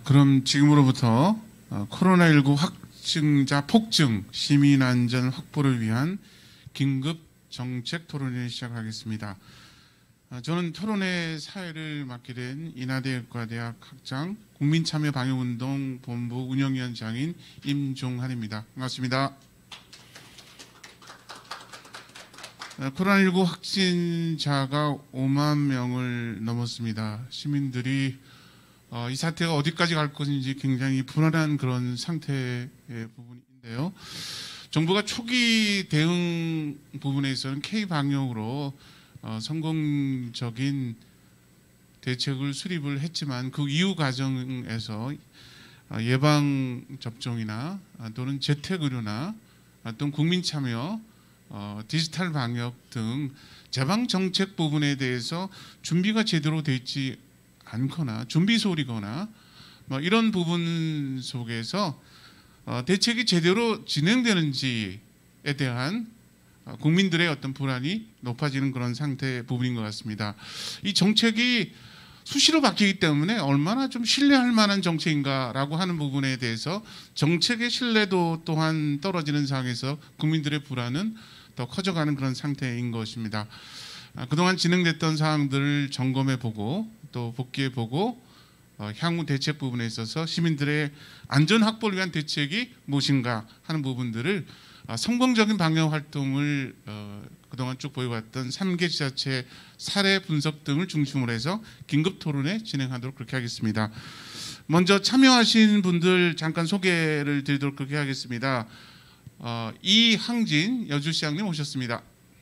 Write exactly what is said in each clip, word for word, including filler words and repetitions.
그럼 지금으로부터 코로나십구 확진자 폭증, 시민안전 확보를 위한 긴급 정책 토론회를 시작하겠습니다. 저는 토론회 사회를 맡게 된 인하대의과대학 학장, 국민참여방역운동 본부 운영위원장인 임종한입니다. 반갑습니다. 코로나십구 확진자가 오만 명을 넘었습니다. 시민들이 어, 이 사태가 어디까지 갈 것인지 굉장히 불안한 그런 상태의 부분인데요. 정부가 초기 대응 부분에 있어서는 K방역으로 어, 성공적인 대책을 수립을 했지만 그 이후 과정에서 어, 예방접종이나 또는 재택의료나 또는 국민참여, 어, 디지털 방역 등 재방정책 부분에 대해서 준비가 제대로 되어 있지 않거나 준비 소홀이거나 뭐 이런 부분 속에서 어, 대책이 제대로 진행되는지에 대한 어, 국민들의 어떤 불안이 높아지는 그런 상태 부분인 것 같습니다. 이 정책이 수시로 바뀌기 때문에 얼마나 좀 신뢰할 만한 정책인가라고 하는 부분에 대해서 정책의 신뢰도 또한 떨어지는 상황에서 국민들의 불안은 더 커져가는 그런 상태인 것입니다. 아, 그동안 진행됐던 사항들을 점검해보고 또 복귀해보고 어, 향후 대책 부분에 있어서 시민들의 안전 확보를 위한 대책이 무엇인가 하는 부분들을 어, 성공적인 방역 활동을 어, 그동안 쭉 보여왔던 삼 개 지자체 사례 분석 등을 중심으로 해서 긴급 토론회 진행하도록 그렇게 하겠습니다. 먼저 참여하신 분들 잠깐 소개를 드리도록 그렇게 하겠습니다. 어, 이항진 여주시장님 오셨습니다.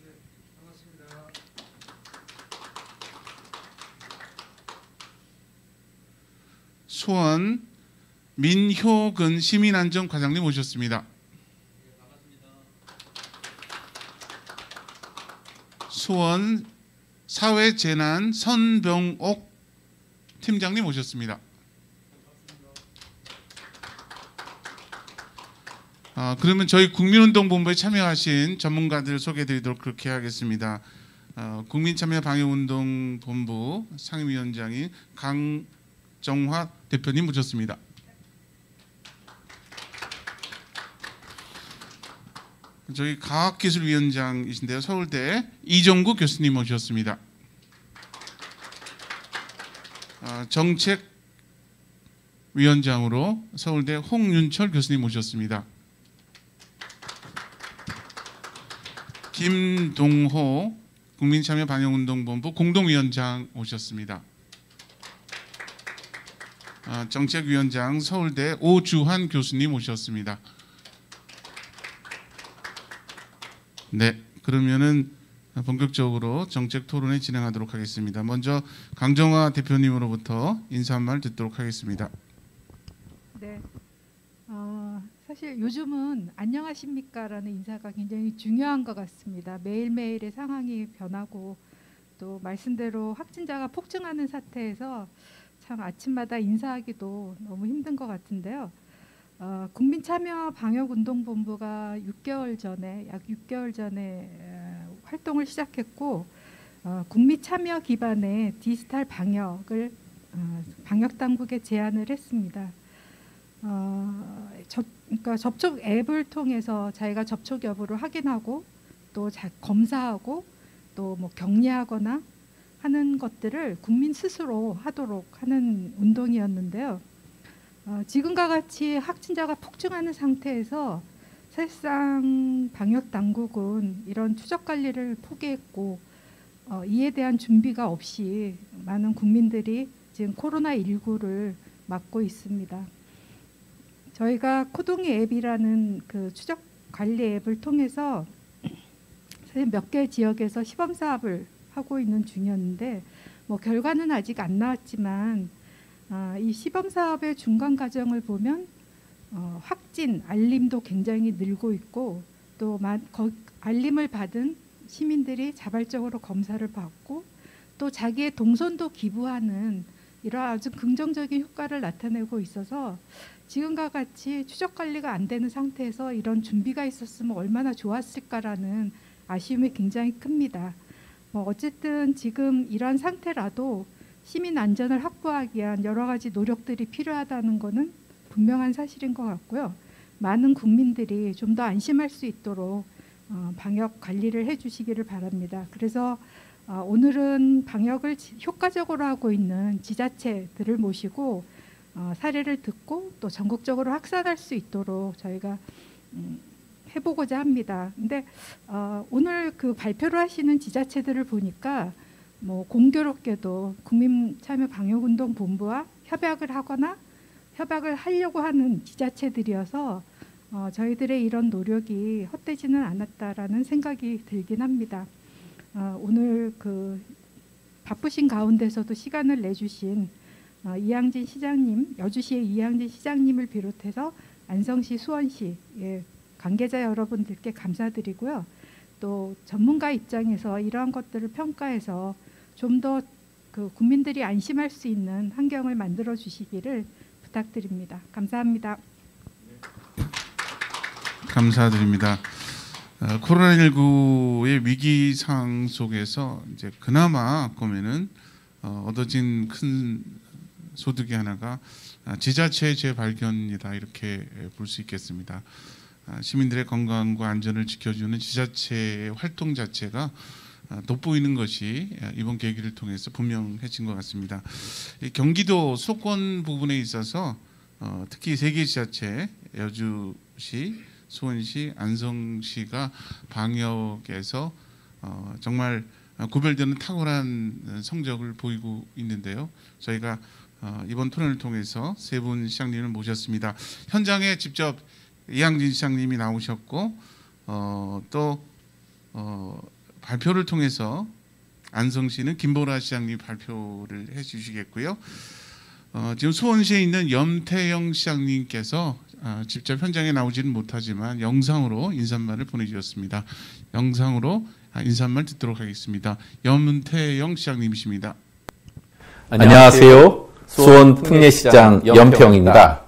수원 민효근 시민안전과장님 오셨습니다. 수원 사회재난 선병옥 팀장님 오셨습니다. 아, 그러면 저희 국민운동본부에 참여하신 전문가들 소개해드리도록 그렇게 하겠습니다. 어, 국민참여방역운동본부 상임위원장인 강정화 대표님 모셨습니다. 저희 과학기술위원장이신데요. 서울대 이정구 교수님 모셨습니다. 어, 정책위원장으로 서울대 홍윤철 교수님 모셨습니다. 김동호 국민참여방역운동본부 공동위원장 오셨습니다. 어, 정책위원장 서울대 오주환 교수님 오셨습니다. 네, 그러면은 본격적으로 정책 토론회 진행하도록 하겠습니다. 먼저 강정화 대표님으로부터 인사 한 말 듣도록 하겠습니다. 네, 어, 사실 요즘은 안녕하십니까라는 인사가 굉장히 중요한 것 같습니다. 매일매일의 상황이 변하고 또 말씀대로 확진자가 폭증하는 사태에서 참 아침마다 인사하기도 너무 힘든 것 같은데요. 어, 국민참여방역운동본부가 육 개월 전에 약 육 개월 전에 에, 활동을 시작했고 어, 국민참여 기반의 디지털 방역을 어, 방역 당국에 제안을 했습니다. 어, 접, 그러니까 접촉 앱을 통해서 자기가 접촉 여부를 확인하고 또 자, 검사하고 또 뭐 격리하거나 하는 것들을 국민 스스로 하도록 하는 운동이었는데요. 어, 지금과 같이 확진자가 폭증하는 상태에서 사실상 방역 당국은 이런 추적 관리를 포기했고 어, 이에 대한 준비가 없이 많은 국민들이 지금 코로나십구를 맞고 있습니다. 저희가 코동이 앱이라는 그 추적 관리 앱을 통해서 사실 몇 개 지역에서 시범 사업을 하고 있는 중이었는데 뭐 결과는 아직 안 나왔지만 아, 이 시범 사업의 중간 과정을 보면 어, 확진 알림도 굉장히 늘고 있고 또 마, 거, 알림을 받은 시민들이 자발적으로 검사를 받고 또 자기의 동선도 기부하는 이런 아주 긍정적인 효과를 나타내고 있어서 지금과 같이 추적 관리가 안 되는 상태에서 이런 준비가 있었으면 얼마나 좋았을까라는 아쉬움이 굉장히 큽니다. 뭐 어쨌든 지금 이런 상태라도 시민 안전을 확보하기 위한 여러 가지 노력들이 필요하다는 것은 분명한 사실인 것 같고요. 많은 국민들이 좀 더 안심할 수 있도록 어, 방역 관리를 해주시기를 바랍니다. 그래서 어, 오늘은 방역을 효과적으로 하고 있는 지자체들을 모시고 어, 사례를 듣고 또 전국적으로 확산할 수 있도록 저희가 음, 해보고자 합니다. 근데 어, 오늘 그 발표를 하시는 지자체들을 보니까 뭐 공교롭게도 국민참여방역운동본부와 협약을 하거나 협약을 하려고 하는 지자체들이어서 어, 저희들의 이런 노력이 헛되지는 않았다라는 생각이 들긴 합니다. 어, 오늘 그 바쁘신 가운데서도 시간을 내주신 어, 이양진 시장님, 여주시의 이양진 시장님을 비롯해서 안성시, 수원시 예, 관계자 여러분들께 감사드리고요. 또 전문가 입장에서 이러한 것들을 평가해서 좀 더 그 국민들이 안심할 수 있는 환경을 만들어 주시기를 부탁드립니다. 감사합니다. 감사드립니다. 어, 코로나십구의 위기상 속에서 이제 그나마 보면은 어, 얻어진 큰 소득이 하나가 지자체의 재발견이다 이렇게 볼 수 있겠습니다. 시민들의 건강과 안전을 지켜주는 지자체의 활동 자체가 돋보이는 것이 이번 계기를 통해서 분명해진 것 같습니다. 경기도 수도권 부분에 있어서 특히 세 개 지자체 여주시, 수원시, 안성시가 방역에서 정말 구별되는 탁월한 성적을 보이고 있는데요. 저희가 이번 토론을 통해서 세 분 시장님을 모셨습니다. 현장에 직접 이양진 시장님이 나오셨고 어, 또 어, 발표를 통해서 안성시는 김보라 시장님 발표를 해주시겠고요. 어, 지금 수원시에 있는 염태영 시장님께서 어, 직접 현장에 나오지는 못하지만 영상으로 인사말을 보내주셨습니다. 영상으로 인사말 듣도록 하겠습니다. 염태영 시장님이십니다. 안녕하세요. 수원 특례시장 염태영입니다.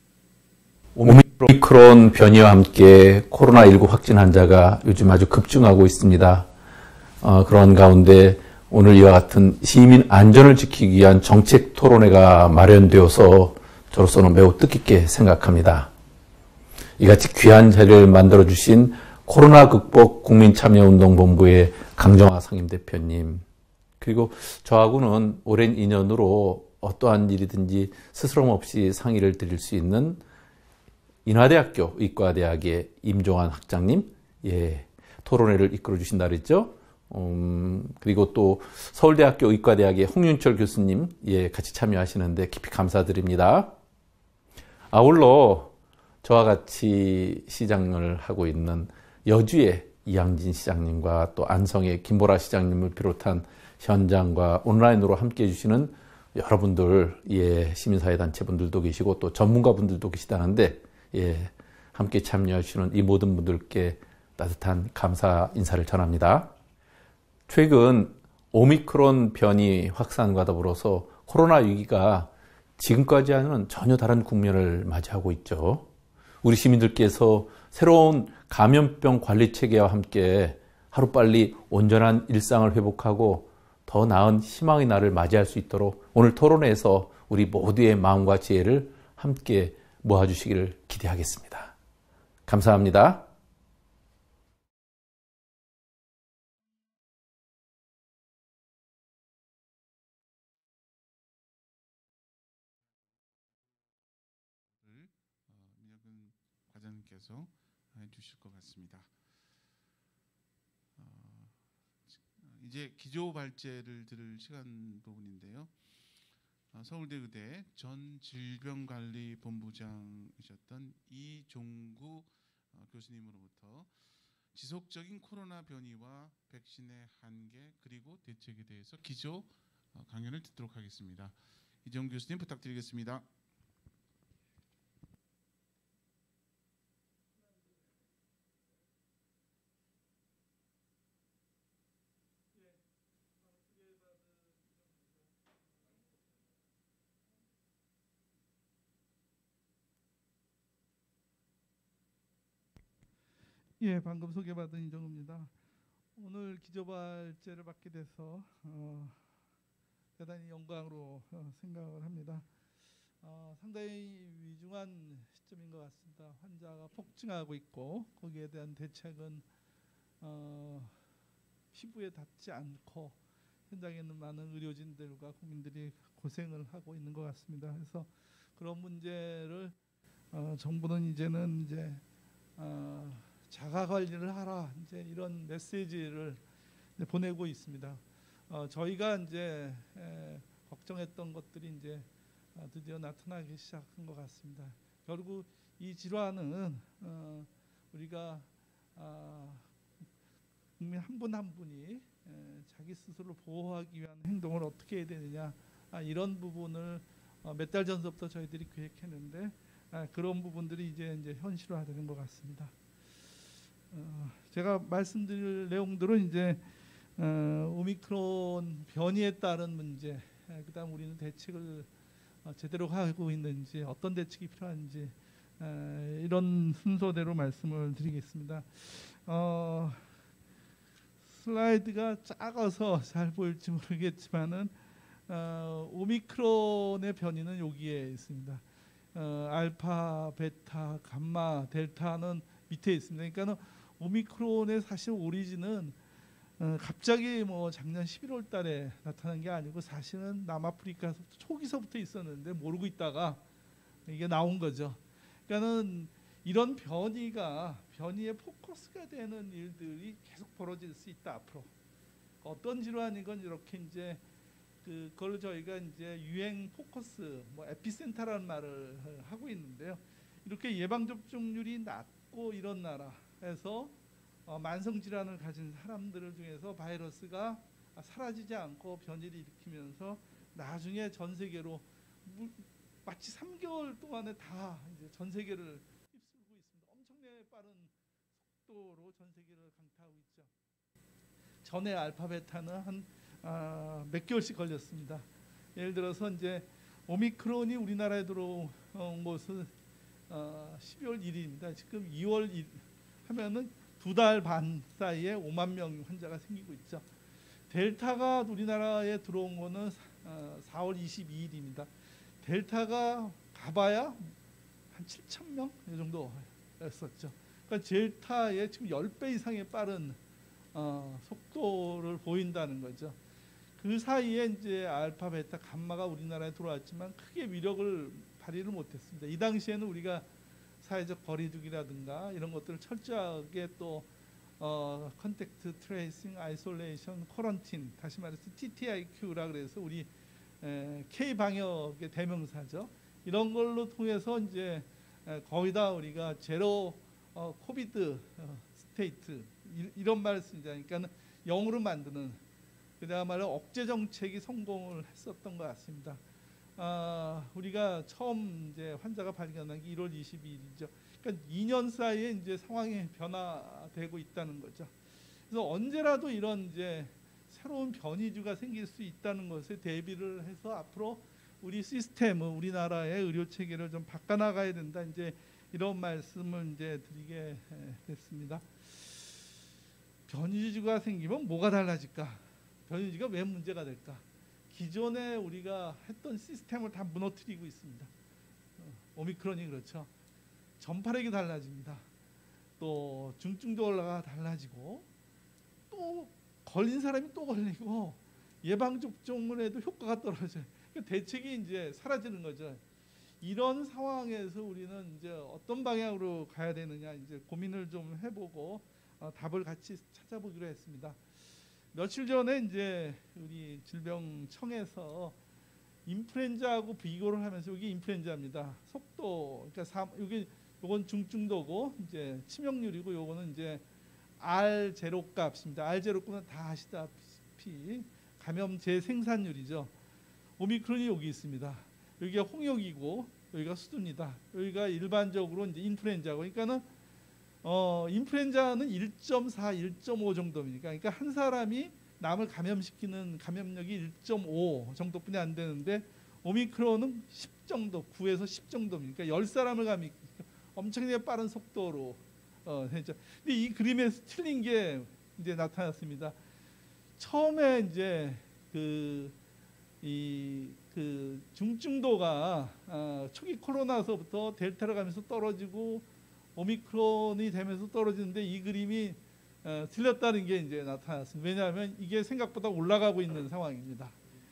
오미크론 변이와 함께 코로나십구 확진 환자가 요즘 아주 급증하고 있습니다. 어, 그런 가운데 오늘 이와 같은 시민 안전을 지키기 위한 정책 토론회가 마련되어서 저로서는 매우 뜻깊게 생각합니다. 이같이 귀한 자리를 만들어주신 코로나 극복 국민참여운동본부의 강정화 상임대표님, 그리고 저하고는 오랜 인연으로 어떠한 일이든지 스스럼 없이 상의를 드릴 수 있는 인하대학교 의과대학의 임종환 학장님, 예, 토론회를 이끌어 주신다 그랬죠. 음, 그리고 또 서울대학교 의과대학의 홍윤철 교수님, 예, 같이 참여하시는데 깊이 감사드립니다. 아울러 저와 같이 시장을 하고 있는 여주의 이양진 시장님과 또 안성의 김보라 시장님을 비롯한 현장과 온라인으로 함께 해주시는 여러분들, 예, 시민사회단체분들도 계시고 또 전문가분들도 계시다는데, 예, 함께 참여하시는 이 모든 분들께 따뜻한 감사 인사를 전합니다. 최근 오미크론 변이 확산과 더불어서 코로나 위기가 지금까지와는 전혀 다른 국면을 맞이하고 있죠. 우리 시민들께서 새로운 감염병 관리 체계와 함께 하루빨리 온전한 일상을 회복하고 더 나은 희망의 날을 맞이할 수 있도록 오늘 토론회에서 우리 모두의 마음과 지혜를 함께 모아주시기를 기대하겠습니다. 감사합니다. 민혁은 과장님께서 해주실 것 같습니다. 어, 이제 기조 발제를 들을 시간 부분인데요. 어, 서울대 의대 전 질병관리본부장이셨던 이종구 어, 교수님으로부터 지속적인 코로나 변이와 백신의 한계 그리고 대책에 대해서 기조 어, 강연을 듣도록 하겠습니다. 이종구 교수님 부탁드리겠습니다. 예, 방금 소개받은 이종우입니다. 오늘 기조발제를 받게 돼서 어, 대단히 영광으로 어, 생각을 합니다. 어, 상당히 위중한 시점인 것 같습니다. 환자가 폭증하고 있고 거기에 대한 대책은 어, 피부에 닿지 않고 현장에 있는 많은 의료진들과 국민들이 고생을 하고 있는 것 같습니다. 그래서 그런 문제를 어, 정부는 이제는 이제 어, 자가 관리를 하라 이제 이런 메시지를 이제 보내고 있습니다. 어, 저희가 이제 에, 걱정했던 것들이 이제 어, 드디어 나타나기 시작한 것 같습니다. 결국 이 질환은 어, 우리가 어, 국민 한 분 한 분이 에, 자기 스스로 보호하기 위한 행동을 어떻게 해야 되느냐 아, 이런 부분을 어, 몇 달 전서부터 저희들이 계획했는데 아, 그런 부분들이 이제 이제 현실화되는 것 같습니다. 어, 제가 말씀드릴 내용들은 이제 어, 오미크론 변이에 따른 문제, 에, 그다음 우리는 대책을 어, 제대로 하고 있는지 어떤 대책이 필요한지 에, 이런 순서대로 말씀을 드리겠습니다. 어, 슬라이드가 작아서 잘 보일지 모르겠지만은 어, 오미크론의 변이는 여기에 있습니다. 어, 알파, 베타, 감마, 델타는 밑에 있습니다. 그러니까 오미크론의 사실 오리진은 어, 갑자기 뭐 작년 십일월 달에 나타난 게 아니고 사실은 남아프리카에서부터 초기서부터 있었는데 모르고 있다가 이게 나온 거죠. 그러니까는 이런 변이가 변이의 포커스가 되는 일들이 계속 벌어질 수 있다 앞으로. 어떤 질환이건 이렇게 이제 그걸 저희가 이제 유행 포커스, 뭐 에피센터라는 말을 하고 있는데요. 이렇게 예방 접종률이 낮고 이런 나라에서 어, 만성 질환을 가진 사람들 중에서 바이러스가 사라지지 않고 변이를 일으키면서 나중에 전 세계로 마치 삼 개월 동안에 다 이제 전 세계를 휩쓸고 있습니다. 엄청나게 빠른 속도로 전 세계를 강타하고 있죠. 전에 알파 베타는 한 아, 몇 개월씩 걸렸습니다. 예를 들어서 이제 오미크론이 우리나라에 들어온 것은 어, 십이월 일일입니다. 지금 이월 일 하면은 두 달 반 사이에 오만 명 환자가 생기고 있죠. 델타가 우리나라에 들어온 거는 어, 사월 이십이일입니다. 델타가 가봐야 한 칠천 명 이 정도였었죠. 그러니까 델타의 지금 십 배 이상의 빠른 어, 속도를 보인다는 거죠. 그 사이에 이제 알파, 베타, 감마가 우리나라에 들어왔지만 크게 위력을 발휘를 못했습니다. 이 당시에는 우리가 사회적 거리두기라든가 이런 것들을 철저하게 또 어, 컨택트 트레이싱, 아이솔레이션, 쿼런틴, 다시 말해서 티티아이큐라 그래서 우리 에, K 방역의 대명사죠. 이런 걸로 통해서 이제 에, 거의 다 우리가 제로 어, 코비드 어, 스테이트 이, 이런 말을 쓰자. 그러니까 영으로 만드는 그야말로 억제 정책이 성공을 했었던 것 같습니다. 아, 우리가 처음 이제 환자가 발견한 게 일월 이십이일이죠. 그러니까 이 년 사이에 이제 상황이 변화되고 있다는 거죠. 그래서 언제라도 이런 이제 새로운 변이주가 생길 수 있다는 것에 대비를 해서 앞으로 우리 시스템을 우리나라의 의료 체계를 좀 바꿔나가야 된다. 이제 이런 말씀을 이제 드리게 됐습니다. 변이주가 생기면 뭐가 달라질까? 변이주가 왜 문제가 될까? 기존에 우리가 했던 시스템을 다 무너뜨리고 있습니다. 오미크론이 그렇죠. 전파력이 달라집니다. 또 중증도 올라가 달라지고 또 걸린 사람이 또 걸리고 예방 접종을 해도 효과가 떨어져요. 그러니까 대책이 이제 사라지는 거죠. 이런 상황에서 우리는 이제 어떤 방향으로 가야 되느냐 이제 고민을 좀 해보고 어, 답을 같이 찾아보기로 했습니다. 며칠 전에 이제 우리 질병청에서 인플루엔자하고 비교를 하면서 여기 인플루엔자입니다. 속도 그러니까 사, 여기 요건 중증도고 이제 치명률이고 요거는 이제 알 제로 값입니다. 알 제로 값은 다 아시다시피 감염 재생산율이죠. 오미크론이 여기 있습니다. 여기가 홍역이고 여기가 수두입니다. 여기가 일반적으로 이제 인플루엔자고 그러니까는 어, 인플루엔자는 일 점 사, 일 점 오 정도입니다. 그러니까 한 사람이 남을 감염시키는 감염력이 일 점 오 정도뿐이 안 되는데 오미크론은 십 정도, 구에서 십 정도입니다. 그러니까 십 사람을 감이 엄청나게 빠른 속도로 어, 했죠. 근데 이 그림에서 틀린 게 이제 나타났습니다. 처음에 이제 그 이 그 중증도가 어, 초기 코로나서부터 델타로 가면서 떨어지고 오미크론이 되면서 떨어지는데 이 그림이 어, 틀렸다는 게 이제 나타났습니다. 왜냐하면 이게 생각보다 올라가고 있는 상황입니다.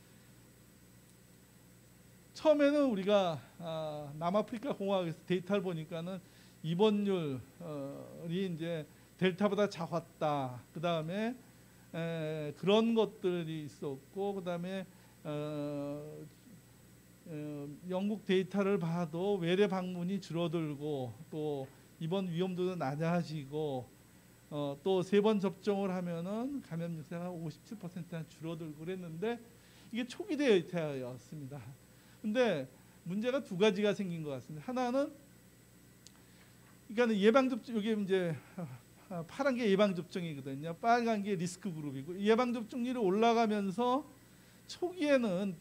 처음에는 우리가 아, 남아프리카 공화국에서 데이터를 보니까는 입원율이 이제 델타보다 작았다. 그 다음에 그런 것들이 있었고, 그 다음에 어, 어, 영국 데이터를 봐도 외래 방문이 줄어들고 또 입원 위험도도 낮아지고 어, 또 세 번 접종을 하면은 감염률이 오십칠 퍼센트나 줄어들고 그랬는데 이게 초기 데이터였습니다. 근데 문제가 두 가지가 생긴 것 같습니다. 하나는 그러니까 예방 접종, 이게 이제 파란 게 예방 접종이거든요. 빨간 게 리스크 그룹이고, 예방 접종률이 올라가면서 초기에는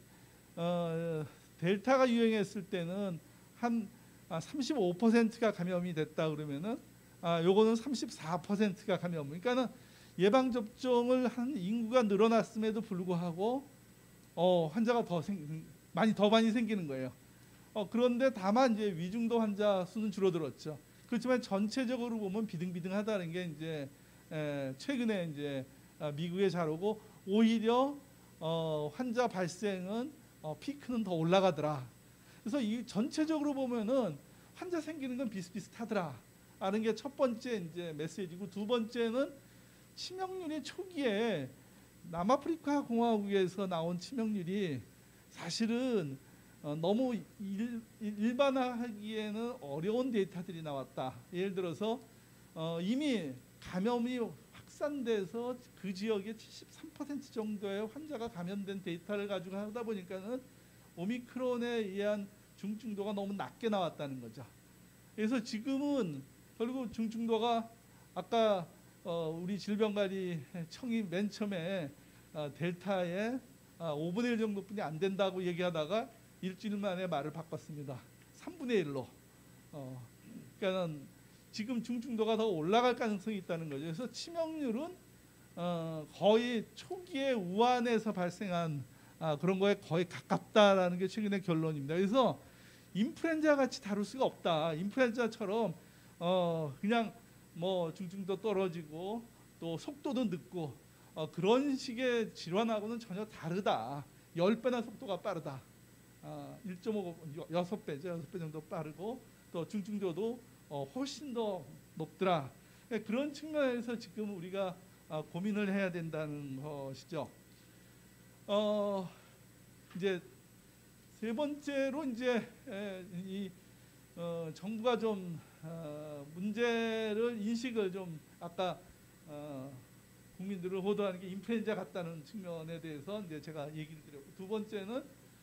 어, 델타가 유행했을 때는 한 삼십오 퍼센트가 감염이 됐다 그러면은 아, 요거는 삼십사 퍼센트가 감염. 그러니까는 예방 접종을 한 인구가 늘어났음에도 불구하고 어, 환자가 더 생, 많이 더 많이 생기는 거예요. 어, 그런데 다만 이제 위중도 환자 수는 줄어들었죠. 그렇지만 전체적으로 보면 비등비등하다는 게 이제 에, 최근에 이제 미국에 잘 오고 오히려 어, 환자 발생은 어, 피크는 더 올라가더라. 그래서 이 전체적으로 보면은 환자 생기는 건 비슷비슷하더라. 라는 게 첫 번째 이제 메시지고, 두 번째는 치명률이 초기에 남아프리카 공화국에서 나온 치명률이 사실은 어, 너무 일, 일반화하기에는 어려운 데이터들이 나왔다. 예를 들어서 어, 이미 감염이 확산돼서 그 지역의 칠십삼 퍼센트 정도의 환자가 감염된 데이터를 가지고 하다 보니까는 오미크론에 의한 중증도가 너무 낮게 나왔다는 거죠. 그래서 지금은 결국 중증도가 아까 어, 우리 질병관리청이 맨 처음에 어, 델타의 아, 오분의 일 정도뿐이 안 된다고 얘기하다가 일주일 만에 말을 바꿨습니다. 삼분의 일로. 어, 그러니까 지금 중증도가 더 올라갈 가능성이 있다는 거죠. 그래서 치명률은 어, 거의 초기에 우한에서 발생한 아, 그런 거에 거의 가깝다라는 게 최근의 결론입니다. 그래서 인플루엔자 같이 다룰 수가 없다. 인플루엔자처럼 어, 그냥 뭐 중증도 떨어지고 또 속도도 늦고 어, 그런 식의 질환하고는 전혀 다르다. 십 배나 속도가 빠르다. 아, 일 점 오, 여섯 배죠. 여섯 배 정도 빠르고 또 중증도도 어, 훨씬 더 높더라. 그런 측면에서 지금 우리가 아, 고민을 해야 된다는 것이죠. 어, 이제 세 번째로 이제 에, 이 어, 정부가 좀 어, 문제를 인식을 좀 아까 어, 국민들을 호도하는 게 인플루엔자 같다는 측면에 대해서 이제 제가 얘기를 드렸고, 두 번째는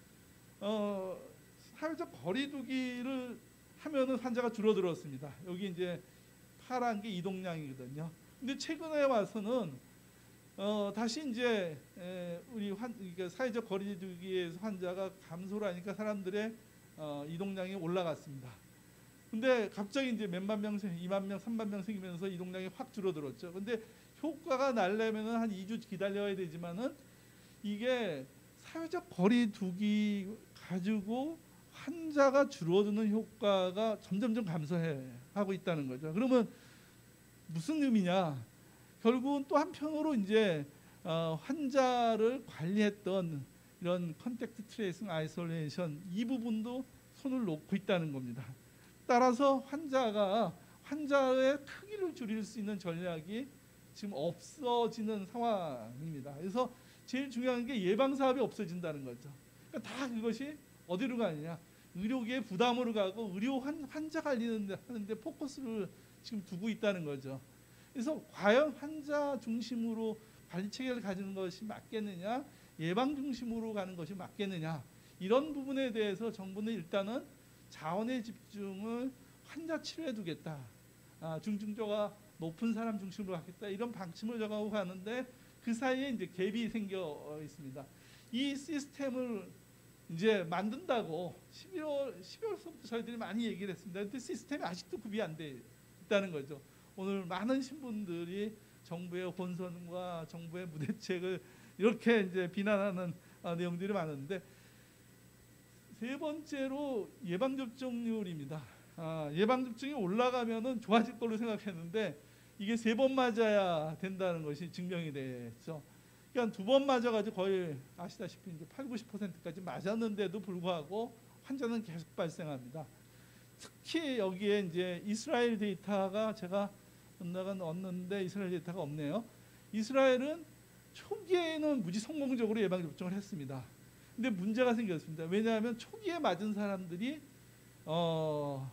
어, 사회적 거리두기를 하면은 환자가 줄어들었습니다. 여기 이제 파란 게 이동량이거든요. 근데 최근에 와서는 어, 다시 이제 에, 우리 환, 그러니까 사회적 거리두기에서 환자가 감소를 하니까 사람들의 어, 이동량이 올라갔습니다. 근데 갑자기 이제 몇만 명, 이만 명, 삼만 명 생기면서 이동량이 확 줄어들었죠. 근데 효과가 나려면은 한 이 주 기다려야 되지만은 이게 사회적 거리두기 가지고 환자가 줄어드는 효과가 점점점 감소해 하고 있다는 거죠. 그러면 무슨 의미냐? 결국은 또 한편으로 이제 어, 환자를 관리했던 이런 컨택트 트레이싱 아이솔레이션 이 부분도 손을 놓고 있다는 겁니다. 따라서 환자가 환자의 크기를 줄일 수 있는 전략이 지금 없어지는 상황입니다. 그래서 제일 중요한 게 예방 사업이 없어진다는 거죠. 그러니까 다 그것이 어디로 가느냐? 의료계의 부담으로 가고 의료 환, 환자 관리는 하는데 포커스를 지금 두고 있다는 거죠. 그래서 과연 환자 중심으로 관리 체계를 가지는 것이 맞겠느냐, 예방 중심으로 가는 것이 맞겠느냐, 이런 부분에 대해서 정부는 일단은 자원의 집중을 환자 치료에 두겠다. 아, 중증도가 높은 사람 중심으로 하겠다. 이런 방침을 정하고 가는데 그 사이에 이제 갭이 생겨 있습니다. 이 시스템을 이제 만든다고 십이월, 십이월서부터 저희들이 많이 얘기를 했습니다. 근데 시스템이 아직도 구비 안 돼 있다는 거죠. 오늘 많은 신분들이 정부의 혼선과 정부의 무대책을 이렇게 이제 비난하는 아, 내용들이 많은데 세 번째로 예방접종률입니다. 아, 예방접종이 올라가면은 좋아질 걸로 생각했는데 이게 세 번 맞아야 된다는 것이 증명이 됐죠. 그러니까 두 번 맞아가지고 거의 아시다시피 이제 팔, 구십 퍼센트까지 맞았는데도 불구하고 환자는 계속 발생합니다. 특히 여기에 이제 이스라엘 데이터가 제가 언나가 넣었는데 이스라엘 데이터가 없네요. 이스라엘은 초기에는 무지 성공적으로 예방접종을 했습니다. 근데 문제가 생겼습니다. 왜냐하면 초기에 맞은 사람들이 어,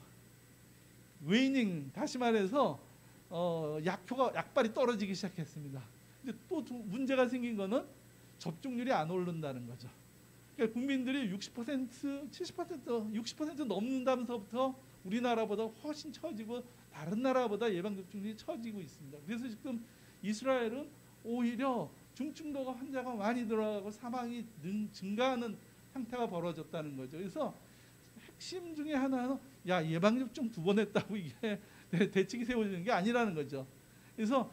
웨이닝, 다시 말해서 어, 약효가 약발이 떨어지기 시작했습니다. 근데 또 두, 문제가 생긴 거는 접종률이 안 오른다는 거죠. 그러니까 국민들이 육십 퍼센트, 칠십 퍼센트, 육십 퍼센트 넘는다면서부터 우리나라보다 훨씬 처지고 다른 나라보다 예방접종률이 처지고 있습니다. 그래서 지금 이스라엘은 오히려 중증도가 환자가 많이 들어가고 사망이 능, 증가하는 상태가 벌어졌다는 거죠. 그래서 핵심 중에 하나는 야 예방접종 두 번 했다고 이게 대책이 세워지는 게 아니라는 거죠. 그래서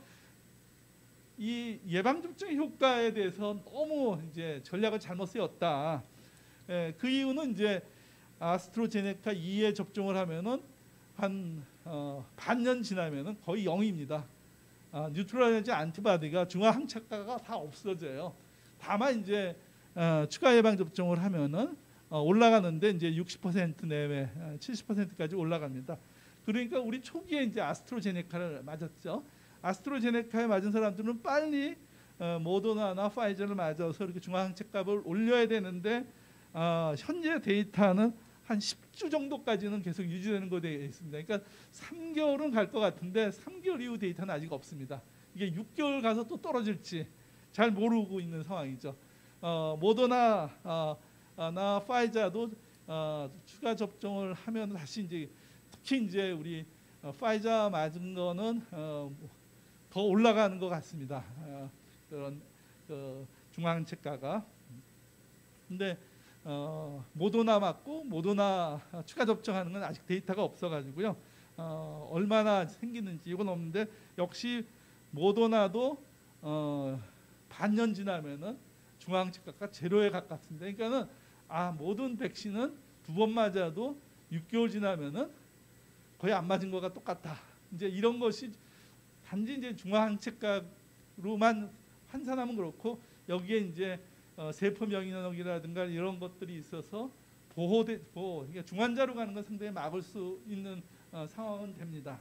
이 예방접종의 효과에 대해서 너무 이제 전략을 잘못 세웠다. 예, 그 이유는 이제 아스트로제네카 이에 접종을 하면은 한 어, 반년 지나면은 거의 영입니다. 아, 뉴트럴라이즈 안티바디가 중화 항체가가 다 없어져요. 다만 이제 어, 추가 예방 접종을 하면은 어, 올라가는데 이제 육십 퍼센트 내외, 칠십 퍼센트까지 올라갑니다. 그러니까 우리 초기에 이제 아스트로제네카를 맞았죠. 아스트로제네카에 맞은 사람들은 빨리 어, 모더나나 파이저를 맞아서 이렇게 중화 항체값을 올려야 되는데 어, 현재 데이터는 한 십 주 정도까지는 계속 유지되는 것에 되어 있습니다. 그러니까 삼 개월은 갈 것 같은데 삼 개월 이후 데이터는 아직 없습니다. 이게 육 개월 가서 또 떨어질지 잘 모르고 있는 상황이죠. 어, 모더나 어, 어, 나 파이자도 어, 추가 접종을 하면 다시 이제 특히 이제 우리 어, 파이자 맞은 거는 어, 더 올라가는 것 같습니다. 어, 그런 그 중앙체가가. 근데 어, 모더나 맞고 모더나 추가 접종하는 건 아직 데이터가 없어가지고요. 어, 얼마나 생기는지 이건 없는데 역시 모더나도 어, 반년 지나면은 중앙체가가 제로에 가깝습니다. 그러니까는 아 모든 백신은 두 번 맞아도 육 개월 지나면은 거의 안 맞은 거가 똑같다. 이제 이런 것이 단지 이제 중앙체가로만 환산하면 그렇고 여기에 이제 어, 세포 명령이라든가 이런 것들이 있어서 보호대 보호, 그러니까 중환자로 가는 건 상당히 막을 수 있는 어, 상황은 됩니다.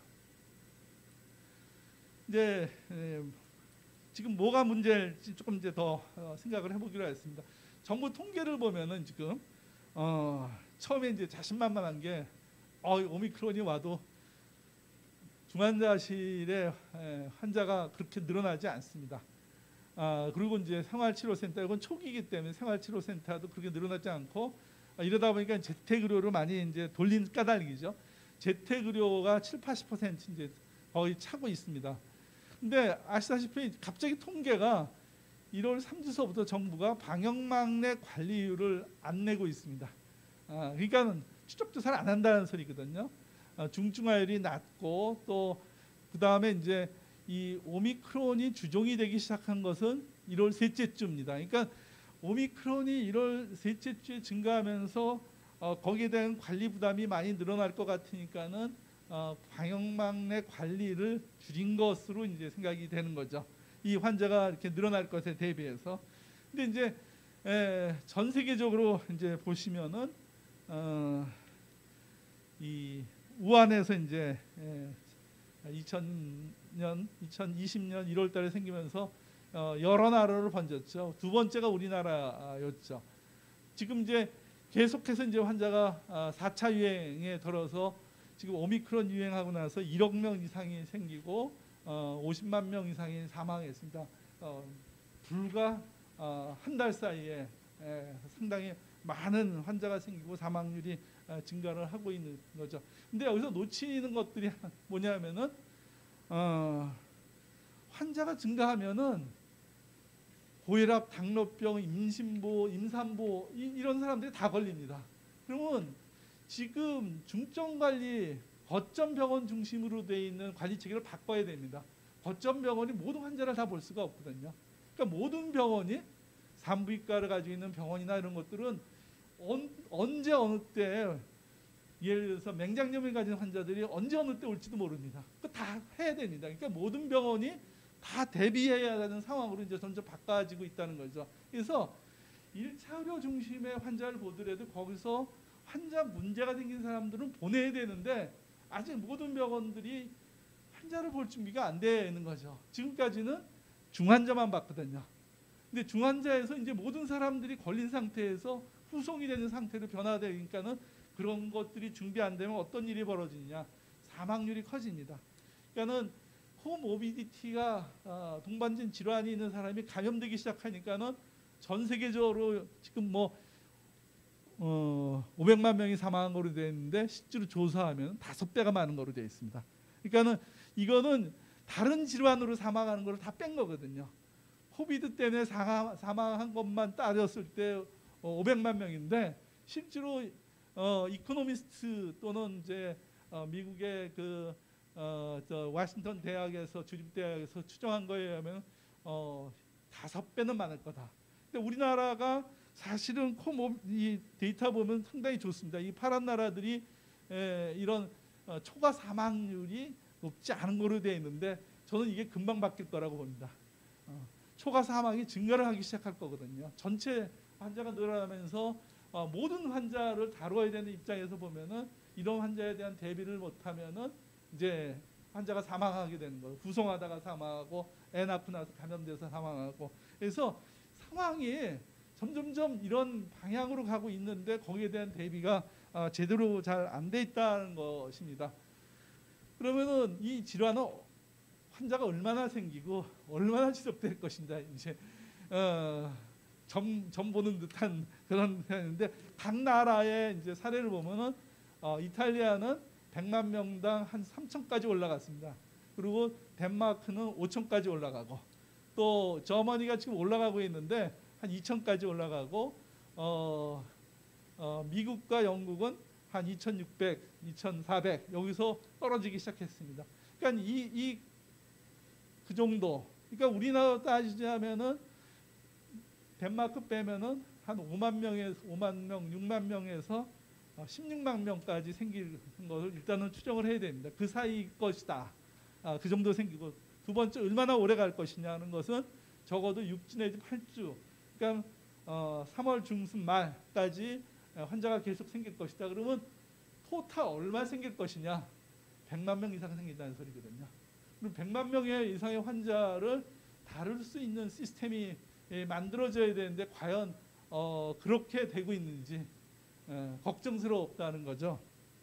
이제 에, 지금 뭐가 문제일지 조금 이제 더 어, 생각을 해보기로 했습니다. 정부 통계를 보면은 지금 어, 처음에 이제 자신만만한 게 어, 오미크론이 와도 중환자실에 에, 환자가 그렇게 늘어나지 않습니다. 아, 그리고 이제 생활치료센터, 이건 초기이기 때문에 생활치료센터도 그렇게 늘어나지 않고 아, 이러다 보니까 재택의료로 많이 이제 돌린 까닭이죠. 재택의료가 칠, 팔십 퍼센트 이제 거의 차고 있습니다. 근데 아시다시피 갑자기 통계가 일월 삼 주서부터 정부가 방역망내 관리율을 안 내고 있습니다. 아, 그러니까 추적 조사를 안 한다는 소리거든요. 아, 중증화율이 낮고 또 그 다음에 이제 이 오미크론이 주종이 되기 시작한 것은 일월 셋째 주입니다. 그러니까 오미크론이 일월 셋째 주에 증가하면서 어, 거기에 대한 관리 부담이 많이 늘어날 것 같으니까는 어, 방역망 내 관리를 줄인 것으로 이제 생각이 되는 거죠. 이 환자가 이렇게 늘어날 것에 대비해서. 근데 이제 에, 전 세계적으로 이제 보시면은 어, 이 우한에서 이제 에, 이천 년, 이천이십 년 일월 달에 생기면서 어, 여러 나라로 번졌죠. 두 번째가 우리나라였죠. 지금 이제 계속해서 이제 환자가 아, 사 차 유행에 들어서 지금 오미크론 유행하고 나서 일억 명 이상이 생기고 어, 오십만 명 이상이 사망했습니다. 어, 불과 어, 한 달 사이에 에, 상당히 많은 환자가 생기고 사망률이 에, 증가를 하고 있는 거죠. 근데 여기서 놓치는 것들이 뭐냐면은 어, 환자가 증가하면은 고혈압, 당뇨병, 임신부, 임산부 이, 이런 사람들이 다 걸립니다. 그러면 지금 중증관리 거점 병원 중심으로 돼 있는 관리 체계를 바꿔야 됩니다. 거점 병원이 모든 환자를 다 볼 수가 없거든요. 그러니까 모든 병원이 산부인과를 가지고 있는 병원이나 이런 것들은 언, 언제 어느 때 예를 들어서 맹장염을 가진 환자들이 언제 어느 때 올지도 모릅니다. 그 다 해야 됩니다. 그러니까 모든 병원이 다 대비해야 하는 상황으로 이제 점점 바꿔지고 있다는 거죠. 그래서 일 차 의료 중심의 환자를 보더라도 거기서 환자 문제가 생긴 사람들은 보내야 되는데 아직 모든 병원들이 환자를 볼 준비가 안 되는 거죠. 지금까지는 중환자만 봤거든요. 근데 중환자에서 이제 모든 사람들이 걸린 상태에서 후송이 되는 상태로 변화되니까는 그런 것들이 준비 안 되면 어떤 일이 벌어지느냐, 사망률이 커집니다. 그러니까는 코모비디티가 동반된 질환이 있는 사람이 감염되기 시작하니까는 전 세계적으로 지금 뭐 어, 오백만 명이 사망한 거로 되어 있는데 실제로 조사하면 다섯 배가 많은 거로 되어 있습니다. 그러니까는 이거는 다른 질환으로 사망하는 걸 다 뺀 거거든요. 코비드 때문에 사망한 것만 따졌을 때 오백만 명인데 실제로 어, 이코노미스트 또는 이제 어, 미국의 그 어, 저 워싱턴 대학에서 주립 대학에서 추정한 거에 의하면 어, 다섯 배는 많을 거다. 근데 우리나라가 사실은 코모 이 데이터 보면 상당히 좋습니다. 이 파란 나라들이 에, 이런 어, 초과 사망률이 높지 않은 거로 되어 있는데 저는 이게 금방 바뀔 거라고 봅니다. 어, 초과 사망이 증가를 하기 시작할 거거든요. 전체 환자가 늘어나면서 어, 모든 환자를 다뤄야 되는 입장에서 보면은 이런 환자에 대한 대비를 못하면은 이제 환자가 사망하게 되는 거예요. 구성하다가 사망하고 애 낳고 나서 감염돼서 사망하고. 그래서 상황이 점점점 이런 방향으로 가고 있는데 거기에 대한 대비가 어, 제대로 잘 안 돼 있다는 것입니다. 그러면은 이 질환은 환자가 얼마나 생기고 얼마나 지속될 것인가 이제 어, 점, 점 보는 듯한 그런 표현인데 각 나라의 이제 사례를 보면은 어, 이탈리아는 백만 명당 한 삼천까지 올라갔습니다. 그리고 덴마크는 오천까지 올라가고 또 저머니가 지금 올라가고 있는데 한 이천까지 올라가고 어, 어, 미국과 영국은 한 이천육백, 이천사백 여기서 떨어지기 시작했습니다. 그러니까 이, 이 그 정도. 그러니까 우리나라 따지자면은 덴마크 빼면은 한 오만 명에서 오만 명, 육만 명에서 십육만 명까지 생길 것을 일단은 추정을 해야 됩니다. 그 사이 것이다. 아, 그 정도 생기고 두 번째 얼마나 오래 갈 것이냐는 것은 적어도 육 주 내지 팔 주. 그러니까 어, 삼월 중순 말까지 환자가 계속 생길 것이다. 그러면 토탈 얼마 생길 것이냐? 백만 명 이상 생긴다는 소리거든요. 그럼 백만 명의 이상의 환자를 다룰 수 있는 시스템이 만들어져야 되는데 과연 어, 그렇게 되고 있는지 에, 걱정스럽다는 거죠.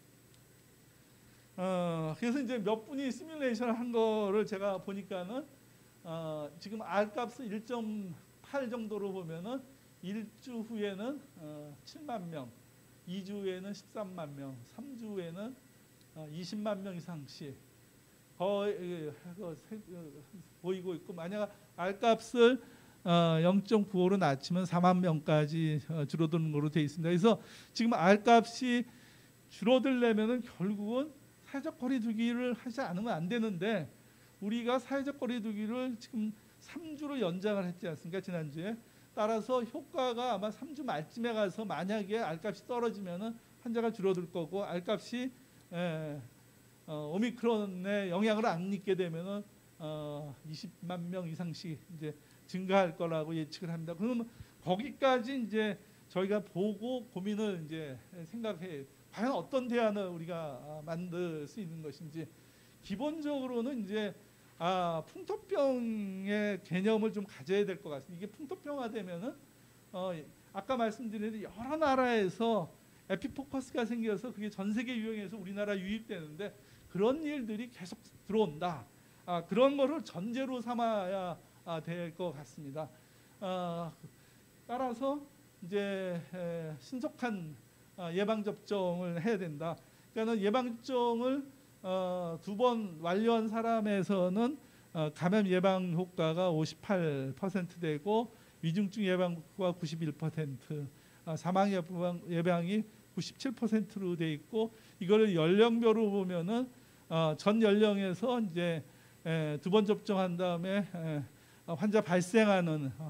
어, 그래서 이제 몇 분이 시뮬레이션을 한 거를 제가 보니까는 어, 지금 R 값을 일 점 팔 정도로 보면은 일 주 후에는 어, 칠만 명, 이 주 후에는 십삼만 명, 삼 주 후에는 어, 이십만 명 이상씩 거의 보이고 있고 만약 R 값을 어, 영 점 구오로 낮추면 사만 명까지 어, 줄어드는 거로 되어 있습니다. 그래서 지금 R 값이 줄어들려면은 결국은 사회적 거리두기를 하지 않으면 안 되는데 우리가 사회적 거리두기를 지금 삼 주로 연장을 했지 않습니까? 지난주에. 따라서 효과가 아마 삼 주 말쯤에 가서 만약에 R 값이 떨어지면은 환자가 줄어들 거고 R 값이 에, 어, 오미크론의 영향을 안 입게 되면은 어, 이십만 명 이상씩 이제 증가할 거라고 예측을 합니다. 그러면 거기까지 이제 저희가 보고 고민을 이제 생각해 과연 어떤 대안을 우리가 만들 수 있는 것인지 기본적으로는 이제 아, 풍토병의 개념을 좀 가져야 될 것 같습니다. 이게 풍토병화되면은 어, 아까 말씀드린 여러 나라에서 에피포커스가 생겨서 그게 전 세계 유행해서 우리나라 유입되는데 그런 일들이 계속 들어온다. 아, 그런 거를 전제로 삼아야 아, 될 것 같습니다. 아, 따라서 이제 에, 신속한 아, 예방 접종을 해야 된다. 그러니까 예방 접종을 어, 두 번 완료한 사람에서는 어, 감염 예방 효과가 오십팔 퍼센트 되고 위중증 예방 효과가 구십일 퍼센트, 아, 사망 예방, 예방이 구십칠 퍼센트로 돼 있고 이거를 연령별로 보면은 어, 전 연령에서 이제 두 번 접종한 다음에 에, 환자 발생하는 어,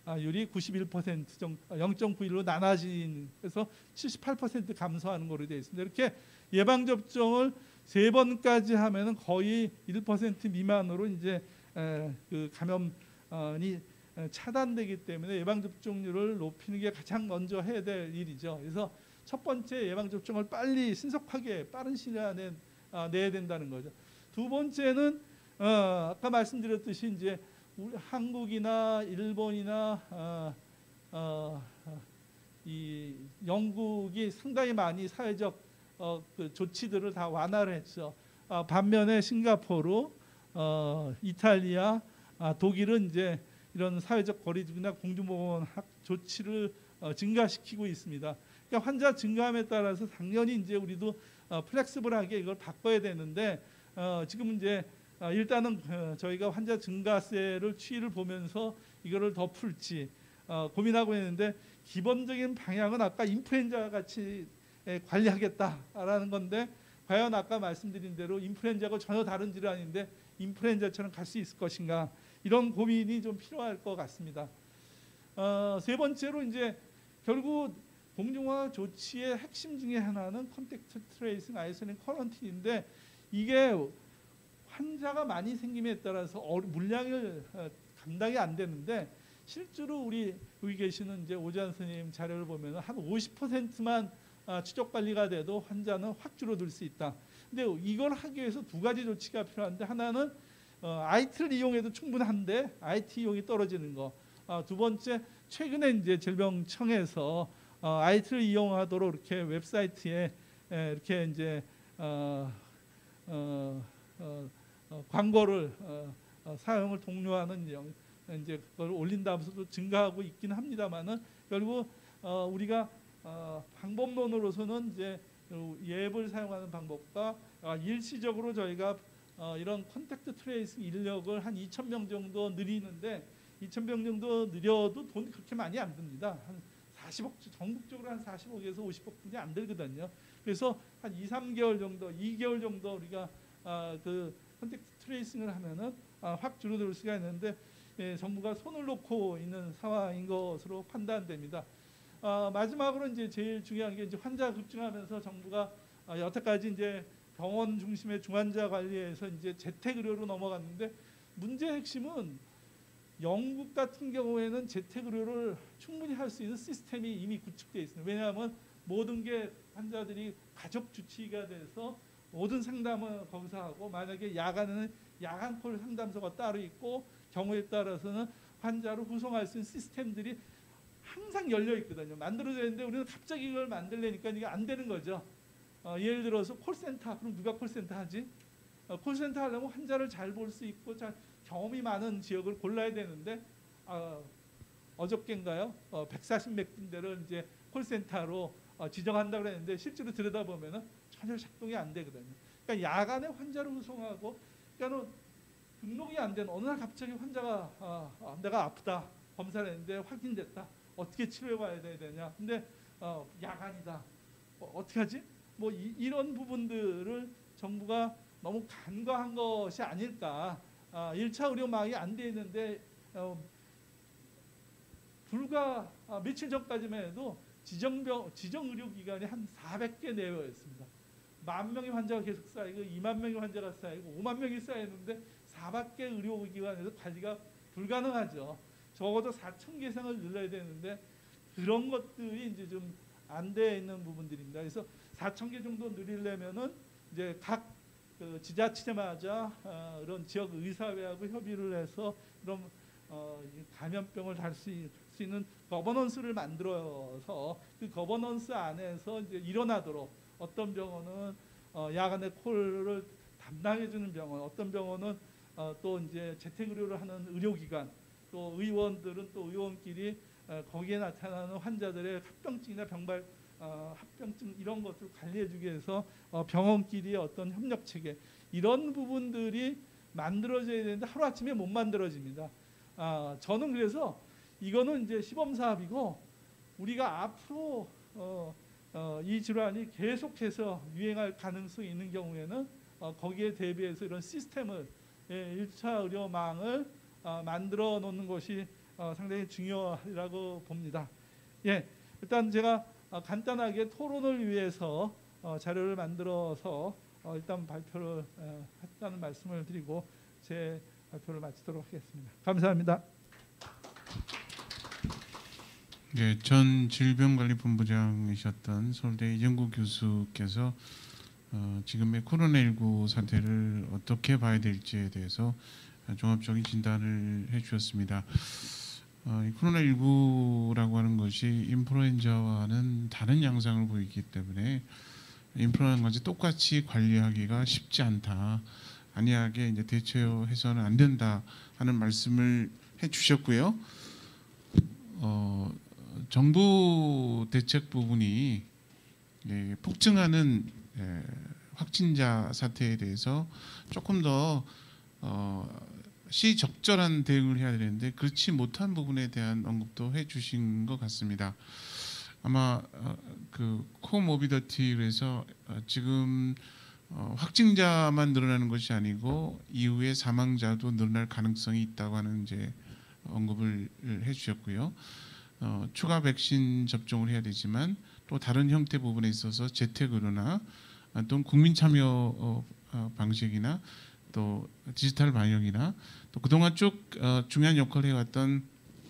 율이 구십일 퍼센트 정도, 영 점 구일로 나눠진, 그래서 칠십팔 퍼센트 감소하는 거로 되어 있습니다. 이렇게 예방 접종을 세 번까지 하면은 거의 일 퍼센트 미만으로 이제 에, 그 감염이 차단되기 때문에 예방 접종률을 높이는 게 가장 먼저 해야 될 일이죠. 그래서 첫 번째 예방 접종을 빨리 신속하게 빠른 시간에 아, 내야 된다는 거죠. 두 번째는 어, 아까 말씀드렸듯이 이제 우리 한국이나 일본이나 어, 어, 이 영국이 상당히 많이 사회적 어, 그 조치들을 다 완화를 했죠. 어, 반면에 싱가포르, 어, 이탈리아, 아, 독일은 이제 이런 사회적 거리두기나 공중보건 조치를 어, 증가시키고 있습니다. 그러니까 환자 증가함에 따라서 당연히 이제 우리도 어, 플렉시블하게 이걸 바꿔야 되는데 어, 지금 이제 어, 일단은 어, 저희가 환자 증가세를 추이를 보면서 이거를 더 풀지 어, 고민하고 있는데 기본적인 방향은 아까 인플루엔자 같이 에, 관리하겠다라는 건데 과연 아까 말씀드린 대로 인플루엔자하고 전혀 다른 질환인데 인플루엔자처럼 갈 수 있을 것인가 이런 고민이 좀 필요할 것 같습니다. 어, 세 번째로 이제 결국 공중화 조치의 핵심 중에 하나는 컨택트 트레이싱, 아이솔링, 쿼런틴인데 이게 환자가 많이 생김에 따라서 물량을 감당이 안 되는데 실제로 우리 여기 계시는 이제 오지환 선생님 자료를 보면 한 오십 퍼센트만 추적 관리가 돼도 환자는 확 줄어들 수 있다. 근데 이걸 하기 위해서 두 가지 조치가 필요한데 하나는 어, 아이티를 이용해도 충분한데 아이티 이용이 떨어지는 거. 어, 두 번째 최근에 이제 질병청에서 어, 아이티를 이용하도록 이렇게 웹사이트에 에, 이렇게 이제 어, 어, 어, 어, 광고를 어, 어, 사용을 독려하는 이제 그걸 올린다면서도 증가하고 있긴 합니다만은 결국 어, 우리가 어, 방법론으로서는 이제 앱을 사용하는 방법과 어, 일시적으로 저희가 어, 이런 컨택트 트레이싱 인력을 한 이천 명 정도 늘리는데 이천 명 정도 늘려도 돈 그렇게 많이 안 듭니다. 한 사십억 전국적으로 한 사십억에서 오십억뿐이 안 들거든요. 그래서 한 이, 삼 개월 정도, 이 개월 정도 우리가 어, 그 컨택트 트레이싱을 하면은 어, 확 줄어들 수가 있는데 예, 정부가 손을 놓고 있는 상황인 것으로 판단됩니다. 어, 마지막으로 이제 제일 중요한 게 이제 환자 급증하면서 정부가 어, 여태까지 이제 병원 중심의 중환자 관리에서 이제 재택 의료로 넘어갔는데 문제의 핵심은 영국 같은 경우에는 재택 의료를 충분히 할 수 있는 시스템이 이미 구축되어 있습니다. 왜냐하면 모든 게 환자들이 가족 주치의가 돼서 모든 상담을 거기서 하고 만약에 야간에는 야간 콜 상담소가 따로 있고 경우에 따라서는 환자를 후송할 수 있는 시스템들이 항상 열려 있거든요. 만들어져 있는데 우리는 갑자기 이걸 만들려니까 이게 안 되는 거죠. 어, 예를 들어서 콜센터, 그럼 누가 콜센터 하지? 어, 콜센터 하려면 환자를 잘 볼 수 있고 잘 경험이 많은 지역을 골라야 되는데 어, 어저께인가요? 어, 백사십 몇 군데를 이제 콜센터로 어, 지정한다고 했는데 실제로 들여다보면은 전혀 작동이 안 되거든요. 그러니까 야간에 환자를 후송하고 그러니까 등록이 안 된 어느 날 갑자기 환자가 어, 어, 내가 아프다 검사를 했는데 확인됐다. 어떻게 치료해 봐야 되냐? 근데 어, 야간이다. 어, 어떻게 하지? 뭐 이, 이런 부분들을 정부가 너무 간과한 것이 아닐까. 아, 일 차 의료망이 안 돼 있는데 어, 불과 아, 며칠 전까지만 해도 지정병, 지정의료기관이 한 사백 개 내외였습니다. 만 명의 환자가 계속 쌓이고 이만 명의 환자가 쌓이고 오만 명이 쌓이는데 사백 개 의료기관에서 관리가 불가능하죠. 적어도 사천 개 이상을 늘려야 되는데 그런 것들이 이제 좀 안 돼 있는 부분들입니다. 그래서 사천 개 정도 늘리려면은 이제 각 그 지자체마다 어, 이런 지역 의사회하고 협의를 해서 이런 어, 감염병을 달 수 있는 거버넌스를 만들어서 그 거버넌스 안에서 이제 일어나도록 어떤 병원은 어, 야간에 콜을 담당해주는 병원, 어떤 병원은 어, 또 이제 재택의료를 하는 의료기관, 또 의원들은 또 의원끼리 어, 거기에 나타나는 환자들의 합병증이나 병발 어, 합병증 이런 것들을 관리해주기 위해서 어, 병원끼리의 어떤 협력 체계 이런 부분들이 만들어져야 되는데 하루 아침에 못 만들어집니다. 아, 저는 그래서 이거는 이제 시범 사업이고 우리가 앞으로 어, 어, 이 질환이 계속해서 유행할 가능성이 있는 경우에는 어, 거기에 대비해서 이런 시스템을 예, 일 차 의료망을 어, 만들어 놓는 것이 어, 상당히 중요하다고 봅니다. 예, 일단 제가 어, 간단하게 토론을 위해서 어, 자료를 만들어서 어, 일단 발표를 어, 했다는 말씀을 드리고 제 발표를 마치도록 하겠습니다. 감사합니다. 네, 전 질병관리본부장이셨던 서울대 이정구 교수께서 어, 지금의 코로나십구 사태를 어떻게 봐야 될지에 대해서 종합적인 진단을 해주셨습니다. 어, 이 코로나십구라고 하는 것이 인플루엔자와는 다른 양상을 보이기 때문에 인플루엔자와 똑같이 관리하기가 쉽지 않다. 안이하게 이제 대처해서는 안 된다 하는 말씀을 해주셨고요. 어, 정부 대책 부분이 예, 폭증하는 예, 확진자 사태에 대해서 조금 더 어, 시적절한 대응을 해야 되는데 그렇지 못한 부분에 대한 언급도 해주신 것 같습니다. 아마 어, 그 코모비디티 그래서 어, 지금 어, 확진자만 늘어나는 것이 아니고 이후에 사망자도 늘어날 가능성이 있다고 하는 이제 언급을 해주셨고요. 어, 추가 백신 접종을 해야 되지만 또 다른 형태 부분에 있어서 재택으로나 또는 국민 참여 어, 어, 방식이나 또 디지털 방역이나 또 그동안 쭉 어, 중요한 역할을 해왔던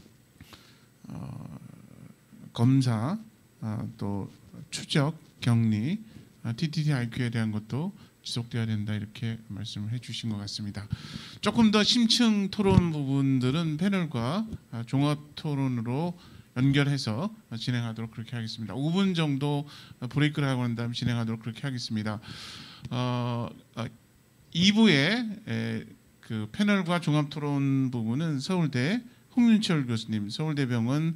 어, 검사 어, 또 추적 격리 어, 티티디 아이큐에 대한 것도 지속돼야 된다 이렇게 말씀을 해주신 것 같습니다. 조금 더 심층 토론 부분들은 패널과 어, 종합 토론으로 연결해서 진행하도록 그렇게 하겠습니다. 오 분 정도 브레이크를 하고 난 다음 진행하도록 그렇게 하겠습니다. 어, 어, 이 부의 에, 그 패널과 종합토론 부분은 서울대 홍윤철 교수님, 서울대병원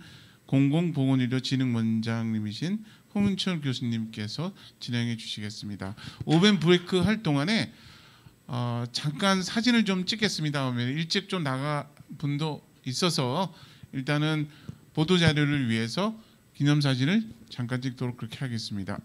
공공보건의료진흥원장님이신 홍윤철 교수님께서 진행해 주시겠습니다. 오 분 브레이크 할 동안에 어, 잠깐 사진을 좀 찍겠습니다. 일찍 좀 나가 분도 있어서 일단은 보도 자료를 위해서 기념사진을 잠깐 찍도록 그렇게 하겠습니다.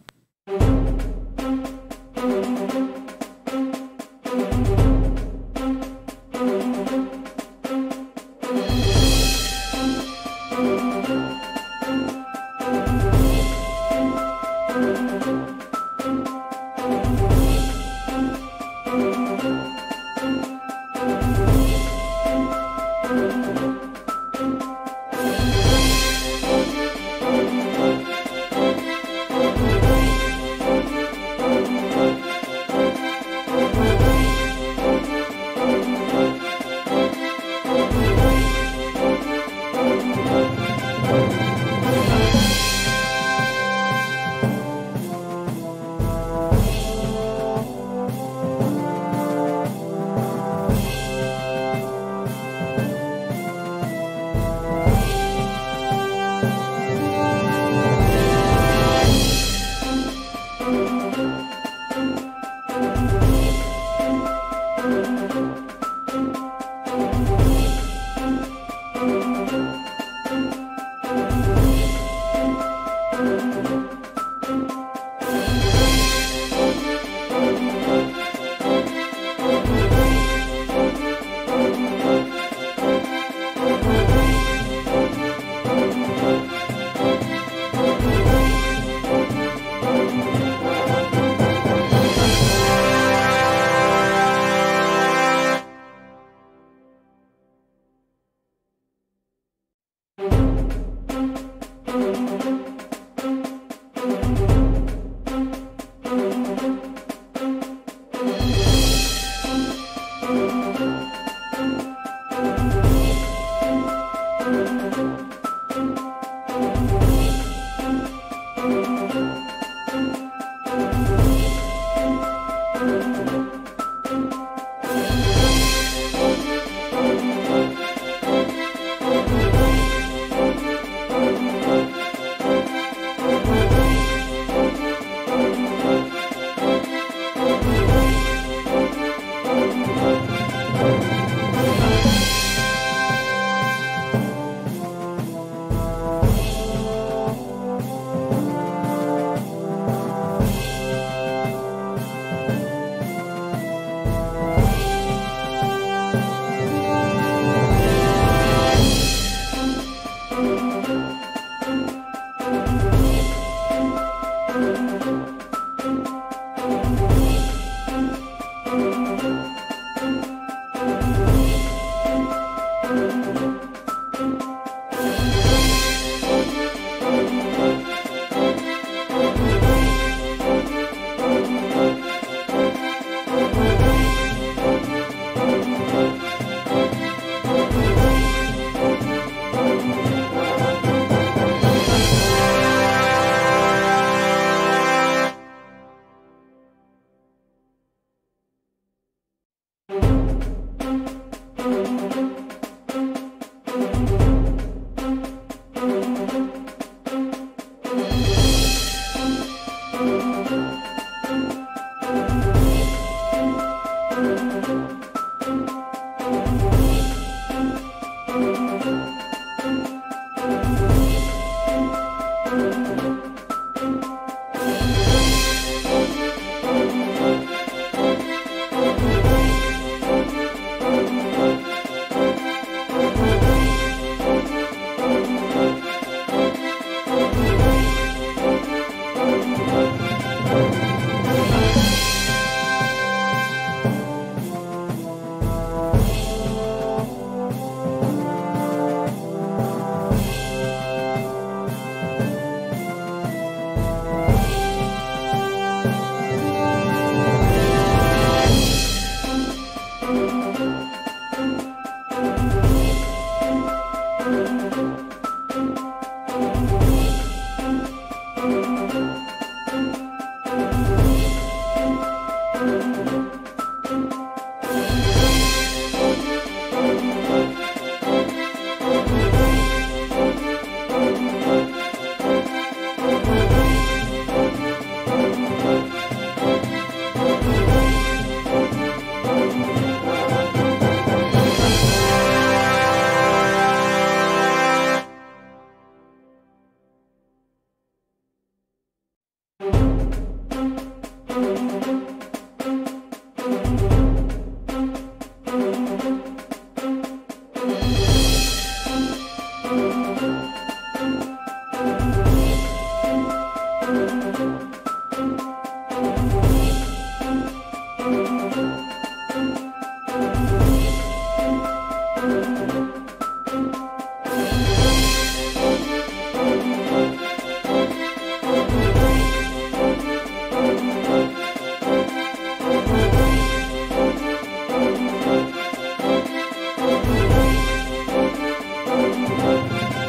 Thank you.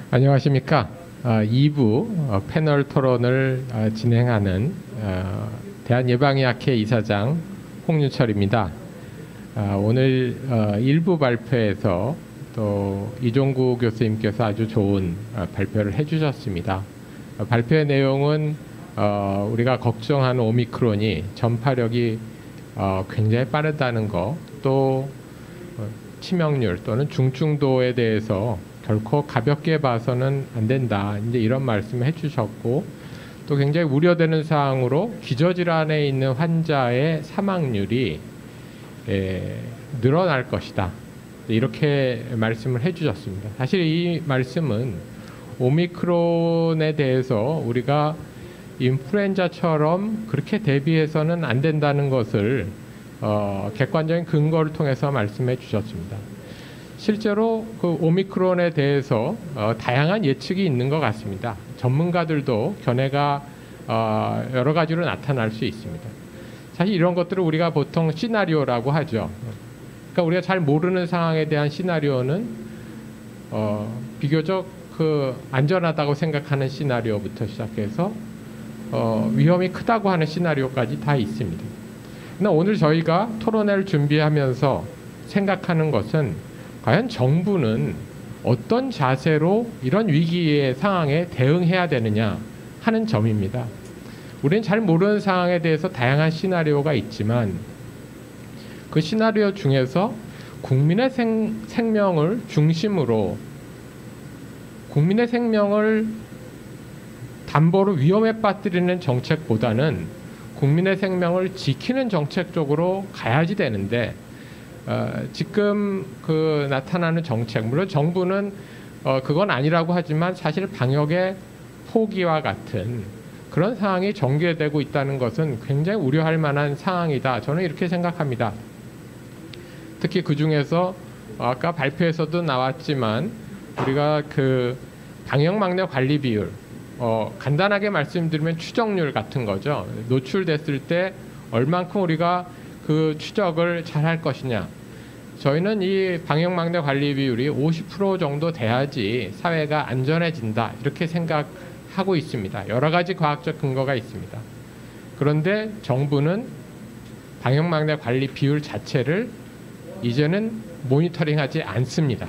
안녕하십니까. 어, 이 부 어, 패널 토론을 어, 진행하는 어, 대한예방의학회 이사장 홍윤철입니다. 어, 오늘 어, 일 부 발표에서 또 이종구 교수님께서 아주 좋은 어, 발표를 해주셨습니다. 어, 발표의 내용은 어, 우리가 걱정하는 오미크론이 전파력이 어, 굉장히 빠르다는 거, 또 어, 치명률 또는 중증도에 대해서 결코 가볍게 봐서는 안 된다. 이제 이런 말씀을 해주셨고, 또 굉장히 우려되는 사항으로 기저질환에 있는 환자의 사망률이 에, 늘어날 것이다. 이렇게 말씀을 해주셨습니다. 사실 이 말씀은 오미크론에 대해서 우리가 인플루엔자처럼 그렇게 대비해서는 안 된다는 것을 어, 객관적인 근거를 통해서 말씀해 주셨습니다. 실제로 그 오미크론에 대해서 어, 다양한 예측이 있는 것 같습니다. 전문가들도 견해가 어, 여러 가지로 나타날 수 있습니다. 사실 이런 것들을 우리가 보통 시나리오라고 하죠. 그러니까 우리가 잘 모르는 상황에 대한 시나리오는 어, 비교적 그 안전하다고 생각하는 시나리오부터 시작해서 어, 위험이 크다고 하는 시나리오까지 다 있습니다. 그러나 오늘 저희가 토론회를 준비하면서 생각하는 것은 과연 정부는 어떤 자세로 이런 위기의 상황에 대응해야 되느냐 하는 점입니다. 우리는 잘 모르는 상황에 대해서 다양한 시나리오가 있지만 그 시나리오 중에서 국민의 생, 생명을 중심으로 국민의 생명을 담보로 위험에 빠뜨리는 정책보다는 국민의 생명을 지키는 정책 쪽으로 가야지 되는데 어, 지금 그 나타나는 정책, 물론 정부는 어, 그건 아니라고 하지만 사실 방역의 포기와 같은 그런 상황이 전개되고 있다는 것은 굉장히 우려할 만한 상황이다. 저는 이렇게 생각합니다. 특히 그 중에서 아까 발표에서도 나왔지만 우리가 그 방역망래 관리 비율, 어, 간단하게 말씀드리면 추정률 같은 거죠. 노출됐을 때 얼만큼 우리가 그 추적을 잘 할 것이냐. 저희는 이 방역망래 관리 비율이 오십 퍼센트 정도 돼야지 사회가 안전해진다. 이렇게 생각하고 있습니다. 여러 가지 과학적 근거가 있습니다. 그런데 정부는 방역망래 관리 비율 자체를 이제는 모니터링하지 않습니다.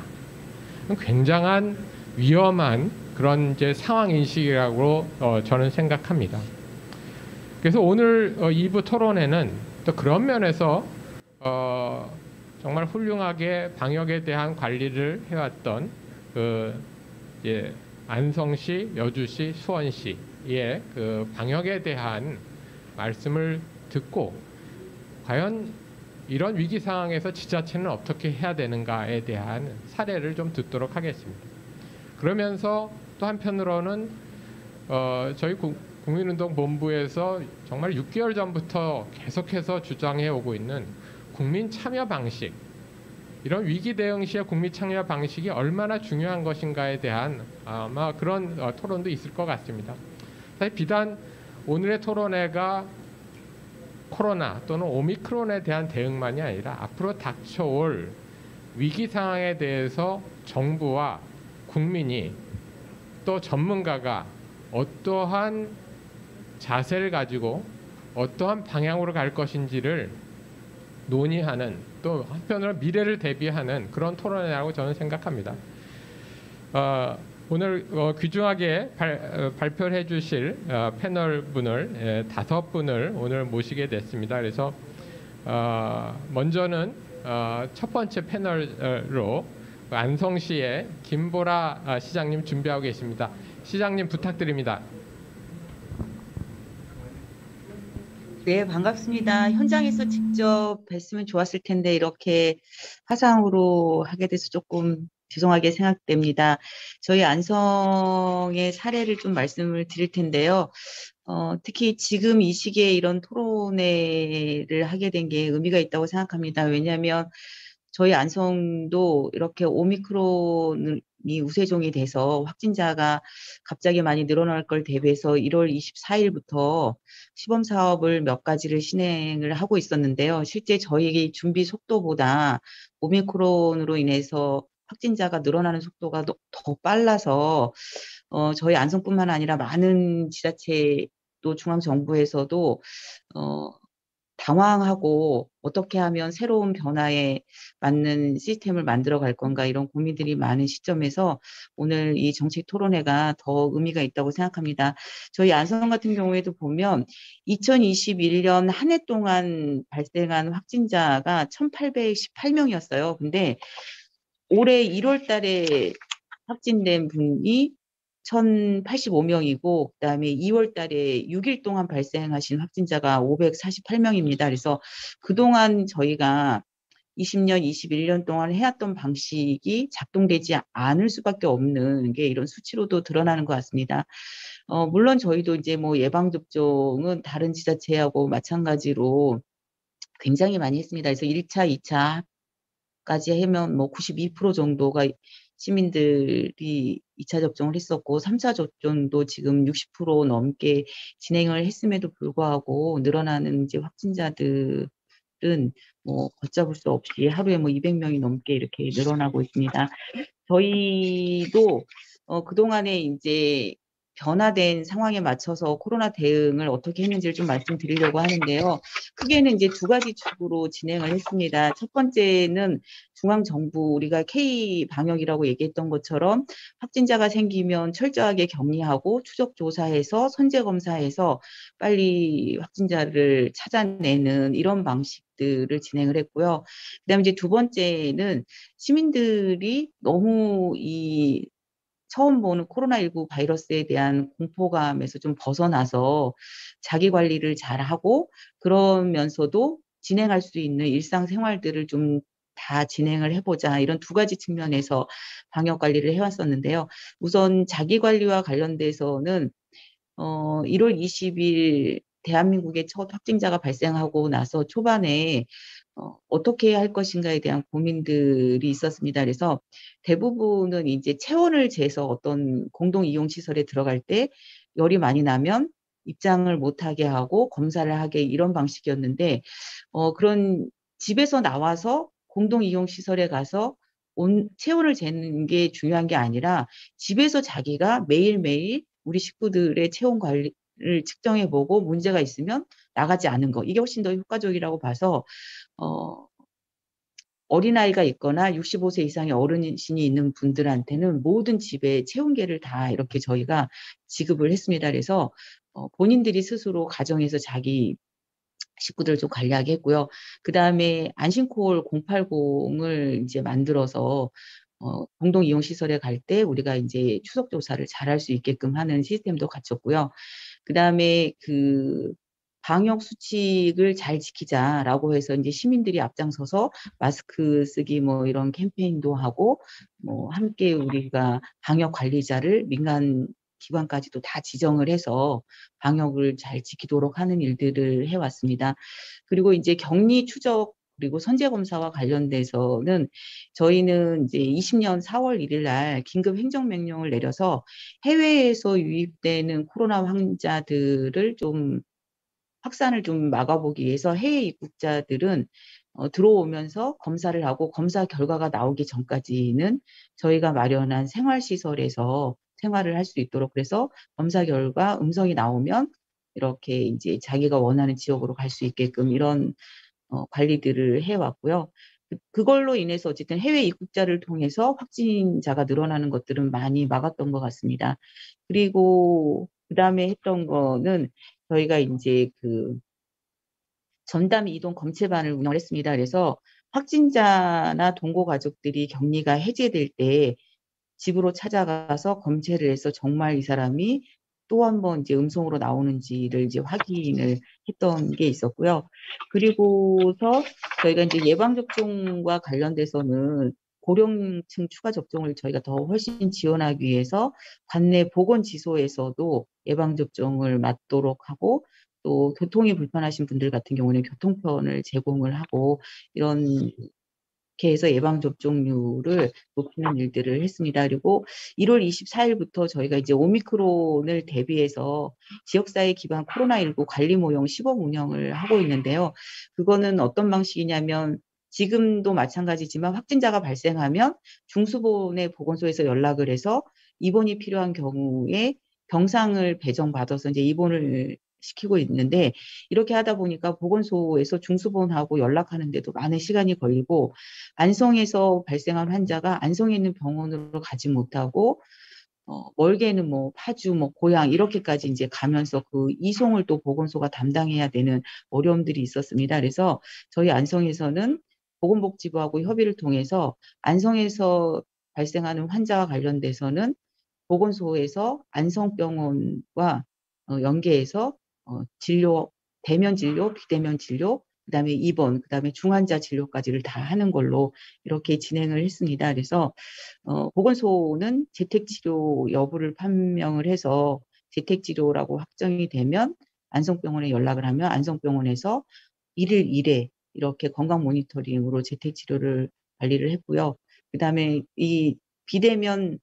굉장한 위험한 그런 이제 상황 인식이라고 어, 저는 생각합니다. 그래서 오늘 어, 이 부 토론회는 또 그런 면에서 어, 정말 훌륭하게 방역에 대한 관리를 해왔던 그 예, 안성시, 여주시, 수원시의 그 방역에 대한 말씀을 듣고 과연 이런 위기 상황에서 지자체는 어떻게 해야 되는가에 대한 사례를 좀 듣도록 하겠습니다. 그러면서 또 한편으로는 어, 저희 국민운동본부에서 정말 육 개월 전부터 계속해서 주장해 오고 있는 국민 참여 방식, 이런 위기 대응 시의 국민 참여 방식이 얼마나 중요한 것인가에 대한 아마 그런 어, 토론도 있을 것 같습니다. 사실 비단 오늘의 토론회가 코로나 또는 오미크론에 대한 대응만이 아니라 앞으로 닥쳐올 위기 상황에 대해서 정부와 국민이 또 전문가가 어떠한 자세를 가지고 어떠한 방향으로 갈 것인지를 논의하는, 또 한편으로 미래를 대비하는 그런 토론회라고 저는 생각합니다. 어, 오늘 어, 귀중하게 발, 어, 발표를 해주실 어, 패널 분을 예, 다섯 분을 오늘 모시게 됐습니다. 그래서 어, 먼저는 어, 첫 번째 패널로 안성시의 김보라 시장님 준비하고 계십니다. 시장님 부탁드립니다. 네, 반갑습니다. 현장에서 직접 뵀으면 좋았을 텐데 이렇게 화상으로 하게 돼서 조금 죄송하게 생각됩니다. 저희 안성의 사례를 좀 말씀을 드릴 텐데요. 어, 특히 지금 이 시기에 이런 토론회를 하게 된 게 의미가 있다고 생각합니다. 왜냐하면 저희 안성도 이렇게 오미크론이 우세종이 돼서 확진자가 갑자기 많이 늘어날 걸 대비해서 일월 이십사일부터 시범 사업을 몇 가지를 진행을 하고 있었는데요. 실제 저희 준비 속도보다 오미크론으로 인해서 확진자가 늘어나는 속도가 더, 더 빨라서 어, 저희 안성뿐만 아니라 많은 지자체 또 중앙정부에서도 어, 당황하고 어떻게 하면 새로운 변화에 맞는 시스템을 만들어 갈 건가 이런 고민들이 많은 시점에서 오늘 이 정책 토론회가 더 의미가 있다고 생각합니다. 저희 안성 같은 경우에도 보면 이천이십일 년 한 해 동안 발생한 확진자가 천팔백십팔 명이었어요. 근데 올해 일월 달에 확진된 분이 천팔십오 명이고 그다음에 이월 달에 육 일 동안 발생하신 확진자가 오백사십팔 명입니다. 그래서 그동안 저희가 이십 년, 이십일 년 동안 해왔던 방식이 작동되지 않을 수밖에 없는 게 이런 수치로도 드러나는 것 같습니다. 어, 물론 저희도 이제 뭐 예방접종은 다른 지자체하고 마찬가지로 굉장히 많이 했습니다. 그래서 일 차, 이 차까지 하면 뭐 구십이 퍼센트 정도가 시민들이 이 차 접종을 했었고 삼 차 접종도 지금 육십 퍼센트 넘게 진행을 했음에도 불구하고 늘어나는 이제 확진자들은 뭐 걷잡을 수 없이 하루에 뭐 이백 명이 넘게 이렇게 늘어나고 있습니다. 저희도 어, 그동안에 이제 변화된 상황에 맞춰서 코로나 대응을 어떻게 했는지를 좀 말씀드리려고 하는데요. 크게는 이제 두 가지 축으로 진행을 했습니다. 첫 번째는 중앙정부, 우리가 K 방역이라고 얘기했던 것처럼 확진자가 생기면 철저하게 격리하고 추적 조사해서 선제 검사해서 빨리 확진자를 찾아내는 이런 방식들을 진행을 했고요. 그다음에 이제 두 번째는 시민들이 너무 이 처음 보는 코로나십구 바이러스에 대한 공포감에서 좀 벗어나서 자기 관리를 잘하고 그러면서도 진행할 수 있는 일상생활들을 좀 다 진행을 해보자 이런 두 가지 측면에서 방역 관리를 해왔었는데요. 우선 자기 관리와 관련돼서는 어, 일월 이십일 대한민국의 첫 확진자가 발생하고 나서 초반에 어, 어떻게 할 것인가에 대한 고민들이 있었습니다. 그래서 대부분은 이제 체온을 재서 어떤 공동 이용 시설에 들어갈 때 열이 많이 나면 입장을 못하게 하고 검사를 하게 이런 방식이었는데 어, 그런 집에서 나와서 공동 이용 시설에 가서 온, 체온을 재는 게 중요한 게 아니라 집에서 자기가 매일매일 우리 식구들의 체온 관리를 측정해보고 문제가 있으면 나가지 않은 거 이게 훨씬 더 효과적이라고 봐서 어, 어린아이가 있거나 육십오 세 이상의 어르신이 있는 분들한테는 모든 집에 체온계를 다 이렇게 저희가 지급을 했습니다. 그래서 어, 본인들이 스스로 가정에서 자기 식구들을 좀 관리하게 했고요. 그 다음에 안심콜 공팔공을 이제 만들어서 어, 공동 이용 시설에 갈 때 우리가 이제 추적 조사를 잘할 수 있게끔 하는 시스템도 갖췄고요. 그 다음에 그 방역 수칙을 잘 지키자라고 해서 이제 시민들이 앞장서서 마스크 쓰기 뭐 이런 캠페인도 하고 뭐 함께 우리가 방역 관리자를 민간 기관까지도 다 지정을 해서 방역을 잘 지키도록 하는 일들을 해왔습니다. 그리고 이제 격리 추적 그리고 선제 검사와 관련돼서는 저희는 이제 이십 년 사월 일일 날 긴급 행정명령을 내려서 해외에서 유입되는 코로나 환자들을 좀 확산을 좀 막아보기 위해서 해외 입국자들은 어, 들어오면서 검사를 하고 검사 결과가 나오기 전까지는 저희가 마련한 생활시설에서 생활을 할 수 있도록 그래서 검사 결과 음성이 나오면 이렇게 이제 자기가 원하는 지역으로 갈 수 있게끔 이런 어, 관리들을 해왔고요. 그, 그걸로 인해서 어쨌든 해외 입국자를 통해서 확진자가 늘어나는 것들은 많이 막았던 것 같습니다. 그리고 그 다음에 했던 거는 저희가 이제 그 전담 이동 검체반을 운영을 했습니다. 그래서 확진자나 동거 가족들이 격리가 해제될 때 집으로 찾아가서 검체를 해서 정말 이 사람이 또 한 번 이제 음성으로 나오는지를 이제 확인을 했던 게 있었고요. 그리고서 저희가 이제 예방접종과 관련돼서는 고령층 추가 접종을 저희가 더 훨씬 지원하기 위해서 관내 보건지소에서도 예방접종을 맞도록 하고 또 교통이 불편하신 분들 같은 경우는 교통편을 제공을 하고 이런 이렇게 해서 예방접종률을 높이는 일들을 했습니다. 그리고 일월 이십사일부터 저희가 이제 오미크론을 대비해서 지역사회 기반 코로나십구 관리 모형 시범 운영을 하고 있는데요. 그거는 어떤 방식이냐면 지금도 마찬가지지만 확진자가 발생하면 중수본의 보건소에서 연락을 해서 입원이 필요한 경우에 병상을 배정받아서 이제 입원을 시키고 있는데 이렇게 하다 보니까 보건소에서 중수본하고 연락하는데도 많은 시간이 걸리고 안성에서 발생한 환자가 안성에 있는 병원으로 가지 못하고 어, 멀게는 뭐 파주, 뭐 고양 이렇게까지 이제 가면서 그 이송을 또 보건소가 담당해야 되는 어려움들이 있었습니다. 그래서 저희 안성에서는 보건복지부하고 협의를 통해서 안성에서 발생하는 환자와 관련돼서는 보건소에서 안성병원과 어, 연계해서 어, 진료, 대면 진료, 비대면 진료, 그다음에 입원, 그다음에 중환자 진료까지를 다 하는 걸로 이렇게 진행을 했습니다. 그래서 어, 보건소는 재택치료 여부를 판명을 해서 재택치료라고 확정이 되면 안성병원에 연락을 하면 안성병원에서 일일 일회 이렇게 건강 모니터링으로 재택치료를 관리를 했고요. 그다음에 이 비대면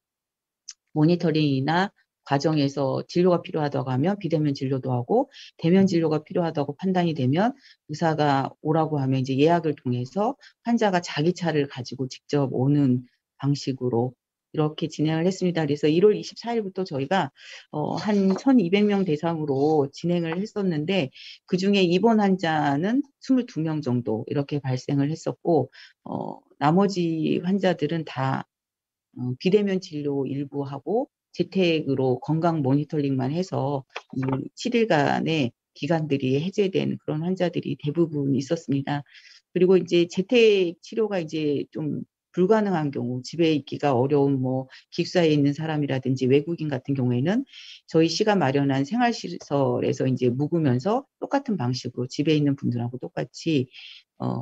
모니터링이나 과정에서 진료가 필요하다고 하면 비대면 진료도 하고 대면 진료가 필요하다고 판단이 되면 의사가 오라고 하면 이제 예약을 통해서 환자가 자기 차를 가지고 직접 오는 방식으로 이렇게 진행을 했습니다. 그래서 일월 이십사일부터 저희가 어, 한 천이백 명 대상으로 진행을 했었는데 그중에 입원 환자는 이십이 명 정도 이렇게 발생을 했었고 어, 나머지 환자들은 다 어, 비대면 진료 일부 하고 재택으로 건강 모니터링만 해서 이 칠 일간의 기간들이 해제된 그런 환자들이 대부분 있었습니다. 그리고 이제 재택 치료가 이제 좀 불가능한 경우, 집에 있기가 어려운 뭐 기숙사에 있는 사람이라든지 외국인 같은 경우에는 저희 시가 마련한 생활시설에서 이제 묵으면서 똑같은 방식으로 집에 있는 분들하고 똑같이 어,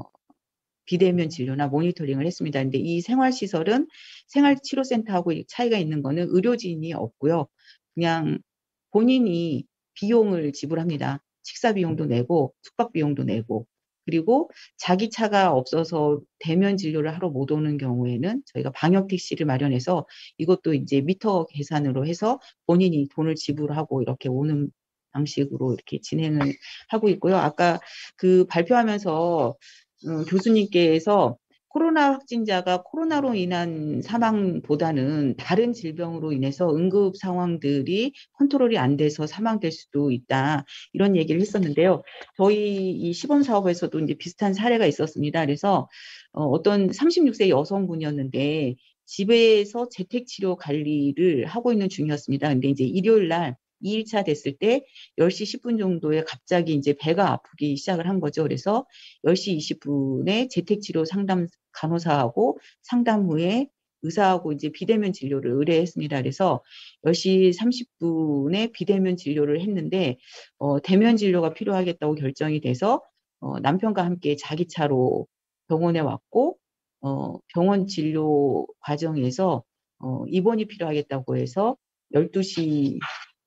비대면 진료나 모니터링을 했습니다. 근데 이 생활시설은 생활치료센터하고 차이가 있는 거는 의료진이 없고요. 그냥 본인이 비용을 지불합니다. 식사 비용도 내고 숙박 비용도 내고 그리고 자기 차가 없어서 대면 진료를 하러 못 오는 경우에는 저희가 방역 택시를 마련해서 이것도 이제 미터 계산으로 해서 본인이 돈을 지불하고 이렇게 오는 방식으로 이렇게 진행을 하고 있고요. 아까 그 발표하면서 어, 교수님께서 코로나 확진자가 코로나로 인한 사망보다는 다른 질병으로 인해서 응급 상황들이 컨트롤이 안 돼서 사망될 수도 있다. 이런 얘기를 했었는데요. 저희 이 시범 사업에서도 이제 비슷한 사례가 있었습니다. 그래서 어, 어떤 삼십육 세 여성분이었는데 집에서 재택치료 관리를 하고 있는 중이었습니다. 근데 이제 일요일 날 이 일차 됐을 때 열 시 십 분 정도에 갑자기 이제 배가 아프기 시작을 한 거죠. 그래서 열 시 이십 분에 재택치료 상담 간호사하고 상담 후에 의사하고 이제 비대면 진료를 의뢰했습니다. 그래서 열 시 삼십 분에 비대면 진료를 했는데 어, 대면 진료가 필요하겠다고 결정이 돼서 어, 남편과 함께 자기 차로 병원에 왔고 어, 병원 진료 과정에서 어, 입원이 필요하겠다고 해서 열두 시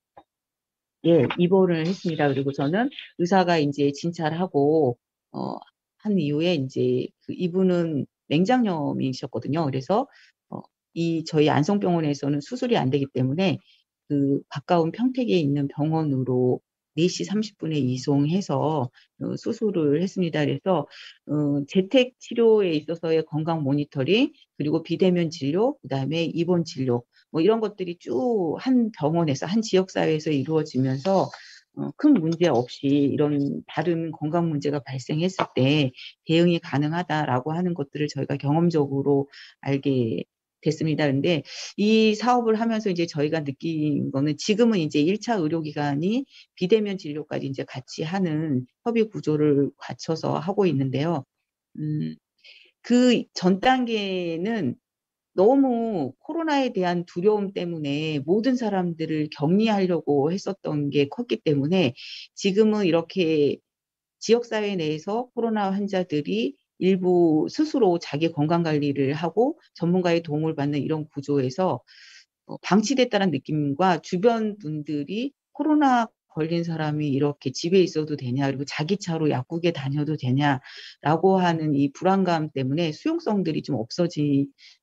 예, 입원을 했습니다. 그리고 저는 의사가 이제 진찰하고, 어, 한 이후에 이제 그 이분은 맹장염이셨거든요. 그래서, 어, 이 저희 안성병원에서는 수술이 안 되기 때문에 그 가까운 평택에 있는 병원으로 네 시 삼십 분에 이송해서 어, 수술을 했습니다. 그래서 어, 재택 치료에 있어서의 건강 모니터링 그리고 비대면 진료 그다음에 입원 진료 뭐 이런 것들이 쭉 한 병원에서 한 지역사회에서 이루어지면서 어, 큰 문제 없이 이런 다른 건강 문제가 발생했을 때 대응이 가능하다라고 하는 것들을 저희가 경험적으로 알게 됐습니다. 근데 이 사업을 하면서 이제 저희가 느낀 거는 지금은 이제 일 차 의료기관이 비대면 진료까지 이제 같이 하는 협의 구조를 갖춰서 하고 있는데요. 음, 그 전 단계는 너무 코로나에 대한 두려움 때문에 모든 사람들을 격리하려고 했었던 게 컸기 때문에 지금은 이렇게 지역사회 내에서 코로나 환자들이 일부 스스로 자기 건강관리를 하고 전문가의 도움을 받는 이런 구조에서 어, 방치됐다는 느낌과 주변 분들이 코로나 걸린 사람이 이렇게 집에 있어도 되냐, 그리고 자기 차로 약국에 다녀도 되냐라고 하는 이 불안감 때문에 수용성들이 좀 없어진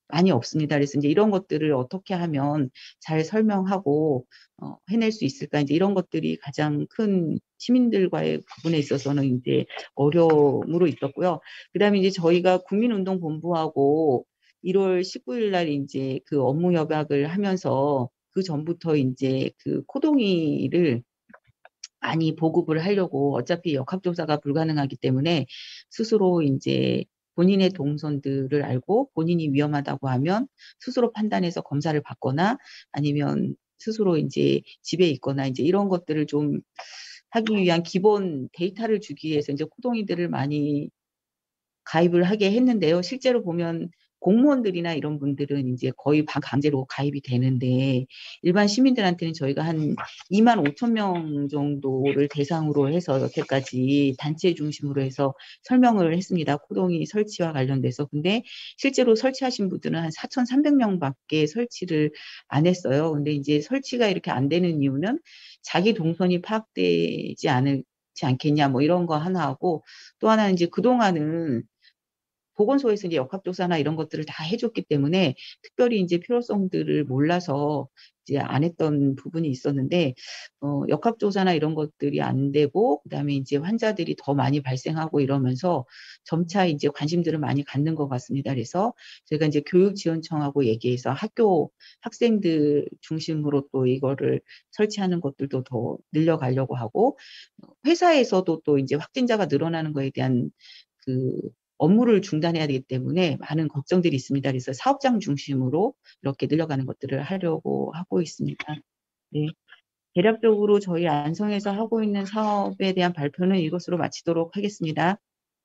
많이 없습니다. 그래서 이제 이런 것들을 어떻게 하면 잘 설명하고 어, 해낼 수 있을까? 이제 이런 것들이 가장 큰 시민들과의 부분에 있어서는 이제 어려움으로 있었고요. 그다음에 이제 저희가 국민운동본부하고 일월 십구일 날 이제 그 업무 협약을 하면서 그 전부터 이제 그 코동이를 많이 보급을 하려고 어차피 역학조사가 불가능하기 때문에 스스로 이제 본인의 동선들을 알고 본인이 위험하다고 하면 스스로 판단해서 검사를 받거나 아니면 스스로 이제 집에 있거나 이제 이런 것들을 좀 하기 위한 기본 데이터를 주기 위해서 이제 코동이들을 많이 가입을 하게 했는데요. 실제로 보면 공무원들이나 이런 분들은 이제 거의 강제로 가입이 되는데 일반 시민들한테는 저희가 한 이만 오천 명 정도를 대상으로 해서 여태까지 단체 중심으로 해서 설명을 했습니다. 코동이 설치와 관련돼서. 근데 실제로 설치하신 분들은 한 사천삼백 명밖에 설치를 안 했어요. 근데 이제 설치가 이렇게 안 되는 이유는 자기 동선이 파악되지 않을지 않겠냐 뭐 이런 거 하나 하고 또 하나는 이제 그동안은 보건소에서 이제 역학조사나 이런 것들을 다 해줬기 때문에 특별히 이제 필요성들을 몰라서 이제 안 했던 부분이 있었는데, 어, 역학조사나 이런 것들이 안 되고, 그 다음에 이제 환자들이 더 많이 발생하고 이러면서 점차 이제 관심들을 많이 갖는 것 같습니다. 그래서 저희가 이제 교육지원청하고 얘기해서 학교 학생들 중심으로 또 이거를 설치하는 것들도 더 늘려가려고 하고, 회사에서도 또 이제 확진자가 늘어나는 거에 대한 그 업무를 중단해야 되기 때문에 많은 걱정들이 있습니다. 그래서 사업장 중심으로 이렇게 늘려가는 것들을 하려고 하고 있습니다. 네. 대략적으로 저희 안성에서 하고 있는 사업에 대한 발표는 이것으로 마치도록 하겠습니다.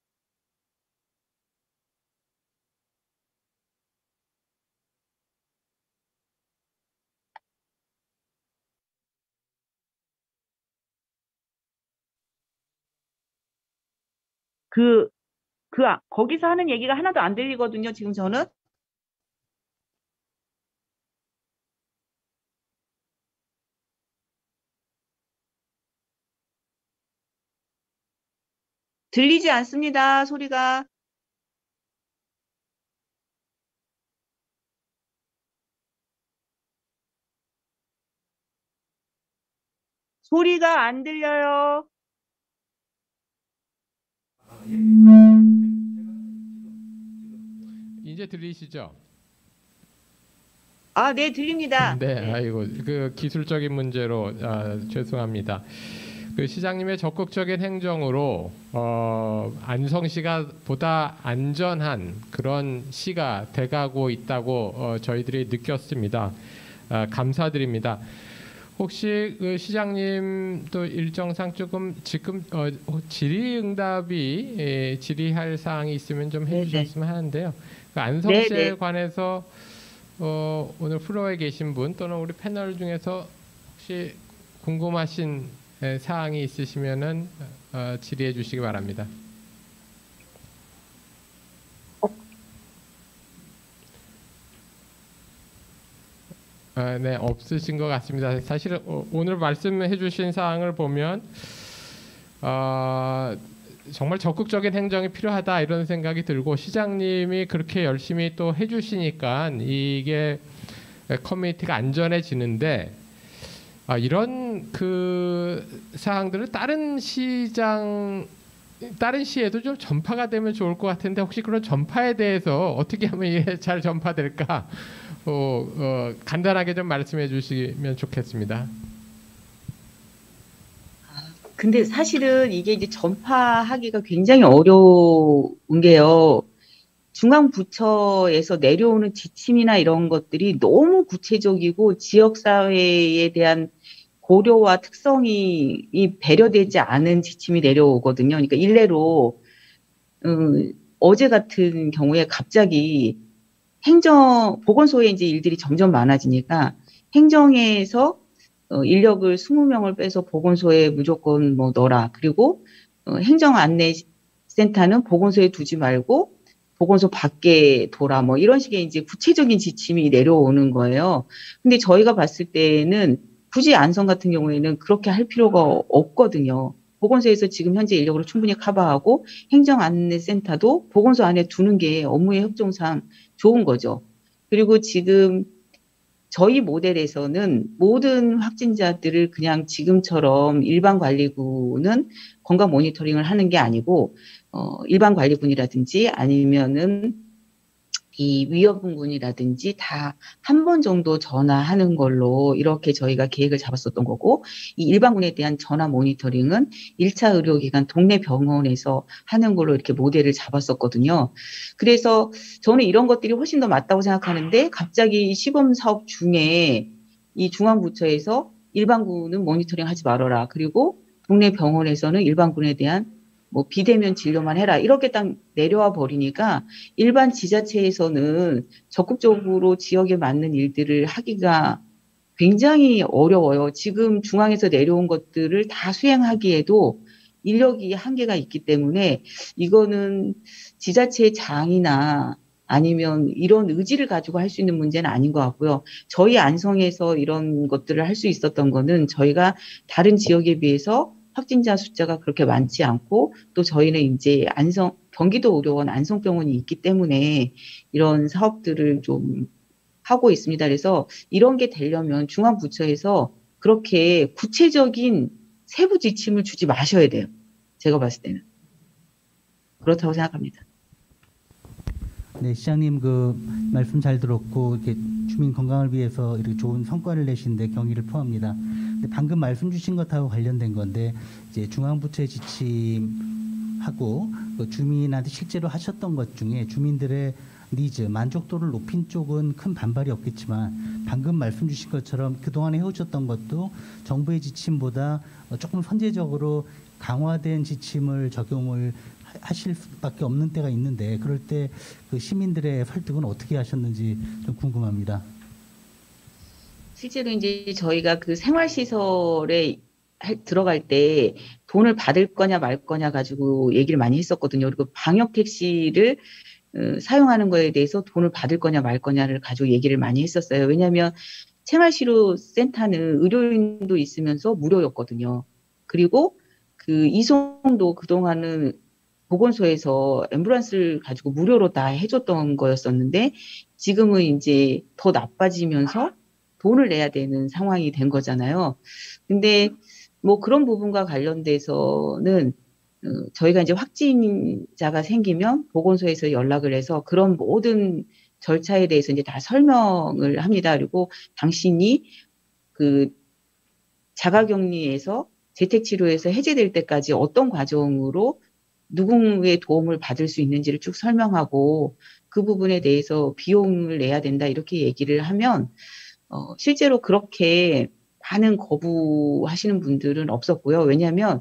그, 그, 아- 거기서 하는 얘기가 하나도 안 들리거든요, 지금 저는. 들리지 않습니다, 소리가. 소리가 안 들려요. 이제 들리시죠? 아, 네, 들립니다. 네, 아이고 그 기술적인 문제로 아, 죄송합니다. 그 시장님의 적극적인 행정으로 어, 안성시가 보다 안전한 그런 시가 돼가고 있다고 어, 저희들이 느꼈습니다. 아, 감사드립니다. 혹시 그 시장님도 일정상 조금 지금 어, 질의응답이 예, 질의할 사항이 있으면 좀 해주셨으면 하는데요. 그 안성시에 네네. 관해서 어, 오늘 플로어에 계신 분 또는 우리 패널 중에서 혹시 궁금하신 에, 사항이 있으시면은 어, 질의해 주시기 바랍니다. 아, 네, 없으신 것 같습니다. 사실 어, 오늘 말씀해 주신 사항을 보면 어, 정말 적극적인 행정이 필요하다 이런 생각이 들고 시장님이 그렇게 열심히 또 해주시니까 이게 커뮤니티가 안전해지는데 아, 이런 그 사항들을 다른 시장 다른 시에도 좀 전파가 되면 좋을 것 같은데 혹시 그런 전파에 대해서 어떻게 하면 이게 잘 전파될까? 어, 어, 간단하게 좀 말씀해 주시면 좋겠습니다. 근데 사실은 이게 이제 전파하기가 굉장히 어려운 게요. 중앙부처에서 내려오는 지침이나 이런 것들이 너무 구체적이고 지역사회에 대한 고려와 특성이 이 배려되지 않은 지침이 내려오거든요. 그러니까 일례로 음, 어제 같은 경우에 갑자기 행정 보건소에 이제 일들이 점점 많아지니까 행정에서 어, 인력을 이십 명을 빼서 보건소에 무조건 뭐 넣어라. 그리고 어, 행정안내센터는 보건소에 두지 말고 보건소 밖에 둬라. 뭐 이런 식의 이제 구체적인 지침이 내려오는 거예요. 근데 저희가 봤을 때는 굳이 안성 같은 경우에는 그렇게 할 필요가 없거든요. 보건소에서 지금 현재 인력으로 충분히 커버하고 행정안내센터도 보건소 안에 두는 게 업무의 협종상 좋은 거죠. 그리고 지금 저희 모델에서는 모든 확진자들을 그냥 지금처럼 일반관리군은 건강 모니터링을 하는 게 아니고 어, 일반관리군이라든지 아니면은 이 위험군이라든지 다 한 번 정도 전화하는 걸로 이렇게 저희가 계획을 잡았었던 거고, 이 일반군에 대한 전화 모니터링은 일 차 의료기관 동네 병원에서 하는 걸로 이렇게 모델을 잡았었거든요. 그래서 저는 이런 것들이 훨씬 더 맞다고 생각하는데, 갑자기 시범 사업 중에 이 중앙부처에서 일반군은 모니터링 하지 말아라, 그리고 동네 병원에서는 일반군에 대한 뭐 비대면 진료만 해라, 이렇게 딱 내려와 버리니까 일반 지자체에서는 적극적으로 지역에 맞는 일들을 하기가 굉장히 어려워요. 지금 중앙에서 내려온 것들을 다 수행하기에도 인력이 한계가 있기 때문에 이거는 지자체 장이나 아니면 이런 의지를 가지고 할 수 있는 문제는 아닌 것 같고요. 저희 안성에서 이런 것들을 할 수 있었던 거는 저희가 다른 지역에 비해서 확진자 숫자가 그렇게 많지 않고, 또 저희는 이제 안성, 경기도 의료원 안성병원이 있기 때문에 이런 사업들을 좀 하고 있습니다. 그래서 이런 게 되려면 중앙부처에서 그렇게 구체적인 세부 지침을 주지 마셔야 돼요. 제가 봤을 때는. 그렇다고 생각합니다. 네, 시장님 그 말씀 잘 들었고, 이렇게 주민 건강을 위해서 이렇게 좋은 성과를 내신데 경의를 표합니다. 근데 방금 말씀 주신 것하고 관련된 건데, 이제 중앙부처의 지침하고 그 주민한테 실제로 하셨던 것 중에 주민들의 니즈, 만족도를 높인 쪽은 큰 반발이 없겠지만, 방금 말씀 주신 것처럼 그동안 해오셨던 것도 정부의 지침보다 조금 선제적으로 강화된 지침을 적용을 하실 수밖에 없는 때가 있는데, 그럴 때 그 시민들의 설득은 어떻게 하셨는지 좀 궁금합니다. 실제로 이제 저희가 그 생활시설에 들어갈 때 돈을 받을 거냐 말 거냐 가지고 얘기를 많이 했었거든요. 그리고 방역 택시를 어, 사용하는 거에 대해서 돈을 받을 거냐 말 거냐를 가지고 얘기를 많이 했었어요. 왜냐하면 생활치료 센터는 의료인도 있으면서 무료였거든요. 그리고 그 이송도 그동안은 보건소에서 앰뷸런스를 가지고 무료로 다 해줬던 거였었는데, 지금은 이제 더 나빠지면서 돈을 내야 되는 상황이 된 거잖아요. 근데 뭐 그런 부분과 관련돼서는 어, 저희가 이제 확진자가 생기면 보건소에서 연락을 해서 그런 모든 절차에 대해서 이제 다 설명을 합니다. 그리고 당신이 그 자가격리에서 재택치료에서 해제될 때까지 어떤 과정으로 누구의 도움을 받을 수 있는지를 쭉 설명하고, 그 부분에 대해서 비용을 내야 된다, 이렇게 얘기를 하면 어, 실제로 그렇게 많은 거부하시는 분들은 없었고요. 왜냐하면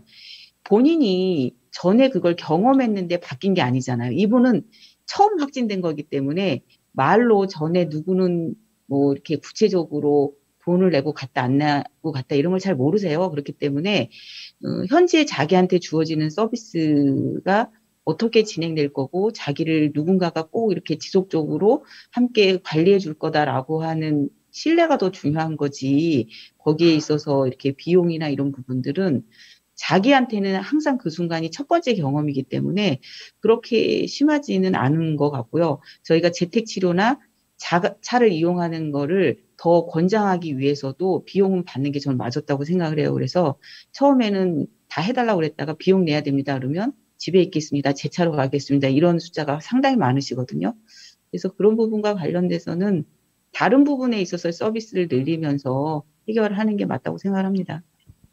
본인이 전에 그걸 경험했는데 바뀐 게 아니잖아요. 이분은 처음 확진된 거기 때문에 말로 전에 누구는 뭐 이렇게 구체적으로 돈을 내고 갔다 안 내고 갔다 이런 걸 잘 모르세요. 그렇기 때문에 어, 현재 자기한테 주어지는 서비스가 어떻게 진행될 거고, 자기를 누군가가 꼭 이렇게 지속적으로 함께 관리해 줄 거다라고 하는 신뢰가 더 중요한 거지, 거기에 있어서 이렇게 비용이나 이런 부분들은 자기한테는 항상 그 순간이 첫 번째 경험이기 때문에 그렇게 심하지는 않은 것 같고요. 저희가 재택치료나 자, 차를 이용하는 거를 더 권장하기 위해서도 비용은 받는 게 저는 맞았다고 생각을 해요. 그래서 처음에는 다 해달라고 그랬다가 비용 내야 됩니다 그러면 집에 있겠습니다, 제 차로 가겠습니다, 이런 숫자가 상당히 많으시거든요. 그래서 그런 부분과 관련돼서는 다른 부분에 있어서 서비스를 늘리면서 해결하는 게 맞다고 생각합니다.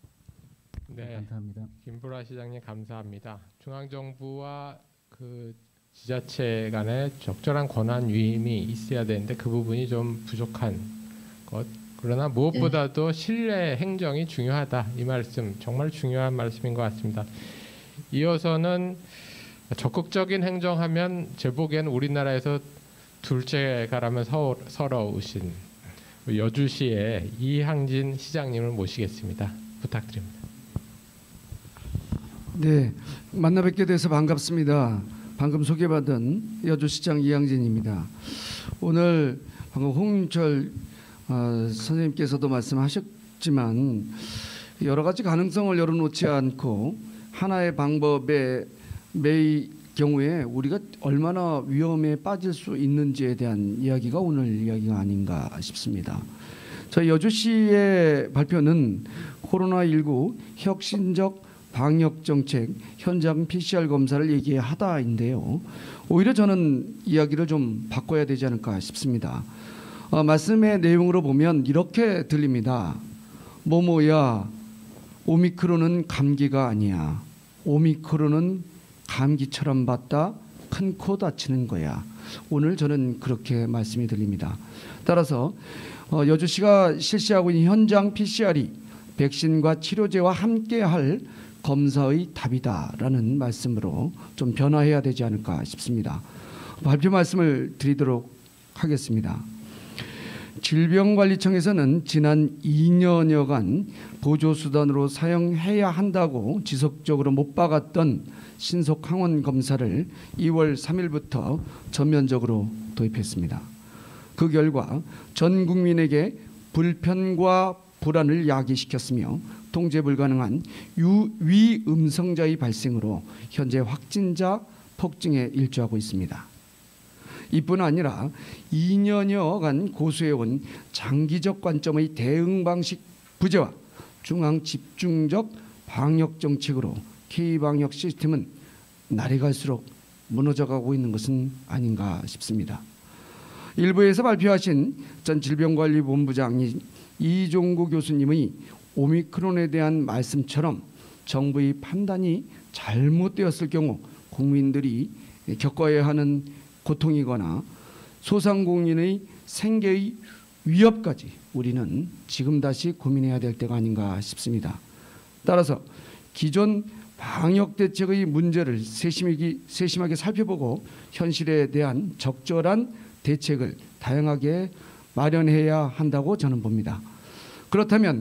네, 감사합니다. 김보라 시장님 감사합니다. 중앙정부와 그 지자체 간에 적절한 권한 위임이 있어야 되는데 그 부분이 좀 부족한 것. 그러나 무엇보다도 신뢰 행정이 중요하다, 이 말씀 정말 중요한 말씀인 것 같습니다. 이어서는 적극적인 행정하면 제 보기에는 우리나라에서 둘째가라면 서, 서러우신 여주시의 이항진 시장님을 모시겠습니다. 부탁드립니다. 네, 만나 뵙게 돼서 반갑습니다. 방금 소개받은 여주시장 이항진입니다. 오늘 방금 홍윤철 어, 선생님께서도 말씀하셨지만 여러 가지 가능성을 열어놓지 않고 하나의 방법에 매이 경우에 우리가 얼마나 위험에 빠질 수 있는지에 대한 이야기가 오늘 이야기가 아닌가 싶습니다. 저희 여주시의 발표는 코로나십구 혁신적 방역정책 현장 피씨알 검사를 얘기하다인데요. 오히려 저는 이야기를 좀 바꿔야 되지 않을까 싶습니다. 어, 말씀의 내용으로 보면 이렇게 들립니다. 뭐뭐야, 오미크론은 감기가 아니야. 오미크론은 감기처럼 봤다 큰 코 다치는 거야. 오늘 저는 그렇게 말씀이 들립니다. 따라서 어, 여주시가 실시하고 있는 현장 피씨알이 백신과 치료제와 함께할 검사의 답이다라는 말씀으로 좀 변화해야 되지 않을까 싶습니다. 발표 말씀을 드리도록 하겠습니다. 질병관리청에서는 지난 이 년여간 보조수단으로 사용해야 한다고 지속적으로 못 박았던 신속 항원 검사를 이월 삼일부터 전면적으로 도입했습니다. 그 결과 전 국민에게 불편과 불안을 야기시켰으며 통제 불가능한 유위음성자의 발생으로 현재 확진자 폭증에 일조하고 있습니다. 이뿐 아니라 이 년여간 고수해온 장기적 관점의 대응 방식 부재와 중앙 집중적 방역 정책으로 K방역 시스템은 날이 갈수록 무너져가고 있는 것은 아닌가 싶습니다. 일부에서 발표하신 전 질병관리본부장인 이종구 교수님의 오미크론에 대한 말씀처럼 정부의 판단이 잘못되었을 경우 국민들이 겪어야 하는 고통이거나 소상공인의 생계의 위협까지 우리는 지금 다시 고민해야 될 때가 아닌가 싶습니다. 따라서 기존 방역 대책의 문제를 세심하게, 세심하게 살펴보고 현실에 대한 적절한 대책을 다양하게 마련해야 한다고 저는 봅니다. 그렇다면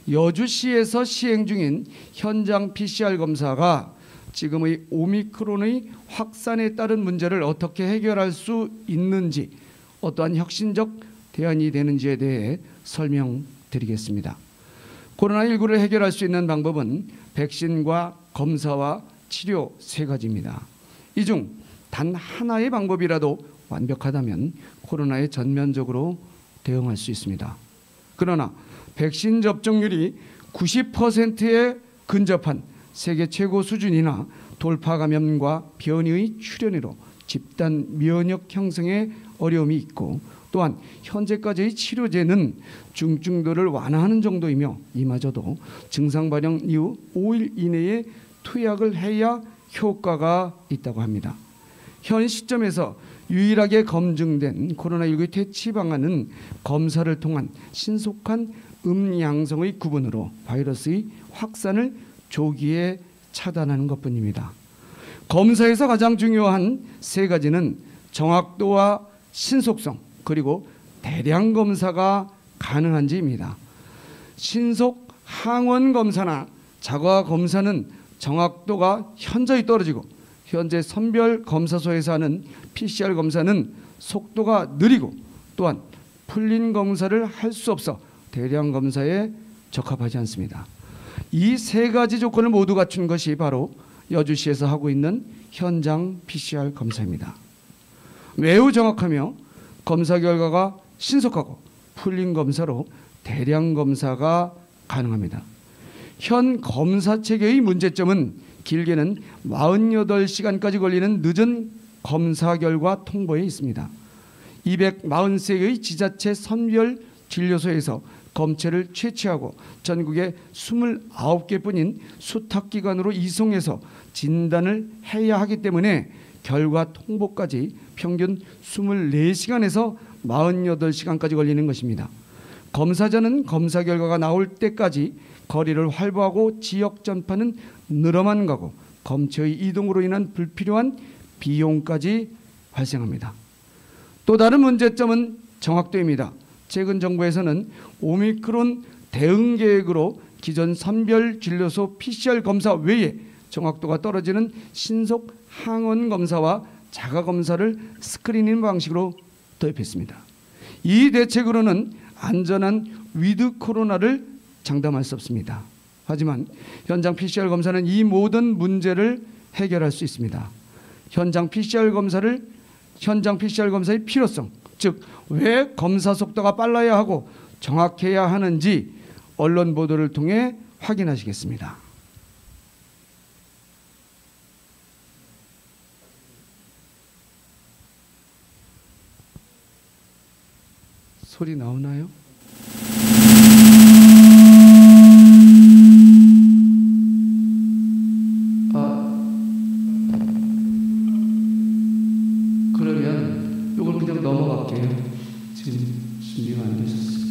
여주시에서 시행 중인 현장 피씨알 검사가 지금의 오미크론의 확산에 따른 문제를 어떻게 해결할 수 있는지, 어떠한 혁신적 대안이 되는지에 대해 설명드리겠습니다. 코로나십구를 해결할 수 있는 방법은 백신과 검사와 치료 세 가지입니다. 이 중 단 하나의 방법이라도 완벽하다면 코로나에 전면적으로 대응할 수 있습니다. 그러나 백신 접종률이 구십 퍼센트에 근접한 세계 최고 수준이나 돌파 감염과 변이의 출현으로 집단 면역 형성에 어려움이 있고, 또한 현재까지의 치료제는 중증도를 완화하는 정도이며 이마저도 증상 발영 이후 오 일 이내에 투약을 해야 효과가 있다고 합니다. 현 시점에서 유일하게 검증된 코로나십구 퇴치 방안은 검사를 통한 신속한 음양성의 구분으로 바이러스의 확산을 조기에 차단하는 것뿐입니다. 검사에서 가장 중요한 세 가지는 정확도와 신속성, 그리고 대량 검사가 가능한지입니다. 신속 항원 검사나 자가 검사는 정확도가 현저히 떨어지고, 현재 선별 검사소에서 하는 피씨알 검사는 속도가 느리고, 또한 풀린 검사를 할 수 없어 대량 검사에 적합하지 않습니다. 이 세 가지 조건을 모두 갖춘 것이 바로 여주시에서 하고 있는 현장 피씨알 검사입니다. 매우 정확하며 검사 결과가 신속하고 풀린 검사로 대량 검사가 가능합니다. 현 검사 체계의 문제점은 길게는 사십팔 시간까지 걸리는 늦은 검사 결과 통보에 있습니다. 이백사십삼 개의 지자체 선별 진료소에서 검체를 채취하고 전국에 이십구 개뿐인 수탁기관으로 이송해서 진단을 해야 하기 때문에 결과 통보까지 평균 이십사 시간에서 사십팔 시간까지 걸리는 것입니다. 검사자는 검사 결과가 나올 때까지 거리를 활보하고 지역 전파는 늘어만 가고 검체의 이동으로 인한 불필요한 비용까지 발생합니다. 또 다른 문제점은 정확도입니다. 최근 정부에서는 오미크론 대응 계획으로 기존 선별 진료소 피씨알 검사 외에 정확도가 떨어지는 신속 항원 검사와 자가 검사를 스크리닝 방식으로 도입했습니다. 이 대책으로는 안전한 위드 코로나를 장담할 수 없습니다. 하지만 현장 피씨알 검사는 이 모든 문제를 해결할 수 있습니다. 현장 피씨알 검사를 현장 피씨알 검사의 필요성, 즉 왜 검사 속도가 빨라야 하고 정확해야 하는지 언론 보도를 통해 확인하시겠습니다. 소리 나오나요? 아, 그러면 이걸 그냥 넘어갈게요. 지금 준비가 안 되셨어요.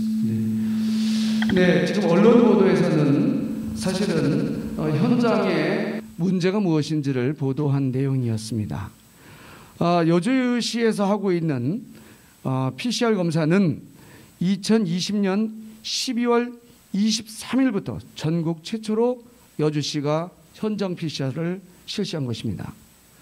네, 네 지금 언론 보도에서는 사실은 어, 현장에 문제가 무엇인지를 보도한 내용이었습니다. 어, 여주시에서 하고 있는 어, 피씨알 검사는 이천이십 년 십이월 이십삼일부터 전국 최초로 여주시가 현장 피씨알을 실시한 것입니다.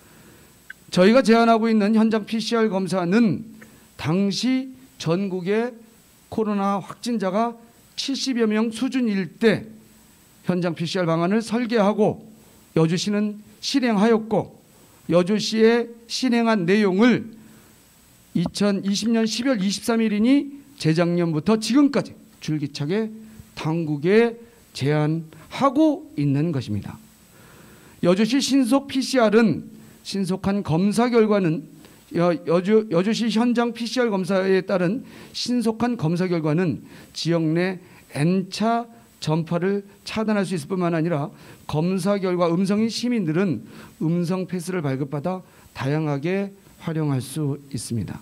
저희가 제안하고 있는 현장 피씨알 검사는 당시 전국의 코로나 확진자가 칠십여 명 수준일 때 현장 피씨알 방안을 설계하고 여주시는 실행하였고, 여주시에 실행한 내용을 이천이십 년 십이월 이십삼일이니 재작년부터 지금까지 줄기차게 당국에 제안하고 있는 것입니다. 여주시 신속 피씨알은 신속한 검사 결과는 여주, 여주시 현장 피씨알 검사에 따른 신속한 검사 결과는 지역 내 N차 전파를 차단할 수 있을 뿐만 아니라 검사 결과 음성인 시민들은 음성 패스를 발급받아 다양하게 활용할 수 있습니다.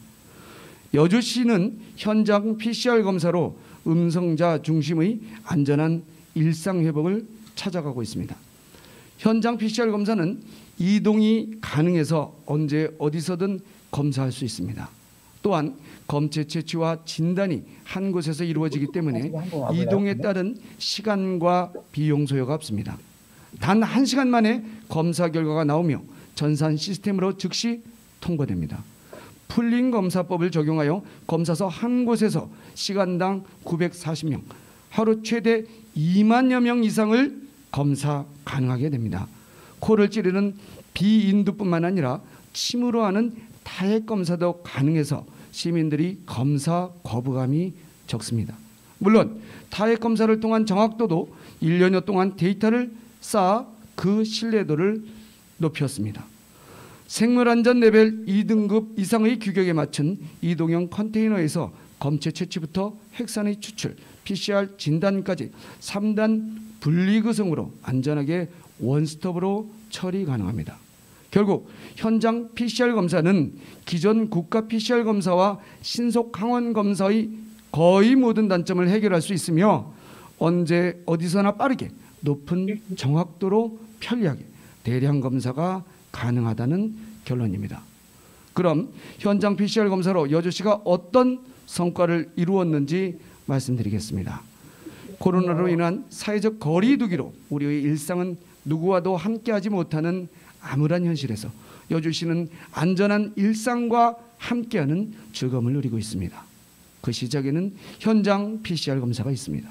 여주시는 현장 피씨알 검사로 음성자 중심의 안전한 일상 회복을 찾아가고 있습니다. 현장 피씨알 검사는 이동이 가능해서 언제 어디서든 검사할 수 있습니다. 또한 검체 채취와 진단이 한 곳에서 이루어지기 때문에 이동에 따른 시간과 비용 소요가 없습니다. 단 한 시간 만에 검사 결과가 나오며 전산 시스템으로 즉시 통보됩니다. 풀링 검사법을 적용하여 검사소 한 곳에서 시간당 구백사십 명, 하루 최대 이만여 명 이상을 검사 가능하게 됩니다. 코를 찌르는 비인두뿐만 아니라 침으로 하는 타액 검사도 가능해서 시민들이 검사 거부감이 적습니다. 물론 타액 검사를 통한 정확도도 일 년여 동안 데이터를 쌓아 그 신뢰도를 높였습니다. 생물안전 레벨 이 등급 이상의 규격에 맞춘 이동형 컨테이너에서 검체 채취부터 핵산의 추출, 피씨알 진단까지 삼 단 분리구성으로 안전하게 원스톱으로 처리 가능합니다. 결국 현장 피씨알 검사는 기존 국가 피씨알 검사와 신속 항원 검사의 거의 모든 단점을 해결할 수 있으며 언제 어디서나 빠르게 높은 정확도로 편리하게 대량 검사가 가능하다는 결론입니다. 그럼 현장 피씨알 검사로 여주시가 어떤 성과를 이루었는지 말씀드리겠습니다. 코로나로 인한 사회적 거리 두기로 우리의 일상은 누구와도 함께하지 못하는 암울한 현실에서 여주시는 안전한 일상과 함께하는 즐거움을 누리고 있습니다. 그 시작에는 현장 피씨알 검사가 있습니다.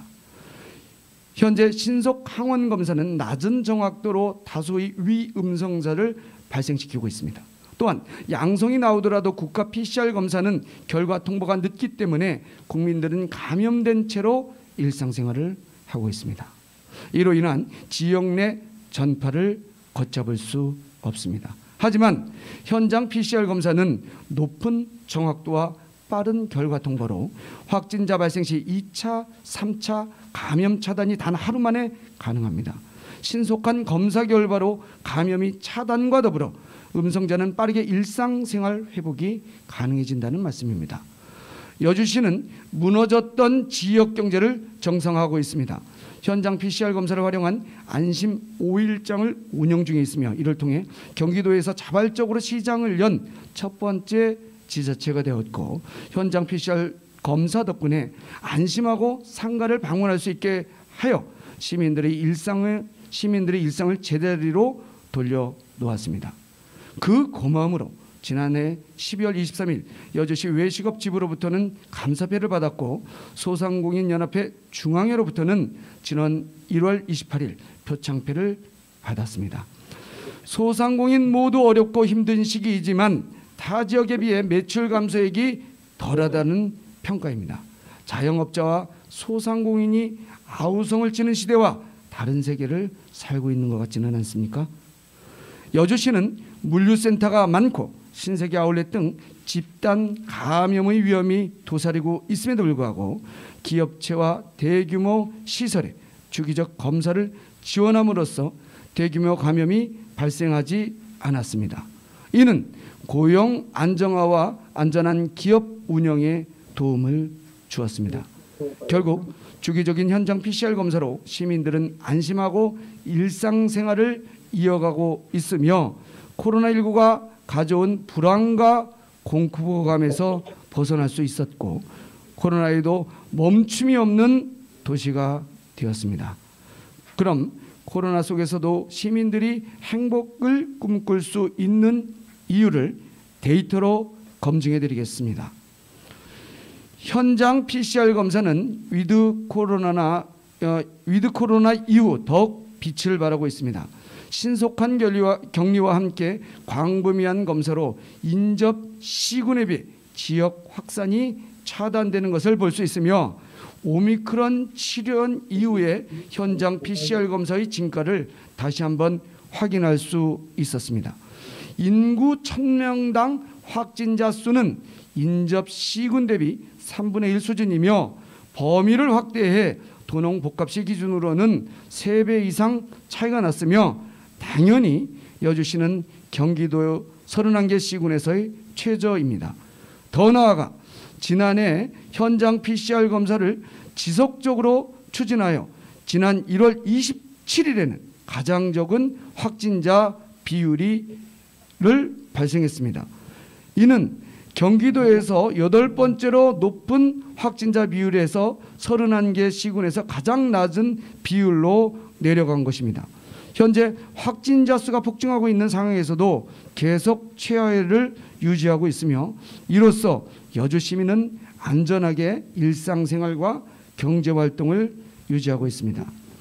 현재 신속 항원 검사는 낮은 정확도로 다수의 위음성자를 발생시키고 있습니다. 또한 양성이 나오더라도 국가 피씨알 검사는 결과 통보가 늦기 때문에 국민들은 감염된 채로 일상생활을 하고 있습니다. 이로 인한 지역 내 전파를 걷잡을 수 없습니다. 하지만 현장 피씨알 검사는 높은 정확도와 빠른 결과 통보로 확진자 발생 시 이 차, 삼 차 감염 차단이 단 하루 만에 가능합니다. 신속한 검사 결과로 감염이 차단과 더불어 음성자는 빠르게 일상생활 회복이 가능해진다는 말씀입니다. 여주시는 무너졌던 지역 경제를 정상화하고 있습니다. 현장 피씨알 검사를 활용한 안심 오 일장을 운영 중에 있으며 이를 통해 경기도에서 자발적으로 시장을 연 첫 번째 지자체가 되었고, 현장 피씨알 검사 덕분에 안심하고 상가를 방문할 수 있게 하여 시민들의 일상을 시민들의 일상을 제자리로 돌려놓았습니다. 그 고마움으로 지난해 십이월 이십삼일 여주시 외식업 지부로부터는 감사패를 받았고, 소상공인연합회 중앙회로부터는 지난 일월 이십팔일 표창패를 받았습니다. 소상공인 모두 어렵고 힘든 시기이지만 타 지역에 비해 매출 감소액이 덜하다는 평가입니다. 자영업자와 소상공인이 아우성을 치는 시대와 다른 세계를 살고 있는 것 같지는 않습니까? 여주시는 물류센터가 많고 신세계 아울렛 등 집단 감염의 위험이 도사리고 있음에도 불구하고 기업체와 대규모 시설에 주기적 검사를 지원함으로써 대규모 감염이 발생하지 않았습니다. 이는 고용 안정화와 안전한 기업 운영에 도움을 주었습니다. 결국 주기적인 현장 피씨알 검사로 시민들은 안심하고 일상생활을 이어가고 있으며 코로나십구가 가져온 불안과 공포감에서 벗어날 수 있었고 코로나에도 멈춤이 없는 도시가 되었습니다. 그럼 코로나 속에서도 시민들이 행복을 꿈꿀 수 있는 이유를 데이터로 검증해 드리겠습니다. 현장 피씨알 검사는 위드 코로나나 어, 위드 코로나 이후 더욱 빛을 발하고 있습니다. 신속한 격리와, 격리와 함께 광범위한 검사로 인접 시군에 비해 지역 확산이 차단되는 것을 볼 수 있으며 오미크론 치료연 이후에 현장 피씨알 검사의 진가를 다시 한번 확인할 수 있었습니다. 인구 천 명당 확진자 수는 인접 시군 대비 삼분의 일 수준이며 범위를 확대해 도농 복합시 기준으로는 세 배 이상 차이가 났으며 당연히 여주시는 경기도 서른한 개 시군에서의 최저입니다. 더 나아가 지난해 현장 피씨알 검사를 지속적으로 추진하여 지난 일월 이십칠일에는 가장 적은 확진자 비율을 발생했습니다. 이는 경기도에서 여덟 번째로 높은 확진자 비율에서 서른한 개 시군에서 가장 낮은 비율로 내려간 것입니다. 현재 확진자 수가 폭증하고 있는 상황에서도 계속 최하위를 유지하고 있으며 이로써 여주 시민은 안전하게 일상생활과 경제활동을 유지하고 있습니다.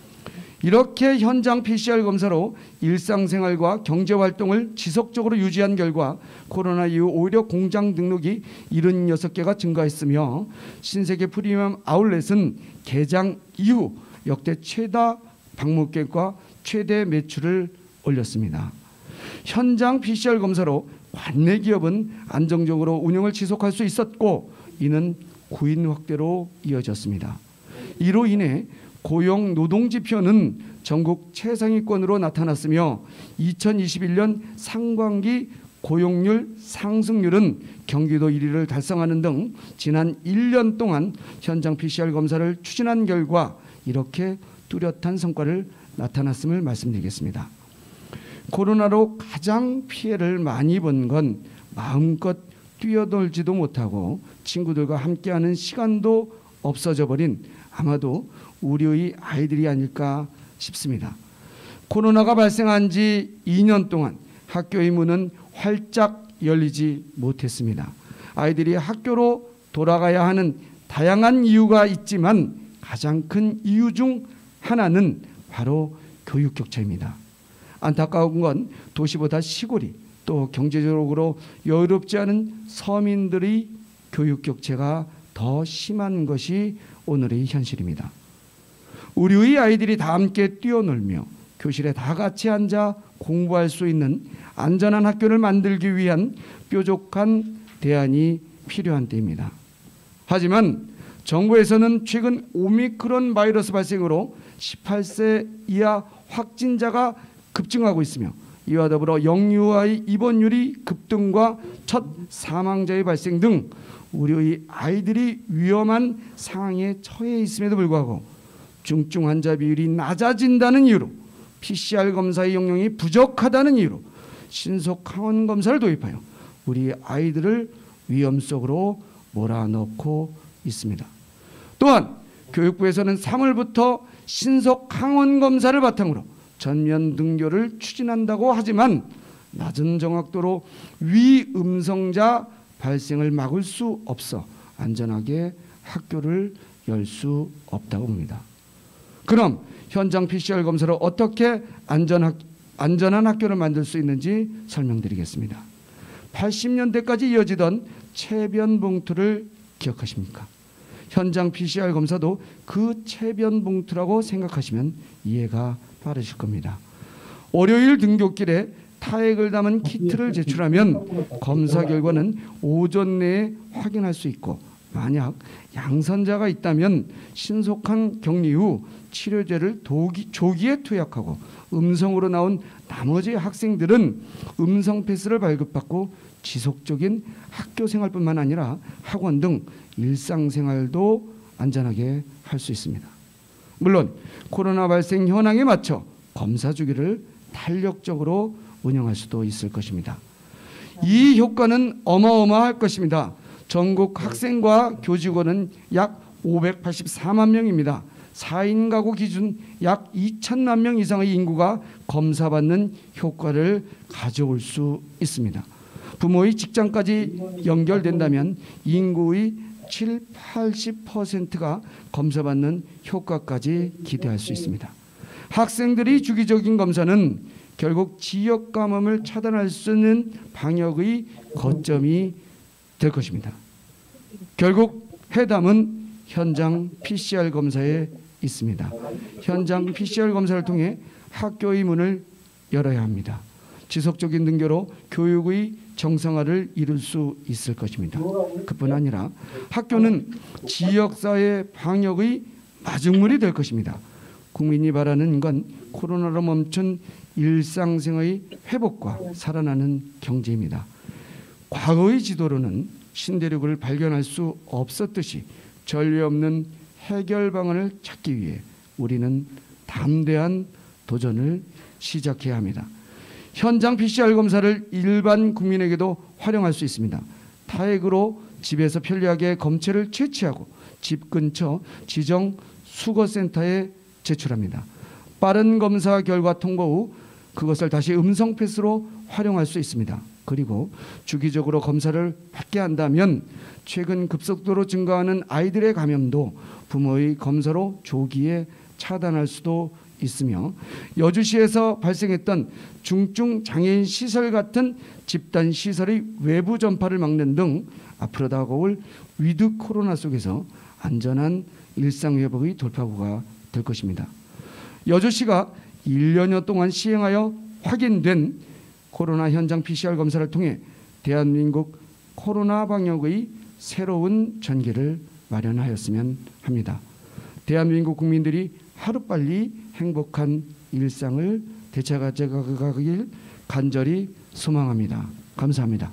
이렇게 현장 피씨알 검사로 일상생활과 경제활동을 지속적으로 유지한 결과 코로나 이후 오히려 공장 등록이 칠십육 개가 증가했으며 신세계 프리미엄 아울렛은 개장 이후 역대 최다 방문객과 최대 매출을 올렸습니다. 현장 피씨알 검사로 관내 기업은 안정적으로 운영을 지속할 수 있었고 이는 구인 확대로 이어졌습니다. 이로 인해 고용 노동 지표는 전국 최상위권으로 나타났으며 이천이십일 년 상반기 고용률 상승률은 경기도 일 위를 달성하는 등 지난 일 년 동안 현장 피씨알 검사를 추진한 결과 이렇게 뚜렷한 성과를 나타났음을 말씀드리겠습니다. 코로나로 가장 피해를 많이 본 건 마음껏 뛰어놀지도 못하고 친구들과 함께하는 시간도 없어져 버린 아마도 우리의 아이들이 아닐까 싶습니다. 코로나가 발생한 지 이 년 동안 학교의 문은 활짝 열리지 못했습니다. 아이들이 학교로 돌아가야 하는 다양한 이유가 있지만 가장 큰 이유 중 하나는 바로 교육 격차입니다. 안타까운 건 도시보다 시골이 또 경제적으로 여유롭지 않은 서민들의 교육 격차가 더 심한 것이 오늘의 현실입니다. 우리의 아이들이 다 함께 뛰어놀며 교실에 다 같이 앉아 공부할 수 있는 안전한 학교를 만들기 위한 뾰족한 대안이 필요한 때입니다. 하지만 정부에서는 최근 오미크론 바이러스 발생으로 십팔 세 이하 확진자가 급증하고 있으며 이와 더불어 영유아의 입원율이 급등과 첫 사망자의 발생 등 우리의 아이들이 위험한 상황에 처해 있음에도 불구하고 중증 환자 비율이 낮아진다는 이유로 피씨알 검사의 용량이 부족하다는 이유로 신속 항원 검사를 도입하여 우리 아이들을 위험 속으로 몰아넣고 있습니다. 또한 교육부에서는 삼월부터 신속 항원 검사를 바탕으로 전면 등교를 추진한다고 하지만 낮은 정확도로 위음성자 발생을 막을 수 없어 안전하게 학교를 열 수 없다고 봅니다. 그럼 현장 피씨알 검사를 어떻게 안전하, 안전한 학교를 만들 수 있는지 설명드리겠습니다. 팔십 년대까지 이어지던 체변 봉투를 기억하십니까? 현장 피씨알 검사도 그 체변 봉투라고 생각하시면 이해가 빠르실 겁니다. 월요일 등굣길에 타액을 담은 키트를 제출하면 검사 결과는 오전 내에 확인할 수 있고, 만약 양선자가 있다면 신속한 격리 후 치료제를 도기, 조기에 투약하고, 음성으로 나온 나머지 학생들은 음성 패스를 발급받고 지속적인 학교 생활뿐만 아니라 학원 등 일상생활도 안전하게 할 수 있습니다. 물론 코로나 발생 현황에 맞춰 검사 주기를 탄력적으로 운영할 수도 있을 것입니다. 이 효과는 어마어마할 것입니다. 전국 학생과 교직원은 약 오백팔십사만 명입니다. 사 인 가구 기준 약 이천만 명 이상의 인구가 검사받는 효과를 가져올 수 있습니다. 부모의 직장까지 연결된다면 인구의 칠십, 팔십 퍼센트가 검사받는 효과까지 기대할 수 있습니다. 학생들이 주기적인 검사는 결국 지역 감염을 차단할 수 있는 방역의 거점이 될 것입니다. 결국 해답은 현장 피씨알 검사에 있습니다. 현장 피씨알 검사를 통해 학교의 문을 열어야 합니다. 지속적인 등교로 교육의 정상화를 이룰 수 있을 것입니다. 그뿐 아니라 학교는 지역사회 방역의 마중물이 될 것입니다. 국민이 바라는 건 코로나로 멈춘 일상생활의 회복과 살아나는 경제입니다. 과거의 지도로는 신대륙을 발견할 수 없었듯이 전례 없는 해결 방안을 찾기 위해 우리는 담대한 도전을 시작해야 합니다. 현장 피씨알 검사를 일반 국민에게도 활용할 수 있습니다. 타액으로 집에서 편리하게 검체를 채취하고 집 근처 지정 수거센터에 제출합니다. 빠른 검사 결과 통보 후 그것을 다시 음성 패스로 활용할 수 있습니다. 그리고 주기적으로 검사를 받게 한다면 최근 급속도로 증가하는 아이들의 감염도 부모의 검사로 조기에 차단할 수도 있으며, 여주시에서 발생했던 중증 장애인 시설 같은 집단 시설의 외부 전파를 막는 등 앞으로 다가올 위드 코로나 속에서 안전한 일상 회복의 돌파구가 될 것입니다. 여주시가 일 년여 동안 시행하여 확인된 코로나 현장 피씨알 검사를 통해 대한민국 코로나 방역의 새로운 전기를 마련하였으면 합니다. 대한민국 국민들이 하루빨리 행복한 일상을 되찾아가길 간절히 소망합니다. 감사합니다.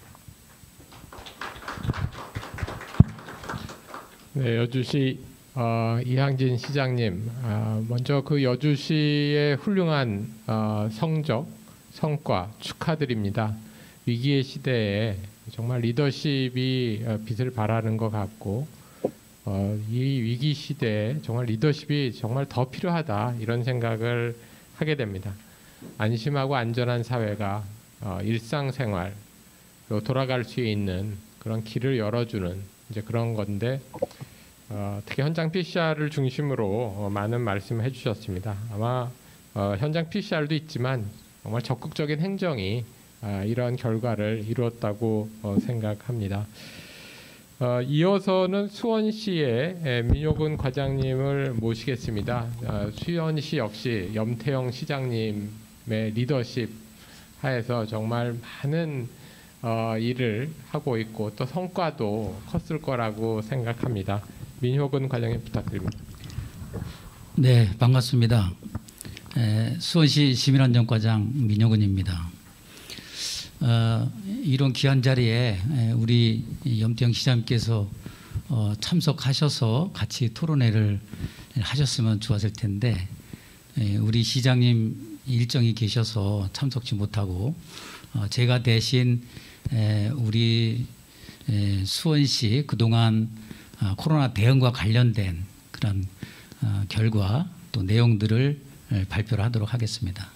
네, 여주시 어, 이항진 시장님, 어, 먼저 그 여주시의 훌륭한 어, 성적, 성과 축하드립니다. 위기의 시대에 정말 리더십이 빛을 발하는 것 같고, 어, 이 위기 시대에 정말 리더십이 정말 더 필요하다, 이런 생각을 하게 됩니다. 안심하고 안전한 사회가 어, 일상생활로 돌아갈 수 있는 그런 길을 열어주는 이제 그런 건데, 어, 특히 현장 피씨알을 중심으로 어, 많은 말씀을 해주셨습니다. 아마 어, 현장 피씨알도 있지만 정말 적극적인 행정이 어, 이런 결과를 이루었다고 어, 생각합니다. 어, 이어서는 수원시의 민효근 과장님을 모시겠습니다. 어, 수원시 역시 염태영 시장님의 리더십 하에서 정말 많은 어, 일을 하고 있고 또 성과도 컸을 거라고 생각합니다. 민효근 과장님 부탁드립니다. 네, 반갑습니다. 에, 수원시 시민안전과장 민효근입니다. 어, 이런 귀한 자리에 우리 염태영 시장님께서 어, 참석하셔서 같이 토론회를 하셨으면 좋았을 텐데, 에, 우리 시장님 일정이 계셔서 참석지 못하고 어, 제가 대신 에, 우리 에, 수원시 그동안 어, 코로나 대응과 관련된 그런 어, 결과 또 내용들을 에, 발표를 하도록 하겠습니다.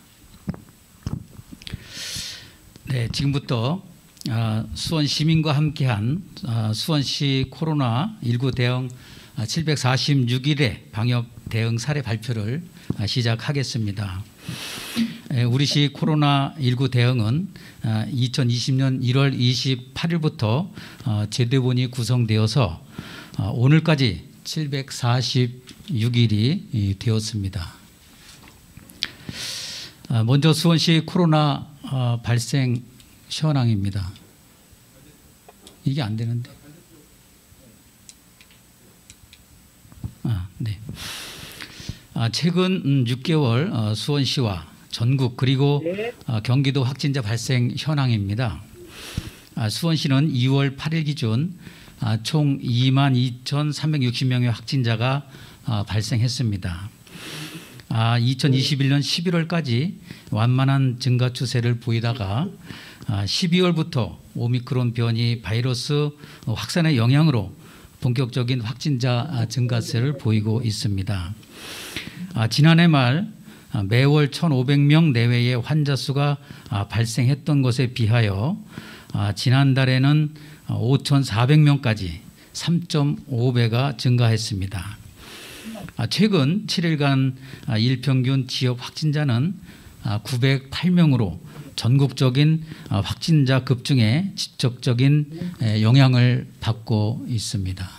네, 지금부터 어, 수원 시민과 함께한 어, 수원시 코로나 십구 대응 칠백사십육 일의 방역 대응 사례 발표를 어, 시작하겠습니다. 우리시 코로나십구 대응은 이천이십 년 일월 이십팔일부터 제대본이 구성되어서 오늘까지 칠백사십육 일이 되었습니다. 먼저 수원시 코로나 발생 현황입니다. 이게 안 되는데. 아, 네. 최근 육 개월 수원시와 전국 그리고 경기도 확진자 발생 현황입니다. 수원시는 이월 팔일 기준 총 이만 이천삼백육십 명의 확진자가 발생했습니다. 이천이십일 년 십일월까지 완만한 증가 추세를 보이다가 십이월부터 오미크론 변이 바이러스 확산의 영향으로 본격적인 확진자 증가세를 보이고 있습니다. 지난해 말 매월 천오백 명 내외의 환자 수가 발생했던 것에 비하여 지난달에는 오천사백 명까지 삼 점 오 배가 증가했습니다. 최근 칠 일간 일평균 지역 확진자는 구백팔 명으로 전국적인 확진자 급증에 직접적인 영향을 받고 있습니다.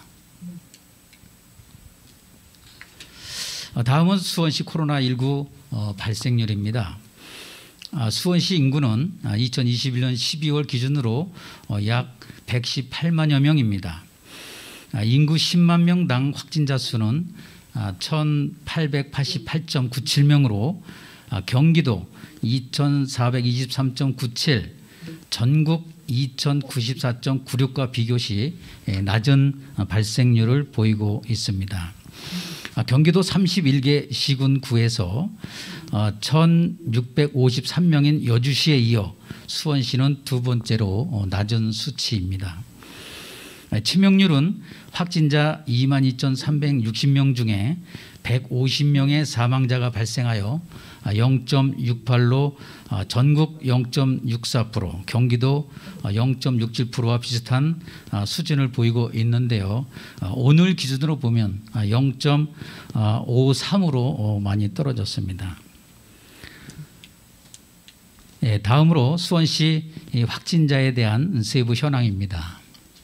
다음은 수원시 코로나십구 발생률입니다. 수원시 인구는 이천이십일 년 십이월 기준으로 약 백십팔만여 명입니다. 인구 십만 명당 확진자 수는 천팔백팔십팔 점 구칠 명으로 경기도 이천사백이십삼 점 구칠, 전국 이천구십사 점 구육과 비교시 낮은 발생률을 보이고 있습니다. 경기도 삼십일 개 시군구에서 천육백오십삼 명인 여주시에 이어 수원시는 두 번째로 낮은 수치입니다. 치명률은 확진자 이만 이천삼백육십 명 중에 백오십 명의 사망자가 발생하여 영 점 육팔로 전국 영 점 육사 퍼센트, 경기도 영 점 육칠 퍼센트와 비슷한 수준을 보이고 있는데요. 오늘 기준으로 보면 영 점 오삼으로 많이 떨어졌습니다. 다음으로 수원시 확진자에 대한 세부 현황입니다.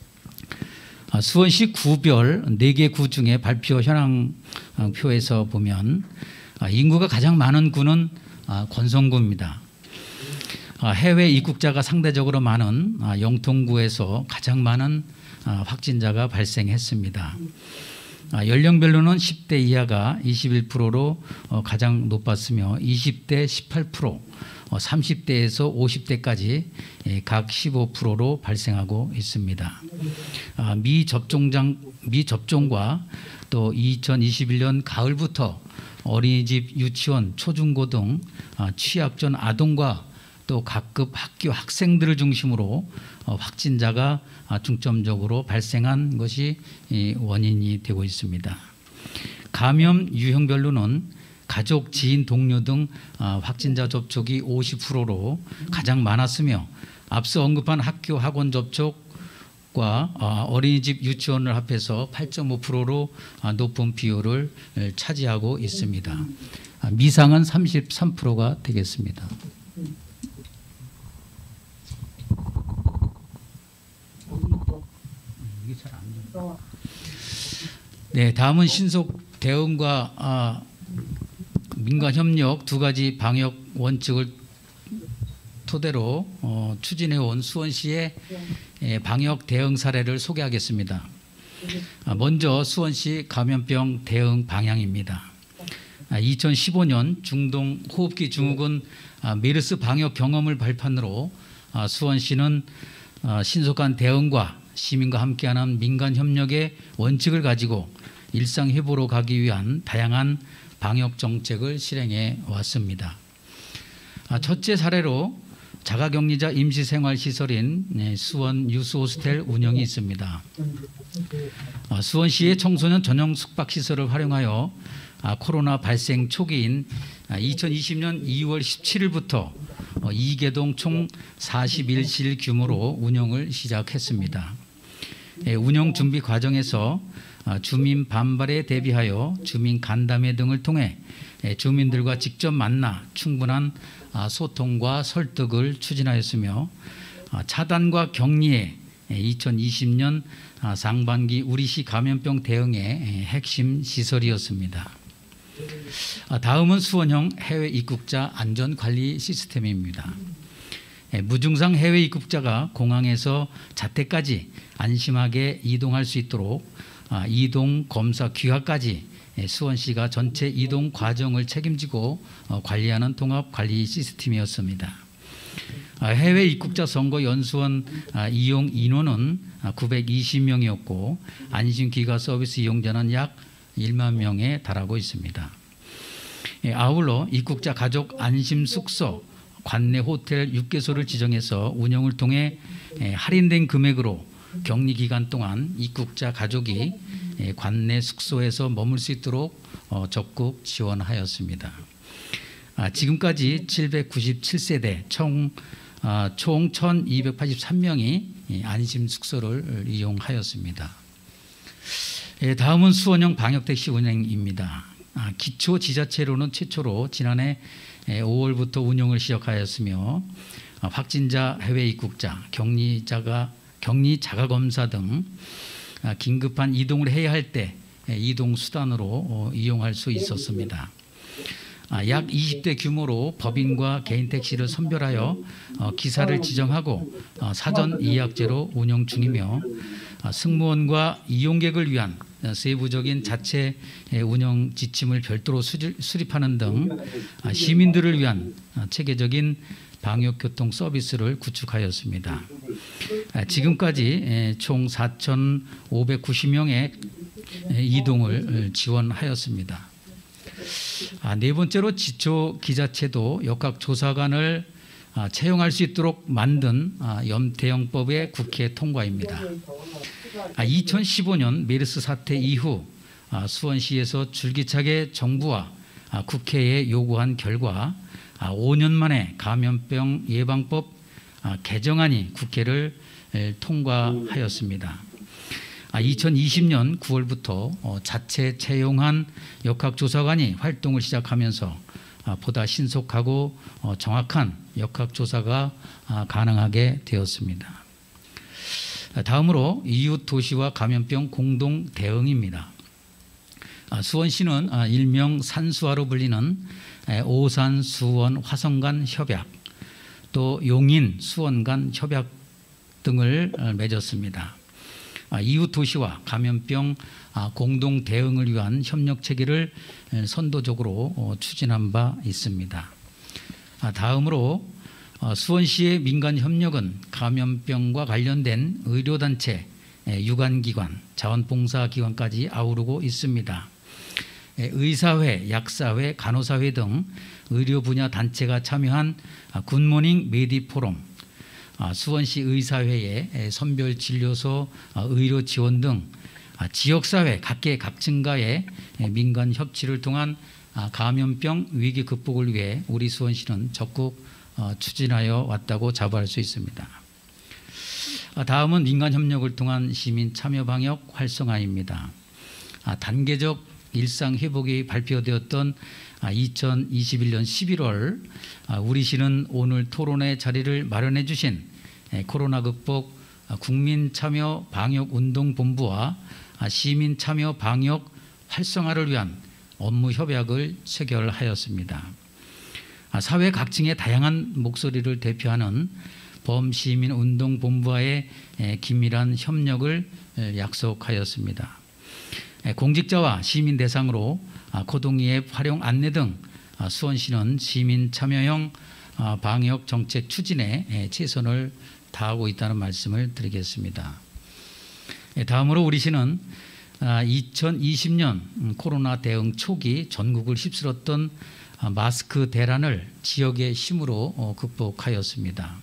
수원시 구별 네 개 구 중에 발표 현황표에서 보면 인구가 가장 많은 구는 권성구입니다. 해외 입국자가 상대적으로 많은 영통구에서 가장 많은 확진자가 발생했습니다. 연령별로는 십 대 이하가 이십일 퍼센트로 가장 높았으며 이십 대 십팔 퍼센트, 삼십 대에서 오십 대까지 각 십오 퍼센트로 발생하고 있습니다. 미접종장, 미접종과 또 이천이십일 년 가을부터 어린이집, 유치원, 초중고 등 취약전 아동과 또 각급 학교 학생들을 중심으로 확진자가 중점적으로 발생한 것이 원인이 되고 있습니다. 감염 유형별로는 가족, 지인, 동료 등 확진자 접촉이 오십 퍼센트로 가장 많았으며 앞서 언급한 학교, 학원 접촉과 어린이집, 유치원을 합해서 팔 점 오 퍼센트로 높은 비율을 차지하고 있습니다. 미상은 삼십삼 퍼센트가 되겠습니다. 네, 다음은 신속 대응과 아, 민간 협력 두 가지 방역 원칙을 토대로 어, 추진해온 수원시의 예, 방역 대응 사례를 소개하겠습니다. 아, 먼저 수원시 감염병 대응 방향입니다. 아, 이천십오 년 중동 호흡기 증후군 아, 메르스 방역 경험을 발판으로 아, 수원시는 아, 신속한 대응과 시민과 함께하는 민간 협력의 원칙을 가지고 일상 회복으로 가기 위한 다양한 방역 정책을 실행해 왔습니다. 첫째 사례로 자가격리자 임시생활시설인 수원 유스호스텔 운영이 있습니다. 수원시의 청소년 전용 숙박시설을 활용하여 코로나 발생 초기인 이천이십 년 이월 십칠일부터 이 개동 총 사십일 실 규모로 운영을 시작했습니다. 운영 준비 과정에서 주민 반발에 대비하여 주민 간담회 등을 통해 주민들과 직접 만나 충분한 소통과 설득을 추진하였으며 차단과 격리에 이천이십 년 상반기 우리시 감염병 대응의 핵심 시설이었습니다. 다음은 수원형 해외 입국자 안전관리 시스템입니다. 무증상 해외 입국자가 공항에서 자택까지 안심하게 이동할 수 있도록 이동 검사 귀가까지 수원시가 전체 이동 과정을 책임지고 관리하는 통합 관리 시스템이었습니다. 해외 입국자 선거 연수원 이용 인원은 구백이십 명이었고 안심 귀가 서비스 이용자는 약 일만 명에 달하고 있습니다. 아울러 입국자 가족 안심 숙소 관내 호텔 육 개소를 지정해서 운영을 통해 할인된 금액으로 격리 기간 동안 입국자 가족이 관내 숙소에서 머물 수 있도록 적극 지원하였습니다. 지금까지 칠백구십칠 세대 총, 총 천이백팔십삼 명이 안심 숙소를 이용하였습니다. 다음은 수원형 방역택시 운행입니다. 기초 지자체로는 최초로 지난해 오월부터 운영을 시작하였으며 확진자 해외 입국자, 격리자가 격리 자가 검사 등 긴급한 이동을 해야 할 때 이동 수단으로 이용할 수 있었습니다. 약 이십 대 규모로 법인과 개인 택시를 선별하여 기사를 지정하고 사전 예약제로 운영 중이며 승무원과 이용객을 위한 세부적인 자체 운영 지침을 별도로 수립하는 등 시민들을 위한 체계적인 방역교통 서비스를 구축하였습니다. 지금까지 총 사천오백구십 명의 이동을 지원하였습니다. 네 번째로 지초기자체도 역학조사관을 채용할 수 있도록 만든 염태영법의 국회 통과입니다. 이천십오 년 메르스 사태 이후 수원시에서 줄기차게 정부와 국회에 요구한 결과 오 년 만에 감염병 예방법 개정안이 국회를 통과하였습니다. 이천이십 년 구월부터 자체 채용한 역학조사관이 활동을 시작하면서 보다 신속하고 정확한 역학조사가 가능하게 되었습니다. 다음으로 이웃 도시와 감염병 공동 대응입니다. 수원시는 일명 산수화로 불리는 오산, 수원, 화성 간 협약, 또 용인, 수원 간 협약 등을 맺었습니다. 이웃 도시와 감염병 공동 대응을 위한 협력 체계를 선도적으로 추진한 바 있습니다. 다음으로 수원시의 민간 협력은 감염병과 관련된 의료단체, 유관기관, 자원봉사기관까지 아우르고 있습니다. 의사회, 약사회, 간호사회 등 의료 분야 단체가 참여한 굿모닝 메디포럼, 수원시 의사회의 선별진료소 의료 지원 등 지역사회 각계 각층과의 민간 협치를 통한 감염병 위기 극복을 위해 우리 수원시는 적극 추진하여 왔다고 자부할 수 있습니다. 다음은 민간 협력을 통한 시민 참여 방역 활성화입니다. 단계적 일상 회복이 발표되었던 이천이십일 년 십일월 우리시는 오늘 토론회 자리를 마련해 주신 코로나 극복 국민참여 방역운동본부와 시민참여 방역 활성화를 위한 업무 협약을 체결하였습니다. 사회 각층의 다양한 목소리를 대표하는 범시민운동본부와의 긴밀한 협력을 약속하였습니다. 공직자와 시민 대상으로 코동이앱 활용 안내 등 수원시는 시민 참여형 방역 정책 추진에 최선을 다하고 있다는 말씀을 드리겠습니다. 다음으로 우리 시는 이천이십 년 코로나 대응 초기 전국을 휩쓸었던 마스크 대란을 지역의 힘으로 극복하였습니다.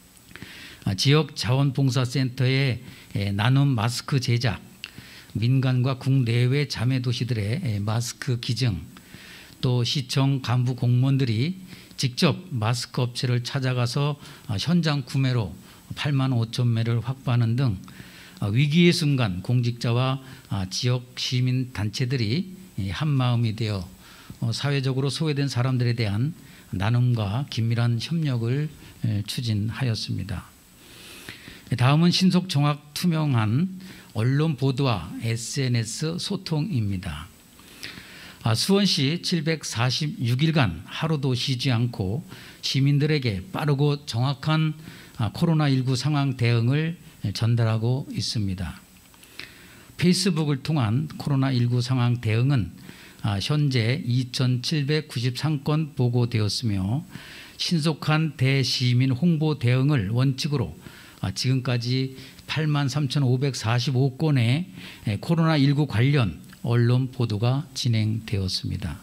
지역 자원봉사센터의 나눔 마스크 제작, 민간과 국내외 자매도시들의 마스크 기증, 또 시청 간부 공무원들이 직접 마스크 업체를 찾아가서 현장 구매로 팔만 오천 매를 확보하는 등 위기의 순간 공직자와 지역 시민 단체들이 한 마음이 되어 사회적으로 소외된 사람들에 대한 나눔과 긴밀한 협력을 추진하였습니다. 다음은 신속, 정확, 투명한 언론 보도와 에스엔에스 소통입니다. 수원시 칠백사십육 일간 하루도 쉬지 않고 시민들에게 빠르고 정확한 코로나십구 상황 대응을 전달하고 있습니다. 페이스북을 통한 코로나십구 상황 대응은 현재 이천칠백구십삼 건 보고되었으며 신속한 대시민 홍보 대응을 원칙으로 지금까지 팔만 삼천오백사십오 건의 코로나십구 관련 언론 보도가 진행되었습니다.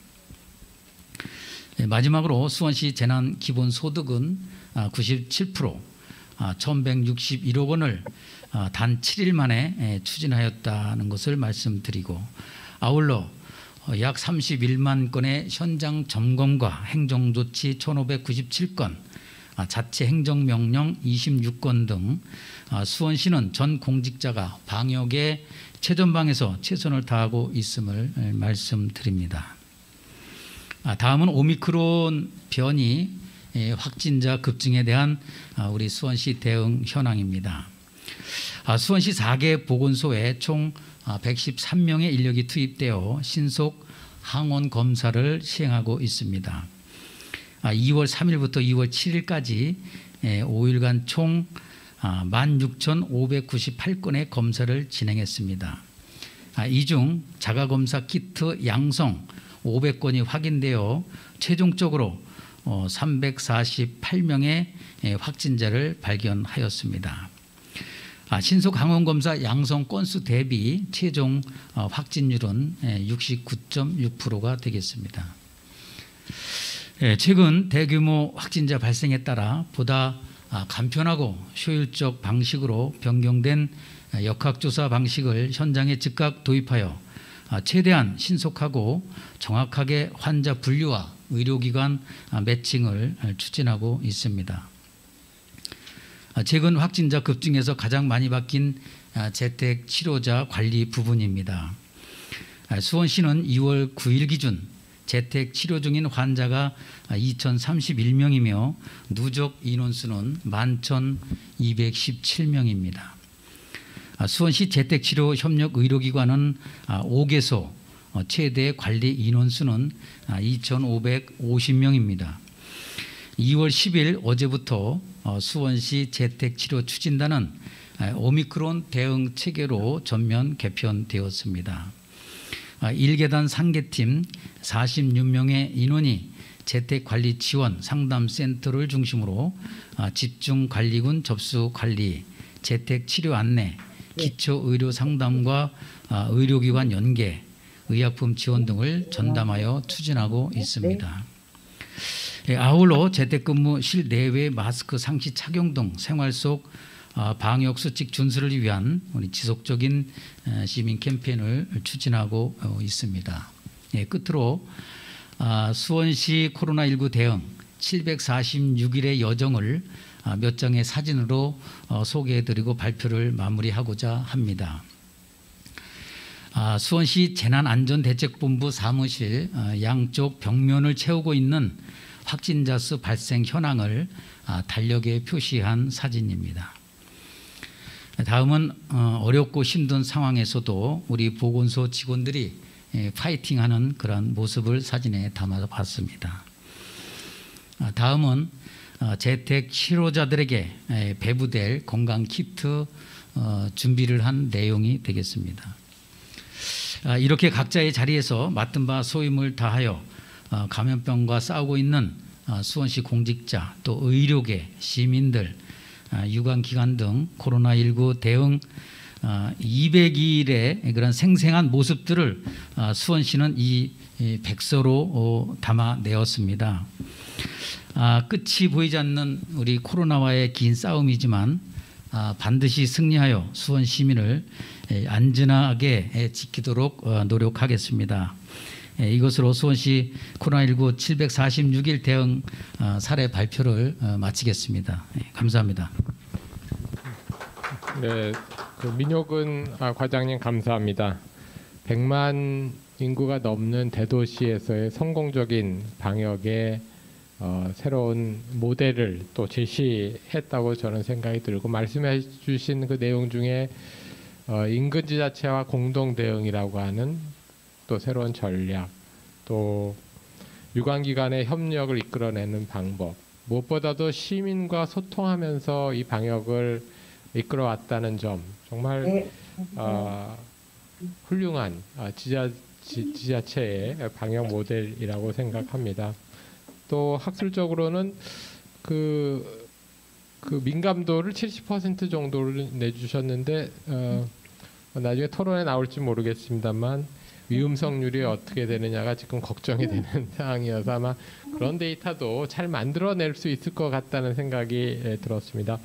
마지막으로 수원시 재난기본소득은 구십칠 퍼센트 천백육십일억 원을 단 칠 일 만에 추진하였다는 것을 말씀드리고, 아울러 약 삼십일만 건의 현장 점검과 행정조치 천오백구십칠 건, 자체 행정명령 이십육 건 등 수원시는 전 공직자가 방역에 최전방에서 최선을 다하고 있음을 말씀드립니다. 다음은 오미크론 변이 확진자 급증에 대한 우리 수원시 대응 현황입니다. 수원시 네 개 보건소에 총 백십삼 명의 인력이 투입되어 신속 항원 검사를 시행하고 있습니다. 이월 삼 일부터 이월 칠 일까지 오 일간 총 만 육천오백구십팔 건의 검사를 진행했습니다. 이 중 자가검사 키트 양성 오백 건이 확인되어 최종적으로 삼백사십팔 명의 확진자를 발견하였습니다. 신속 항원검사 양성 건수 대비 최종 확진율은 육십구 점 육 퍼센트가 되겠습니다. 최근 대규모 확진자 발생에 따라 보다 간편하고 효율적 방식으로 변경된 역학조사 방식을 현장에 즉각 도입하여 최대한 신속하고 정확하게 환자 분류와 의료기관 매칭을 추진하고 있습니다. 최근 확진자 급증에서 가장 많이 바뀐 재택 치료자 관리 부분입니다. 수원시는 이월 구 일 기준 재택 치료 중인 환자가 이천삼십일 명이며 누적 인원수는 만 천이백십칠 명입니다. 수원시 재택치료 협력 의료기관은 오 개소, 최대 관리 인원수는 이천오백오십 명입니다. 이월 십 일 어제부터 수원시 재택치료 추진단은 오미크론 대응 체계로 전면 개편되었습니다. 일 계단 상계팀 사십육 명의 인원이 재택관리 지원 상담센터를 중심으로 집중관리군 접수관리, 재택치료 안내, 기초의료 상담과 의료기관 연계, 의약품 지원 등을 전담하여 추진하고 있습니다. 아울러 재택근무 실내외 마스크 상시 착용 등 생활 속 방역 수칙 준수를 위한 우리 지속적인 시민 캠페인을 추진하고 있습니다. 끝으로 수원시 코로나십구 대응 칠백사십육 일의 여정을 몇 장의 사진으로 소개해드리고 발표를 마무리하고자 합니다. 수원시 재난안전대책본부 사무실 양쪽 벽면을 채우고 있는 확진자 수 발생 현황을 달력에 표시한 사진입니다. 다음은 어렵고 힘든 상황에서도 우리 보건소 직원들이 파이팅하는 그런 모습을 사진에 담아봤습니다. 다음은 재택 치료자들에게 배부될 건강 키트 준비를 한 내용이 되겠습니다. 이렇게 각자의 자리에서 맡은 바 소임을 다하여 감염병과 싸우고 있는 수원시 공직자, 또 의료계, 시민들, 유관기관 등 코로나십구 대응 이백 일의 그런 생생한 모습들을 수원시는 이 백서로 담아내었습니다. 끝이 보이지 않는 우리 코로나와의 긴 싸움이지만 반드시 승리하여 수원 시민을 안전하게 지키도록 노력하겠습니다. 이것으로 수원시 코로나십구 칠백사십육 일 대응 사례 발표를 마치겠습니다. 감사합니다. 네, 그 민효근 아, 과장님 감사합니다. 백만 인구가 넘는 대도시에서의 성공적인 방역의 어, 새로운 모델을 또 제시했다고 저는 생각이 들고, 말씀해 주신 그 내용 중에 어, 인근 지자체와 공동 대응이라고 하는 또 새로운 전략, 또 유관기관의 협력을 이끌어내는 방법, 무엇보다도 시민과 소통하면서 이 방역을 이끌어왔다는 점, 정말 어, 훌륭한 어, 지자, 지, 지자체의 방역 모델이라고 생각합니다. 또 학술적으로는 그, 그 민감도를 칠십 퍼센트 정도를 내주셨는데 어, 나중에 토론에 나올지 모르겠습니다만 위음성률이 어떻게 되느냐가 지금 걱정이 되는 상황이어서 아마 그런 데이터도 잘 만들어낼 수 있을 것 같다는 생각이 예, 들었습니다.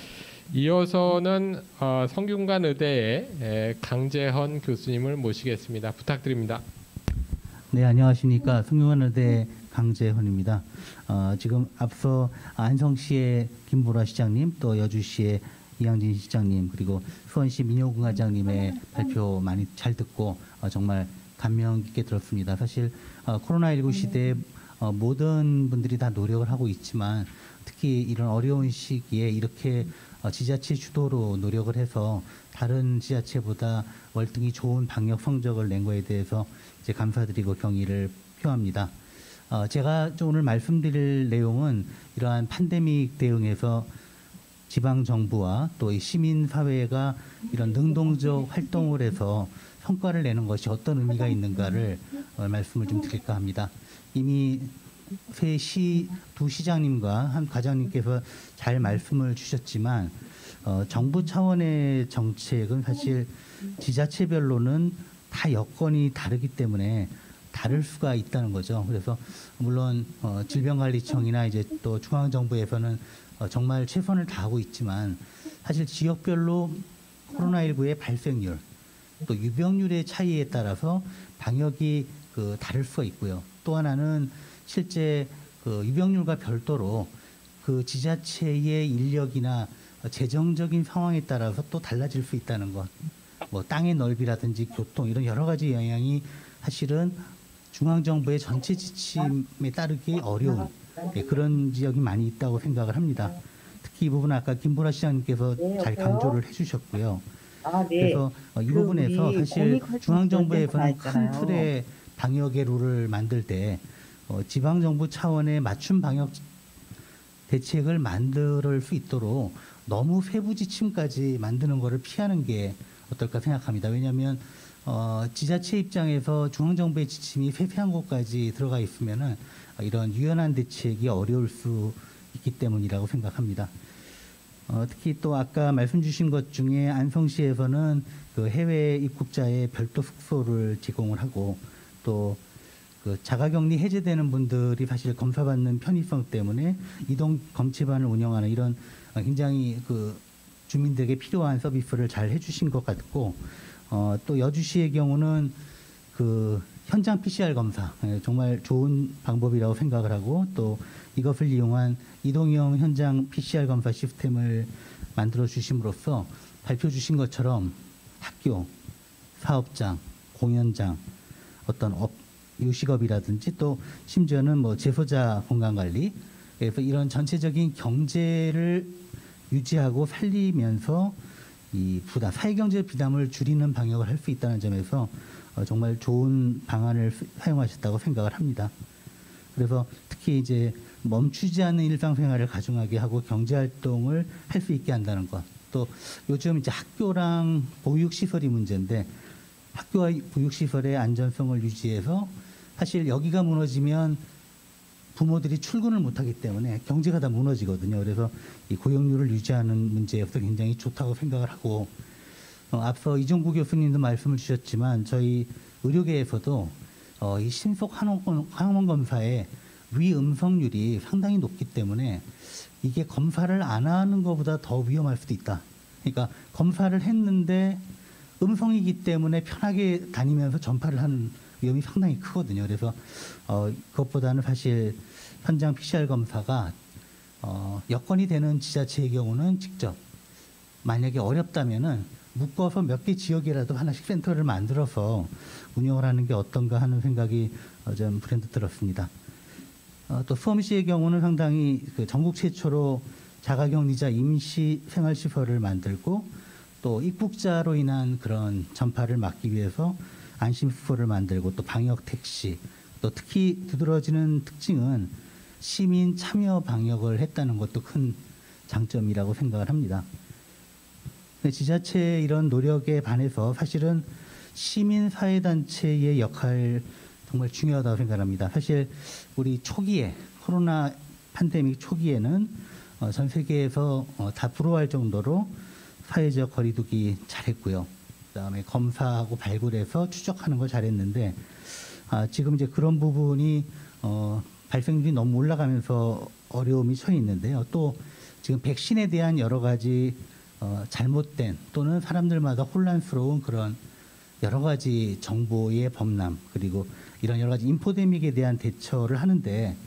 이어서는 어, 성균관 의대의 예, 강재헌 교수님을 모시겠습니다. 부탁드립니다. 네, 안녕하십니까. 성균관 의대 강재헌입니다. 어, 지금 앞서 안성시의 김보라 시장님, 또 여주시의 이양진 시장님, 그리고 수원시 민효근 과장님의 발표 많이 잘 듣고 어, 정말 감명 깊게 들었습니다. 사실 어, 코로나십구 시대에 어, 모든 분들이 다 노력을 하고 있지만 특히 이런 어려운 시기에 이렇게 어, 지자체 주도로 노력을 해서 다른 지자체보다 월등히 좋은 방역 성적을 낸 거에 대해서 이제 감사드리고 경의를 표합니다. 어, 제가 오늘 말씀드릴 내용은 이러한 팬데믹 대응에서 지방 정부와 또 이 시민 사회가 이런 능동적 활동을 해서 성과를 내는 것이 어떤 의미가 있는가를 어, 말씀을 좀 드릴까 합니다. 이미 세 시 두 시장님과 한 과장님께서 잘 말씀을 주셨지만 어, 정부 차원의 정책은 사실 지자체별로는 다 여건이 다르기 때문에 다를 수가 있다는 거죠. 그래서 물론 어, 질병관리청이나 이제 또 중앙정부에서는 어, 정말 최선을 다하고 있지만 사실 지역별로 코로나십구의 발생률 또 유병률의 차이에 따라서 방역이 그 다를 수가 있고요. 또 하나는 실제 그 유병률과 별도로 그 지자체의 인력이나 재정적인 상황에 따라서 또 달라질 수 있다는 것. 뭐 땅의 넓이라든지 교통 이런 여러 가지 영향이 사실은 중앙정부의 전체 지침에 따르기 어려운 예, 그런 지역이 많이 있다고 생각을 합니다. 특히 이 부분은 아까 김보라 시장님께서 네, 잘 여보세요? 강조를 해주셨고요. 아, 네. 그래서 어, 이 그 부분에서 우리 사실 공익활동 중앙정부에서는 큰 있잖아요. 틀의 방역의 룰을 만들 때 어, 지방정부 차원의 맞춤 방역 대책을 만들 수 있도록 너무 세부 지침까지 만드는 것을 피하는 게 어떨까 생각합니다. 왜냐하면 어, 지자체 입장에서 중앙정부의 지침이 세세한 곳까지 들어가 있으면은 이런 유연한 대책이 어려울 수 있기 때문이라고 생각합니다. 어, 특히 또 아까 말씀 주신 것 중에 안성시에서는 그 해외 입국자의 별도 숙소를 제공을 하고 또 그 자가격리 해제되는 분들이 사실 검사받는 편의성 때문에 이동 검체반을 운영하는 이런 굉장히 그 주민들에게 필요한 서비스를 잘 해주신 것 같고 어, 또 여주시의 경우는 그 현장 피씨알 검사 정말 좋은 방법이라고 생각을 하고 또 이것을 이용한 이동형 현장 피씨알 검사 시스템을 만들어 주심으로써 발표 주신 것처럼 학교, 사업장, 공연장, 어떤 업, 요식업이라든지 또 심지어는 뭐 재소자 건강관리 그래서 이런 전체적인 경제를 유지하고 살리면서 이 부담, 사회경제 부담을 줄이는 방역을 할 수 있다는 점에서 어, 정말 좋은 방안을 사용하셨다고 생각을 합니다. 그래서 특히 이제 멈추지 않는 일상생활을 가중하게 하고 경제활동을 할 수 있게 한다는 것. 또 요즘 이제 학교랑 보육시설이 문제인데 학교와 보육시설의 안전성을 유지해서 사실 여기가 무너지면 부모들이 출근을 못하기 때문에 경제가 다 무너지거든요. 그래서 이 고용률을 유지하는 문제에서 굉장히 좋다고 생각을 하고 어, 앞서 이종구 교수님도 말씀을 주셨지만 저희 의료계에서도 어, 이 신속 항원 검사의 위음성률이 상당히 높기 때문에 이게 검사를 안 하는 것보다 더 위험할 수도 있다. 그러니까 검사를 했는데 음성이기 때문에 편하게 다니면서 전파를 하는 위험이 상당히 크거든요. 그래서 어, 그것보다는 사실 현장 피씨알 검사가 어, 여건이 되는 지자체의 경우는 직접 만약에 어렵다면은 묶어서 몇 개 지역이라도 하나씩 센터를 만들어서 운영을 하는 게 어떤가 하는 생각이 어, 좀 브랜드 들었습니다. 어, 또 수험시의 경우는 상당히 그 전국 최초로 자가격리자 임시 생활시설을 만들고 또 입국자로 인한 그런 전파를 막기 위해서 안심수소를 만들고 또 방역 택시 또 특히 두드러지는 특징은 시민 참여 방역을 했다는 것도 큰 장점이라고 생각을 합니다. 지자체의 이런 노력에 반해서 사실은 시민사회단체의 역할 정말 중요하다고 생각합니다. 사실 우리 초기에 코로나 팬데믹 초기에는 어, 전 세계에서 어, 다 부러워할 정도로 사회적 거리두기 잘했고요. 그다음에 검사하고 발굴해서 추적하는 걸 잘했는데 아, 지금 이제 그런 부분이 어, 발생률이 너무 올라가면서 어려움이 처해 있는데요. 또 지금 백신에 대한 여러 가지 어, 잘못된 또는 사람들마다 혼란스러운 그런 여러 가지 정보의 범람 그리고 이런 여러 가지 인포데믹에 대한 대처를 하는데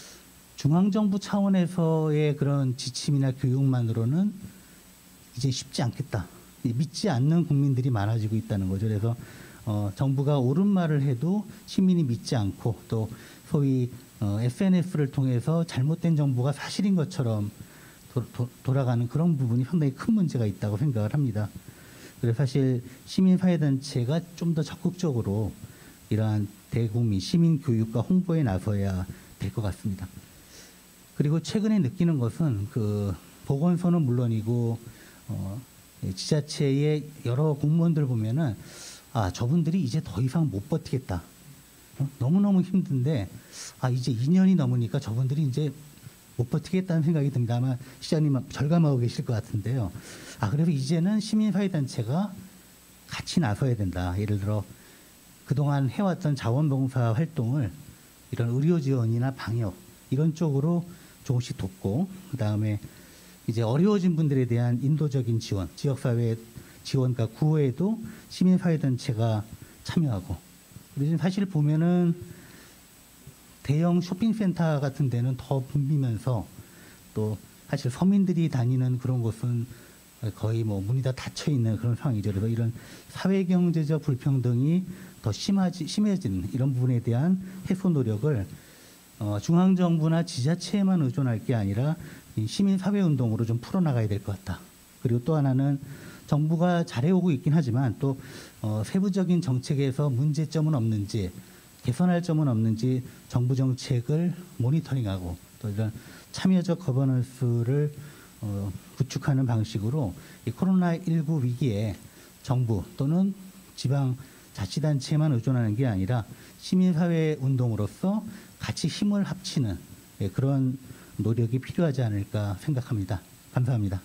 중앙정부 차원에서의 그런 지침이나 교육만으로는 이제 쉽지 않겠다. 믿지 않는 국민들이 많아지고 있다는 거죠. 그래서 어, 정부가 옳은 말을 해도 시민이 믿지 않고 또 소위 어, 에스엔에스를 통해서 잘못된 정보가 사실인 것처럼 도, 도, 돌아가는 그런 부분이 상당히 큰 문제가 있다고 생각을 합니다. 그래서 사실 시민사회단체가 좀 더 적극적으로 이러한 대국민 시민 교육과 홍보에 나서야 될 것 같습니다. 그리고 최근에 느끼는 것은 그 보건소는 물론이고 어, 지자체의 여러 공무원들 보면은 아 저분들이 이제 더 이상 못 버티겠다. 어? 너무너무 힘든데 아 이제 이 년이 넘으니까 저분들이 이제 못 버티겠다는 생각이 듭니다. 아마 시장님 절감하고 계실 것 같은데요. 아 그래서 이제는 시민사회단체가 같이 나서야 된다. 예를 들어 그동안 해왔던 자원봉사 활동을 이런 의료 지원이나 방역 이런 쪽으로 조금씩 돕고 그다음에 이제 어려워진 분들에 대한 인도적인 지원, 지역사회 지원과 구호에도 시민사회단체가 참여하고 그리고 사실 보면은 대형 쇼핑센터 같은 데는 더 붐비면서 또 사실 서민들이 다니는 그런 곳은 거의 뭐 문이 다 닫혀 있는 그런 상황이죠. 그래서 이런 사회경제적 불평등이 더 심하지, 심해지는 이런 부분에 대한 해소 노력을 어, 중앙정부나 지자체에만 의존할 게 아니라 시민사회운동으로 좀 풀어나가야 될 것 같다. 그리고 또 하나는 정부가 잘해오고 있긴 하지만 또 어, 세부적인 정책에서 문제점은 없는지 개선할 점은 없는지 정부 정책을 모니터링하고 또 이런 참여적 거버넌스를 어, 구축하는 방식으로 이 코로나십구 위기에 정부 또는 지방 자치단체만 의존하는 게 아니라 시민사회 운동으로서 같이 힘을 합치는 예, 그런 노력이 필요하지 않을까 생각합니다. 감사합니다.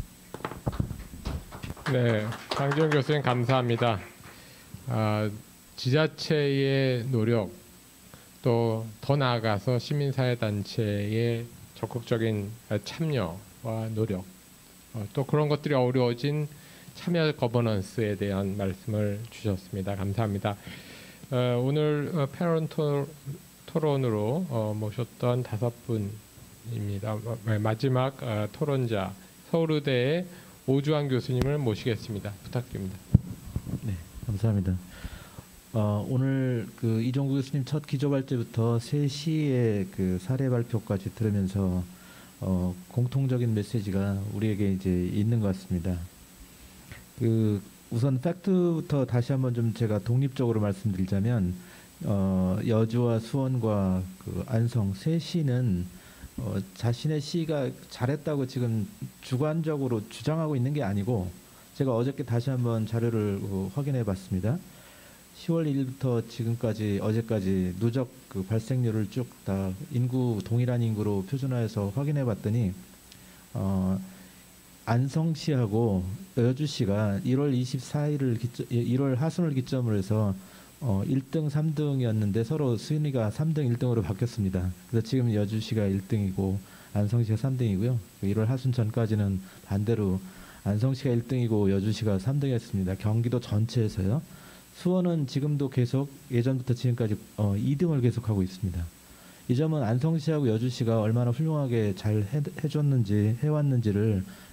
네, 강지원 교수님 감사합니다. 아, 지자체의 노력 또 더 나아가서 시민사회단체의 적극적인 참여와 노력 어, 또 그런 것들이 어우러진 참여 거버넌스에 대한 말씀을 주셨습니다. 감사합니다. 어, 오늘 어, 패널 토, 토론으로 어, 모셨던 다섯 분입니다. 마지막 어, 토론자 서울의대의 오주환 교수님을 모시겠습니다. 부탁드립니다. 네, 감사합니다. 어, 오늘 그 이종구 교수님 첫 기조발제부터 세 시의 그 사례 발표까지 들으면서 어, 공통적인 메시지가 우리에게 이제 있는 것 같습니다. 그 우선 팩트부터 다시 한번 좀 제가 독립적으로 말씀드리자면 어, 여주와 수원과 그 안성 세 시는 어, 자신의 시가 잘했다고 지금 주관적으로 주장하고 있는 게 아니고 제가 어저께 다시 한번 자료를 어, 확인해 봤습니다. 시월 일일부터 지금까지 어제까지 누적 그 발생률을 쭉 다 인구 동일한 인구로 표준화해서 확인해 봤더니 어, 안성시하고 여주시가 일월 이십사일을 기점, 일월 하순을 기점으로 해서 어, 일 등, 삼 등이었는데 서로 순위가 삼 등, 일 등으로 바뀌었습니다. 그래서 지금 여주시가 일 등이고 안성시가 삼 등이고요. 일월 하순 전까지는 반대로 안성시가 일 등이고 여주시가 삼 등이었습니다. 경기도 전체에서요. 수원은 지금도 계속 예전부터 지금까지 어, 이 등을 계속하고 있습니다. 이 점은 안성시하고 여주시가 얼마나 훌륭하게 잘 해, 해줬는지 해왔는지를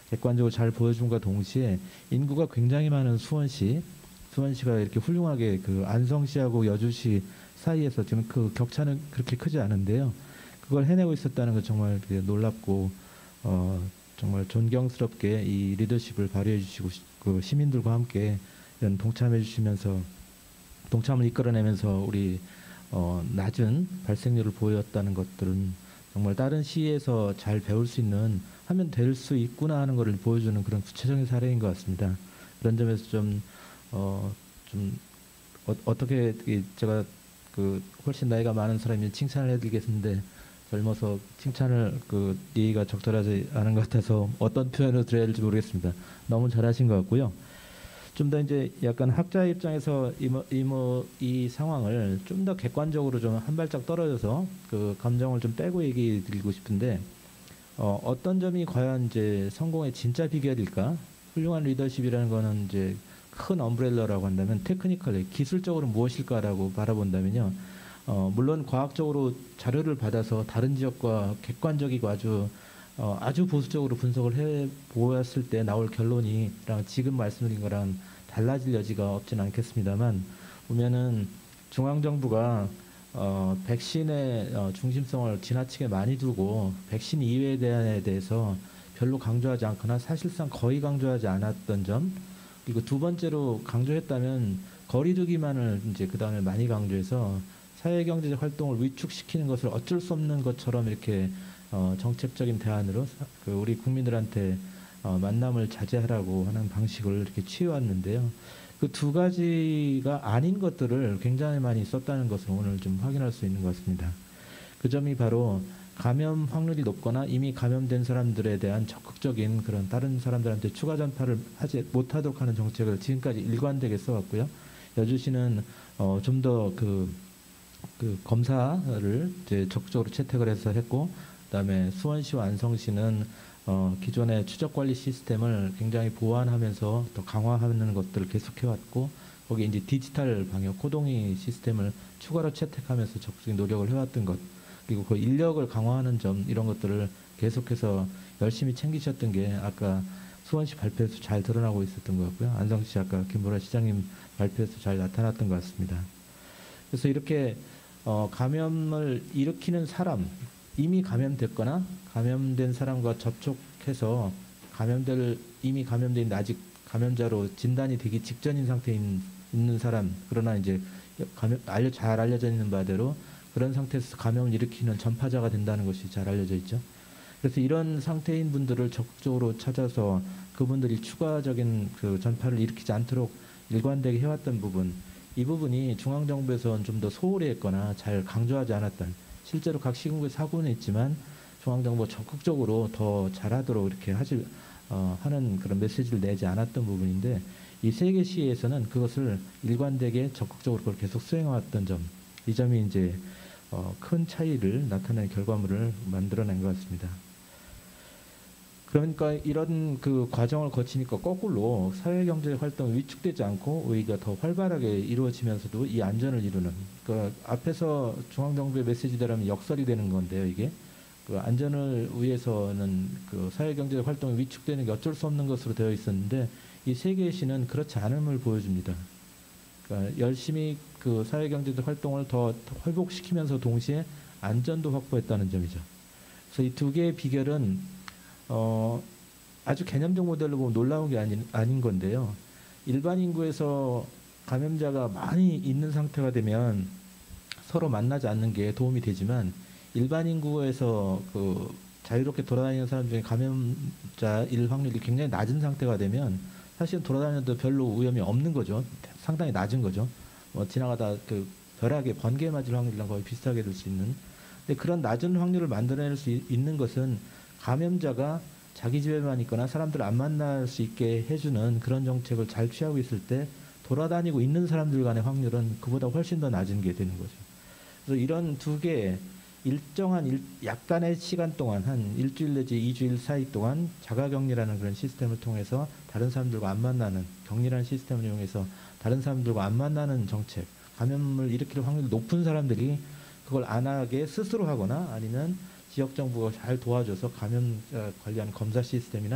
객관적으로 잘 보여준과 동시에 인구가 굉장히 많은 수원시, 수원시가 이렇게 훌륭하게 그 안성시하고 여주시 사이에서 지금 그 격차는 그렇게 크지 않은데요. 그걸 해내고 있었다는 건 정말 놀랍고 어, 정말 존경스럽게 이 리더십을 발휘해 주시고 그 시민들과 함께 이런 동참해 주시면서 동참을 이끌어내면서 우리 어, 낮은 발생률을 보였다는 것들은 정말 다른 시에서 잘 배울 수 있는 하면 될 수 있구나 하는 것을 보여주는 그런 구체적인 사례인 것 같습니다. 그런 점에서 좀 어, 좀 어, 어떻게 제가 그 훨씬 나이가 많은 사람이 칭찬을 해드리겠는데 젊어서 칭찬을 그 예의가 적절하지 않은 것 같아서 어떤 표현을 드려야 할지 모르겠습니다. 너무 잘하신 것 같고요. 좀 더 이제 약간 학자 입장에서 이모, 이모 이 상황을 좀 더 객관적으로 좀 한 발짝 떨어져서 그 감정을 좀 빼고 얘기 드리고 싶은데 어, 어떤 점이 과연 이제 성공의 진짜 비결일까? 훌륭한 리더십이라는 거는 이제 큰 엄브렐러라고 한다면 테크니컬리 기술적으로 무엇일까라고 바라본다면요. 어, 물론 과학적으로 자료를 받아서 다른 지역과 객관적이고 아주 어, 아주 보수적으로 분석을 해 보았을 때 나올 결론이랑 지금 말씀드린 거랑 달라질 여지가 없지는 않겠습니다만 보면은 중앙 정부가 어, 백신의 어, 중심성을 지나치게 많이 두고 백신 이외에 대한 대해서 별로 강조하지 않거나 사실상 거의 강조하지 않았던 점, 그리고 두 번째로 강조했다면 거리두기만을 이제 그 다음에 많이 강조해서 사회경제적 활동을 위축시키는 것을 어쩔 수 없는 것처럼 이렇게 어, 정책적인 대안으로 그 우리 국민들한테 어, 만남을 자제하라고 하는 방식을 이렇게 취해왔는데요. 그 두 가지가 아닌 것들을 굉장히 많이 썼다는 것을 오늘 좀 확인할 수 있는 것 같습니다. 그 점이 바로 감염 확률이 높거나 이미 감염된 사람들에 대한 적극적인 그런 다른 사람들한테 추가 전파를 하지 못하도록 하는 정책을 지금까지 일관되게 써왔고요. 여주시는 어, 좀 더 그 그 검사를 이제 적극적으로 채택을 해서 했고, 그다음에 수원시와 안성시는 어, 기존의 추적 관리 시스템을 굉장히 보완하면서 더 강화하는 것들을 계속해왔고, 거기 이제 디지털 방역 코동이 시스템을 추가로 채택하면서 적극적인 노력을 해왔던 것, 그리고 그 인력을 강화하는 점, 이런 것들을 계속해서 열심히 챙기셨던 게 아까 수원시 발표에서 잘 드러나고 있었던 것 같고요. 안성시 아까 김보라 시장님 발표에서 잘 나타났던 것 같습니다. 그래서 이렇게 어, 감염을 일으키는 사람, 이미 감염됐거나 감염된 사람과 접촉해서 감염될 이미 감염돼 있는 아직 감염자로 진단이 되기 직전인 상태에 있는 사람, 그러나 이제 감염, 알려, 잘 알려져 있는 바대로 그런 상태에서 감염을 일으키는 전파자가 된다는 것이 잘 알려져 있죠. 그래서 이런 상태인 분들을 적극적으로 찾아서 그분들이 추가적인 그 전파를 일으키지 않도록 일관되게 해왔던 부분, 이 부분이 중앙정부에서는 좀 더 소홀히 했거나 잘 강조하지 않았던, 실제로 각 시군구에 사고는 있지만 중앙정부가 적극적으로 더 잘하도록 이렇게 하지 어, 하는 그런 메시지를 내지 않았던 부분인데, 이 세 개 시에서는 그것을 일관되게 적극적으로 그걸 계속 수행해왔던 점, 이 점이 이제 어, 큰 차이를 나타내는 결과물을 만들어낸 것 같습니다. 그러니까 이런 그 과정을 거치니까 거꾸로 사회경제 활동이 위축되지 않고 오히려 더 활발하게 이루어지면서도 이 안전을 이루는, 그 앞에서 중앙정부의 메시지대로면 역설이 되는 건데요. 이게 그 안전을 위해서는 그 사회경제 활동이 위축되는 게 어쩔 수 없는 것으로 되어 있었는데, 이 세 개의 시는 그렇지 않음을 보여줍니다. 그러니까 열심히 그 사회경제적 활동을 더 회복시키면서 동시에 안전도 확보했다는 점이죠. 그래서 이 두 개의 비결은 어, 아주 개념적 모델로 보면 놀라운 게 아닌, 아닌 건데요. 일반 인구에서 감염자가 많이 있는 상태가 되면 서로 만나지 않는 게 도움이 되지만, 일반 인구에서 그 자유롭게 돌아다니는 사람 중에 감염자일 확률이 굉장히 낮은 상태가 되면 사실 돌아다녀도 별로 위험이 없는 거죠. 상당히 낮은 거죠. 뭐 지나가다 그 벼락에 번개 맞을 확률이랑 거의 비슷하게 될 수 있는. 근데 그런 낮은 확률을 만들어낼 수 있는 것은 감염자가 자기 집에만 있거나 사람들을 안 만날 수 있게 해주는 그런 정책을 잘 취하고 있을 때 돌아다니고 있는 사람들 간의 확률은 그보다 훨씬 더 낮은 게 되는 거죠. 그래서 이런 두 개의 일정한 일, 약간의 시간 동안 한 일주일 내지 이주일 사이 동안 자가격리라는 그런 시스템을 통해서 다른 사람들과 안 만나는, 격리라는 시스템을 이용해서 다른 사람들과 안 만나는 정책, 감염을 일으킬 확률이 높은 사람들이 그걸 안 하게 스스로 하거나 아니면 지역정부가 잘 도와줘서 감염 관리하는 검사 시스템이나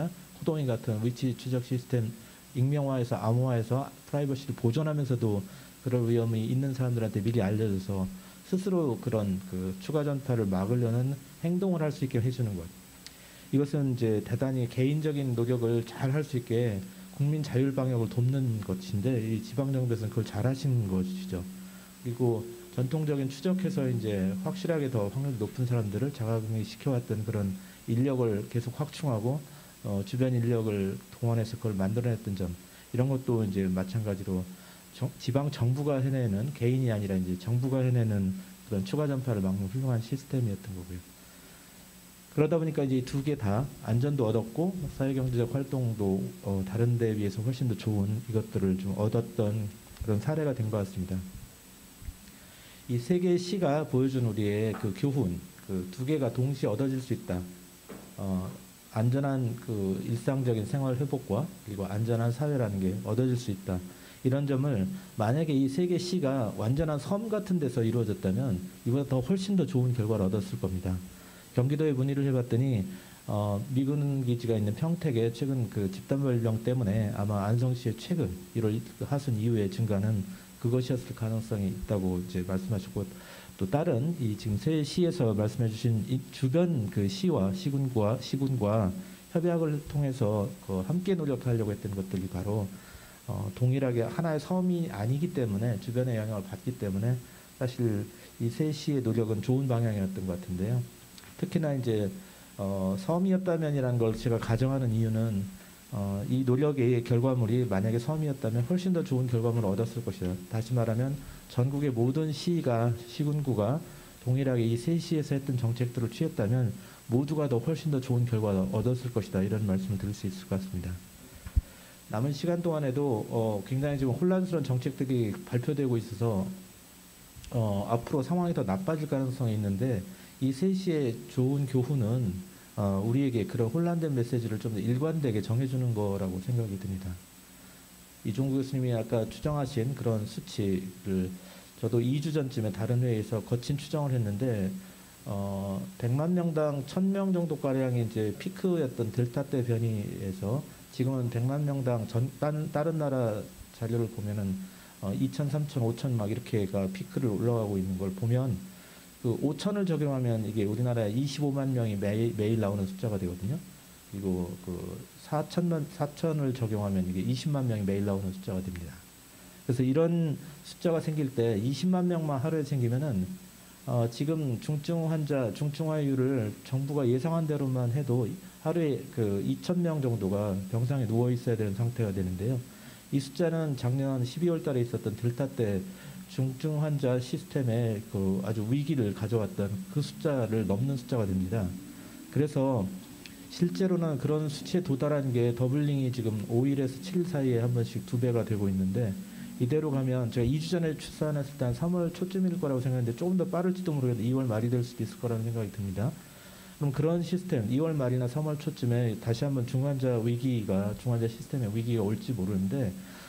소동이 같은 위치 추적 시스템 익명화해서 암호화해서 프라이버시를 보존하면서도 그럴 위험이 있는 사람들한테 미리 알려줘서 스스로 그런 그 추가 전파를 막으려는 행동을 할 수 있게 해주는 것. 이것은 이제 대단히 개인적인 노력을 잘 할 수 있게 국민 자율 방역을 돕는 것인데 이 지방 정부에서는 그걸 잘 하시는 것이죠. 그리고 전통적인 추적해서 이제 확실하게 더 확률이 높은 사람들을 자가격리 시켜왔던 그런 인력을 계속 확충하고 어, 주변 인력을 동원해서 그걸 만들어냈던 점 이런 것도 이제 마찬가지로 정, 지방 정부가 해내는 개인이 아니라 이제 정부가 해내는 그런 추가 전파를 막는 훌륭한 시스템이었던 거고요. 그러다 보니까 이제 두 개 다 안전도 얻었고 사회경제적 활동도 어, 다른 데에 비해서 훨씬 더 좋은 이것들을 좀 얻었던 그런 사례가 된 것 같습니다. 이 세 개의 시가 보여준 우리의 그 교훈, 그 두 개가 동시에 얻어질 수 있다. 어, 안전한 그 일상적인 생활 회복과 그리고 안전한 사회라는 게 얻어질 수 있다. 이런 점을 만약에 이 세 개 시가 완전한 섬 같은 데서 이루어졌다면 이보다 더 훨씬 더 좋은 결과를 얻었을 겁니다. 경기도에 문의를 해봤더니 어, 미군 기지가 있는 평택에 최근 그 집단발병 때문에 아마 안성시의 최근 일월 하순 이후에 증가는 그것이었을 가능성이 있다고 이제 말씀하셨고 또 다른 이 지금 세 시에서 말씀해주신 이 주변 그 시와 시군과 시군과 협약을 통해서 그 함께 노력하려고 했던 것들이 바로 어, 동일하게 하나의 섬이 아니기 때문에 주변의 영향을 받기 때문에 사실 이 세 시의 노력은 좋은 방향이었던 것 같은데요. 특히나 이제 어, 섬이었다면이라는 걸 제가 가정하는 이유는 어, 이 노력의 결과물이 만약에 섬이었다면 훨씬 더 좋은 결과물을 얻었을 것이다. 다시 말하면 전국의 모든 시가 시군구가 동일하게 이 세 시에서 했던 정책들을 취했다면 모두가 더 훨씬 더 좋은 결과를 얻었을 것이다. 이런 말씀을 드릴 수 있을 것 같습니다. 남은 시간 동안에도 어, 굉장히 지금 혼란스러운 정책들이 발표되고 있어서 어, 앞으로 상황이 더 나빠질 가능성이 있는데 이 세 시의 좋은 교훈은 어, 우리에게 그런 혼란된 메시지를 좀 더 일관되게 정해주는 거라고 생각이 듭니다. 이종구 교수님이 아까 추정하신 그런 수치를 저도 이 주 전쯤에 다른 회의에서 거친 추정을 했는데 어, 백만 명당 천 명 정도가량이 이제 피크였던 델타 때 변이에서 지금은 백만 명당 전, 다른, 다른 나라 자료를 보면은 어, 이천, 삼천, 오천 막 이렇게가 피크를 올라가고 있는 걸 보면 그 오천을 적용하면 이게 우리나라에 이십오만 명이 매일, 매일 나오는 숫자가 되거든요. 그리고 그 사천만, 사천을 적용하면 이게 이십만 명이 매일 나오는 숫자가 됩니다. 그래서 이런 숫자가 생길 때 이십만 명만 하루에 생기면은 어, 지금 중증 환자, 중증화율을 정부가 예상한 대로만 해도 하루에 그 이천 명 정도가 병상에 누워 있어야 되는 상태가 되는데요. 이 숫자는 작년 십이월 달에 있었던 델타 때 중증 환자 시스템에 그 아주 위기를 가져왔던 그 숫자를 넘는 숫자가 됩니다. 그래서 실제로는 그런 수치에 도달한 게 더블링이 지금 오 일에서 칠 일 사이에 한 번씩 두 배가 되고 있는데 이대로 가면 제가 이 주 전에 추산했을 때 한 삼월 초쯤일 거라고 생각했는데 조금 더 빠를지도 모르겠는데 이월 말이 될 수도 있을 거라는 생각이 듭니다. 그럼 그런 시스템 이월 말이나 삼월 초쯤에 다시 한번 중환자 위기가 중환자 시스템에 위기가 올지 모르는데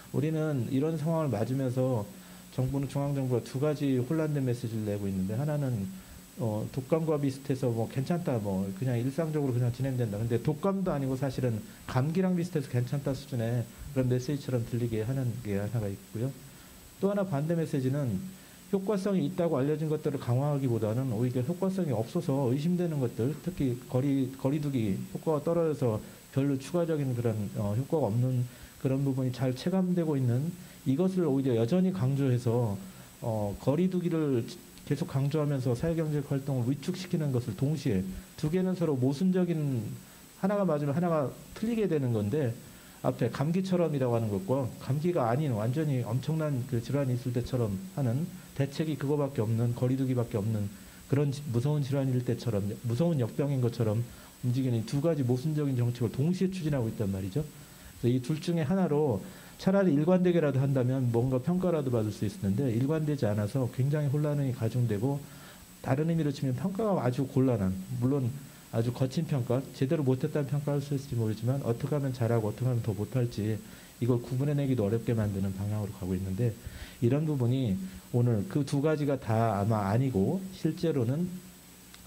우리는 이런 상황을 맞으면서 정부는 중앙정부가 두 가지 혼란된 메시지를 내고 있는데 하나는 어, 독감과 비슷해서 뭐 괜찮다 뭐 그냥 일상적으로 그냥 진행된다. 근데 독감도 아니고 사실은 감기랑 비슷해서 괜찮다 수준의 그런 메시지처럼 들리게 하는 게 하나가 있고요. 또 하나 반대 메시지는 효과성이 있다고 알려진 것들을 강화하기보다는 오히려 효과성이 없어서 의심되는 것들, 특히 거리 거리두기 효과가 떨어져서 별로 추가적인 그런 어, 효과가 없는 그런 부분이 잘 체감되고 있는 이것을 오히려 여전히 강조해서 어, 거리두기를 계속 강조하면서 사회경제적 활동을 위축시키는 것을 동시에 두 개는 서로 모순적인 하나가 맞으면 하나가 틀리게 되는 건데 앞에 감기처럼이라고 하는 것과 감기가 아닌 완전히 엄청난 그 질환이 있을 때처럼 하는 대책이 그거밖에 없는 거리두기밖에 없는 그런 무서운 질환일 때처럼 무서운 역병인 것처럼 움직이는 두 가지 모순적인 정책을 동시에 추진하고 있단 말이죠. 이 둘 중에 하나로 차라리 일관되게라도 한다면 뭔가 평가라도 받을 수 있었는데 일관되지 않아서 굉장히 혼란이 가중되고 다른 의미로 치면 평가가 아주 곤란한 물론 아주 거친 평가 제대로 못했다는 평가할 수 있을지 모르지만 어떻게 하면 잘하고 어떻게 하면 더 못할지 이걸 구분해내기도 어렵게 만드는 방향으로 가고 있는데 이런 부분이 오늘 그 두 가지가 다 아마 아니고 실제로는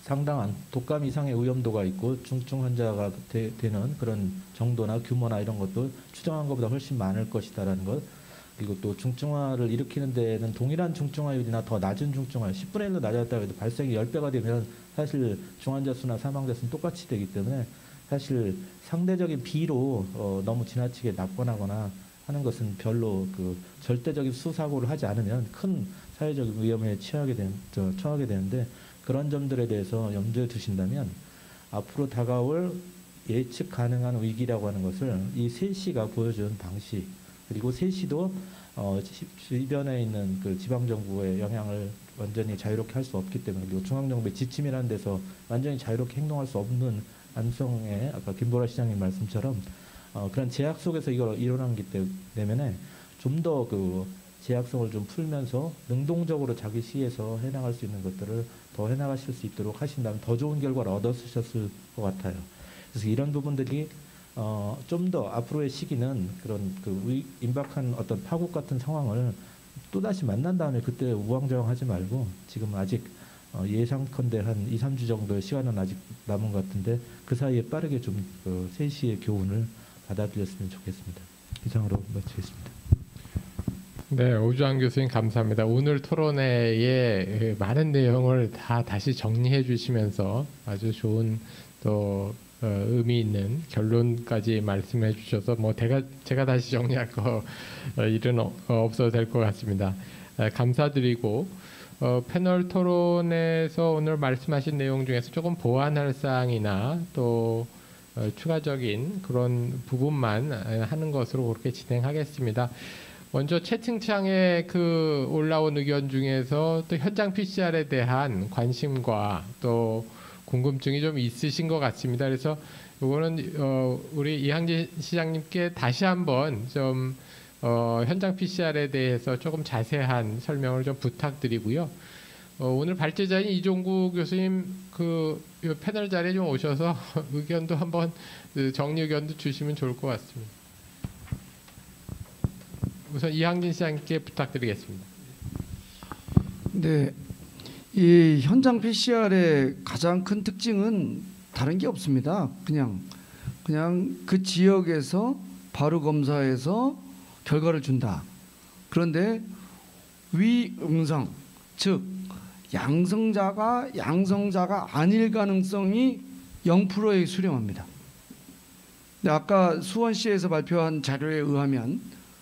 상당한 독감 이상의 위험도가 있고 중증 환자가 되, 되는 그런 정도나 규모나 이런 것도 추정한 것보다 훨씬 많을 것이다라는 것. 그리고 또 중증화를 일으키는 데는 동일한 중증화율이나 더 낮은 중증화, 십분의 일로 낮았다고 해도 발생이 십 배가 되면 사실 중환자 수나 사망자 수는 똑같이 되기 때문에 사실 상대적인 비로 어, 너무 지나치게 낙관하거나 하는 것은 별로 그 절대적인 수사고를 하지 않으면 큰 사회적 위험에 취하게 된, 저, 처하게 되는데 그런 점들에 대해서 염두에 두신다면 앞으로 다가올 예측 가능한 위기라고 하는 것을 이 세 시가 보여준 방식 그리고 세 시도 어, 주변에 있는 그 지방 정부의 영향을 완전히 자유롭게 할 수 없기 때문에 그리고 중앙 정부의 지침이라는 데서 완전히 자유롭게 행동할 수 없는 안성의 아까 김보라 시장님 말씀처럼 어, 그런 제약 속에서 이걸 일어나기 때문에 좀 더 그 제약성을 좀 풀면서 능동적으로 자기 시에서 해나갈 수 있는 것들을 더 해나가실 수 있도록 하신다면 더 좋은 결과를 얻으셨을 것 같아요. 그래서 이런 부분들이 어, 좀 더 앞으로의 시기는 그런 그 위, 임박한 어떤 파국 같은 상황을 또다시 만난 다음에 그때 우왕좌왕하지 말고 지금 아직 어, 예상컨대 한 이, 삼 주 정도의 시간은 아직 남은 것 같은데 그 사이에 빠르게 좀 그 세 시의 교훈을 받아들였으면 좋겠습니다. 이상으로 마치겠습니다. 네, 오주환 교수님 감사합니다. 오늘 토론회의 많은 내용을 다 다시 정리해 주시면서 아주 좋은 또 어, 의미 있는 결론까지 말씀해 주셔서 뭐 제가, 제가 다시 정리할 거 어, 일은 어, 없어도 될 것 같습니다. 에, 감사드리고 어, 패널 토론에서 오늘 말씀하신 내용 중에서 조금 보완할 사항이나 또 어, 추가적인 그런 부분만 하는 것으로 그렇게 진행하겠습니다. 먼저 채팅창에 그 올라온 의견 중에서 또 현장 피씨알에 대한 관심과 또 궁금증이 좀 있으신 것 같습니다. 그래서 이거는 어 우리 이항진 시장님께 다시 한번 좀 어 현장 피씨알에 대해서 조금 자세한 설명을 좀 부탁드리고요. 어 오늘 발제자인 이종구 교수님 그 패널 자리에 좀 오셔서 의견도 한번 정리 의견도 주시면 좋을 것 같습니다. 우선 이항진 시장님께 부탁드리겠습니다. 네. 이 현장 피씨알의 가장 큰 특징은 다른 게 없습니다. 그냥 그냥 그 지역에서 바로 검사해서 결과를 준다. 그런데 위음성, 즉 양성자가 양성자가 아닐 가능성이 영 퍼센트에 수렴합니다. 근데 아까 수원시에서 발표한 자료에 의하면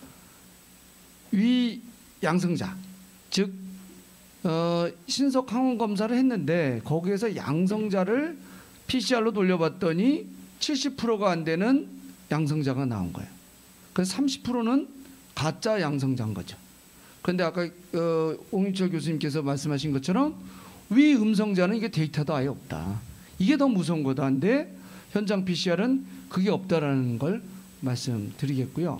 위 양성자, 즉 어, 신속 항원 검사를 했는데 거기에서 양성자를 피씨알로 돌려봤더니 칠십 퍼센트가 안 되는 양성자가 나온 거예요. 그래서 삼십 퍼센트는 가짜 양성자인 거죠. 그런데 아까 어, 옹윤철 교수님께서 말씀하신 것처럼 위음성자는 이게 데이터도 아예 없다. 이게 더 무서운 거다인데 현장 피씨알은 그게 없다라는 걸 말씀드리겠고요.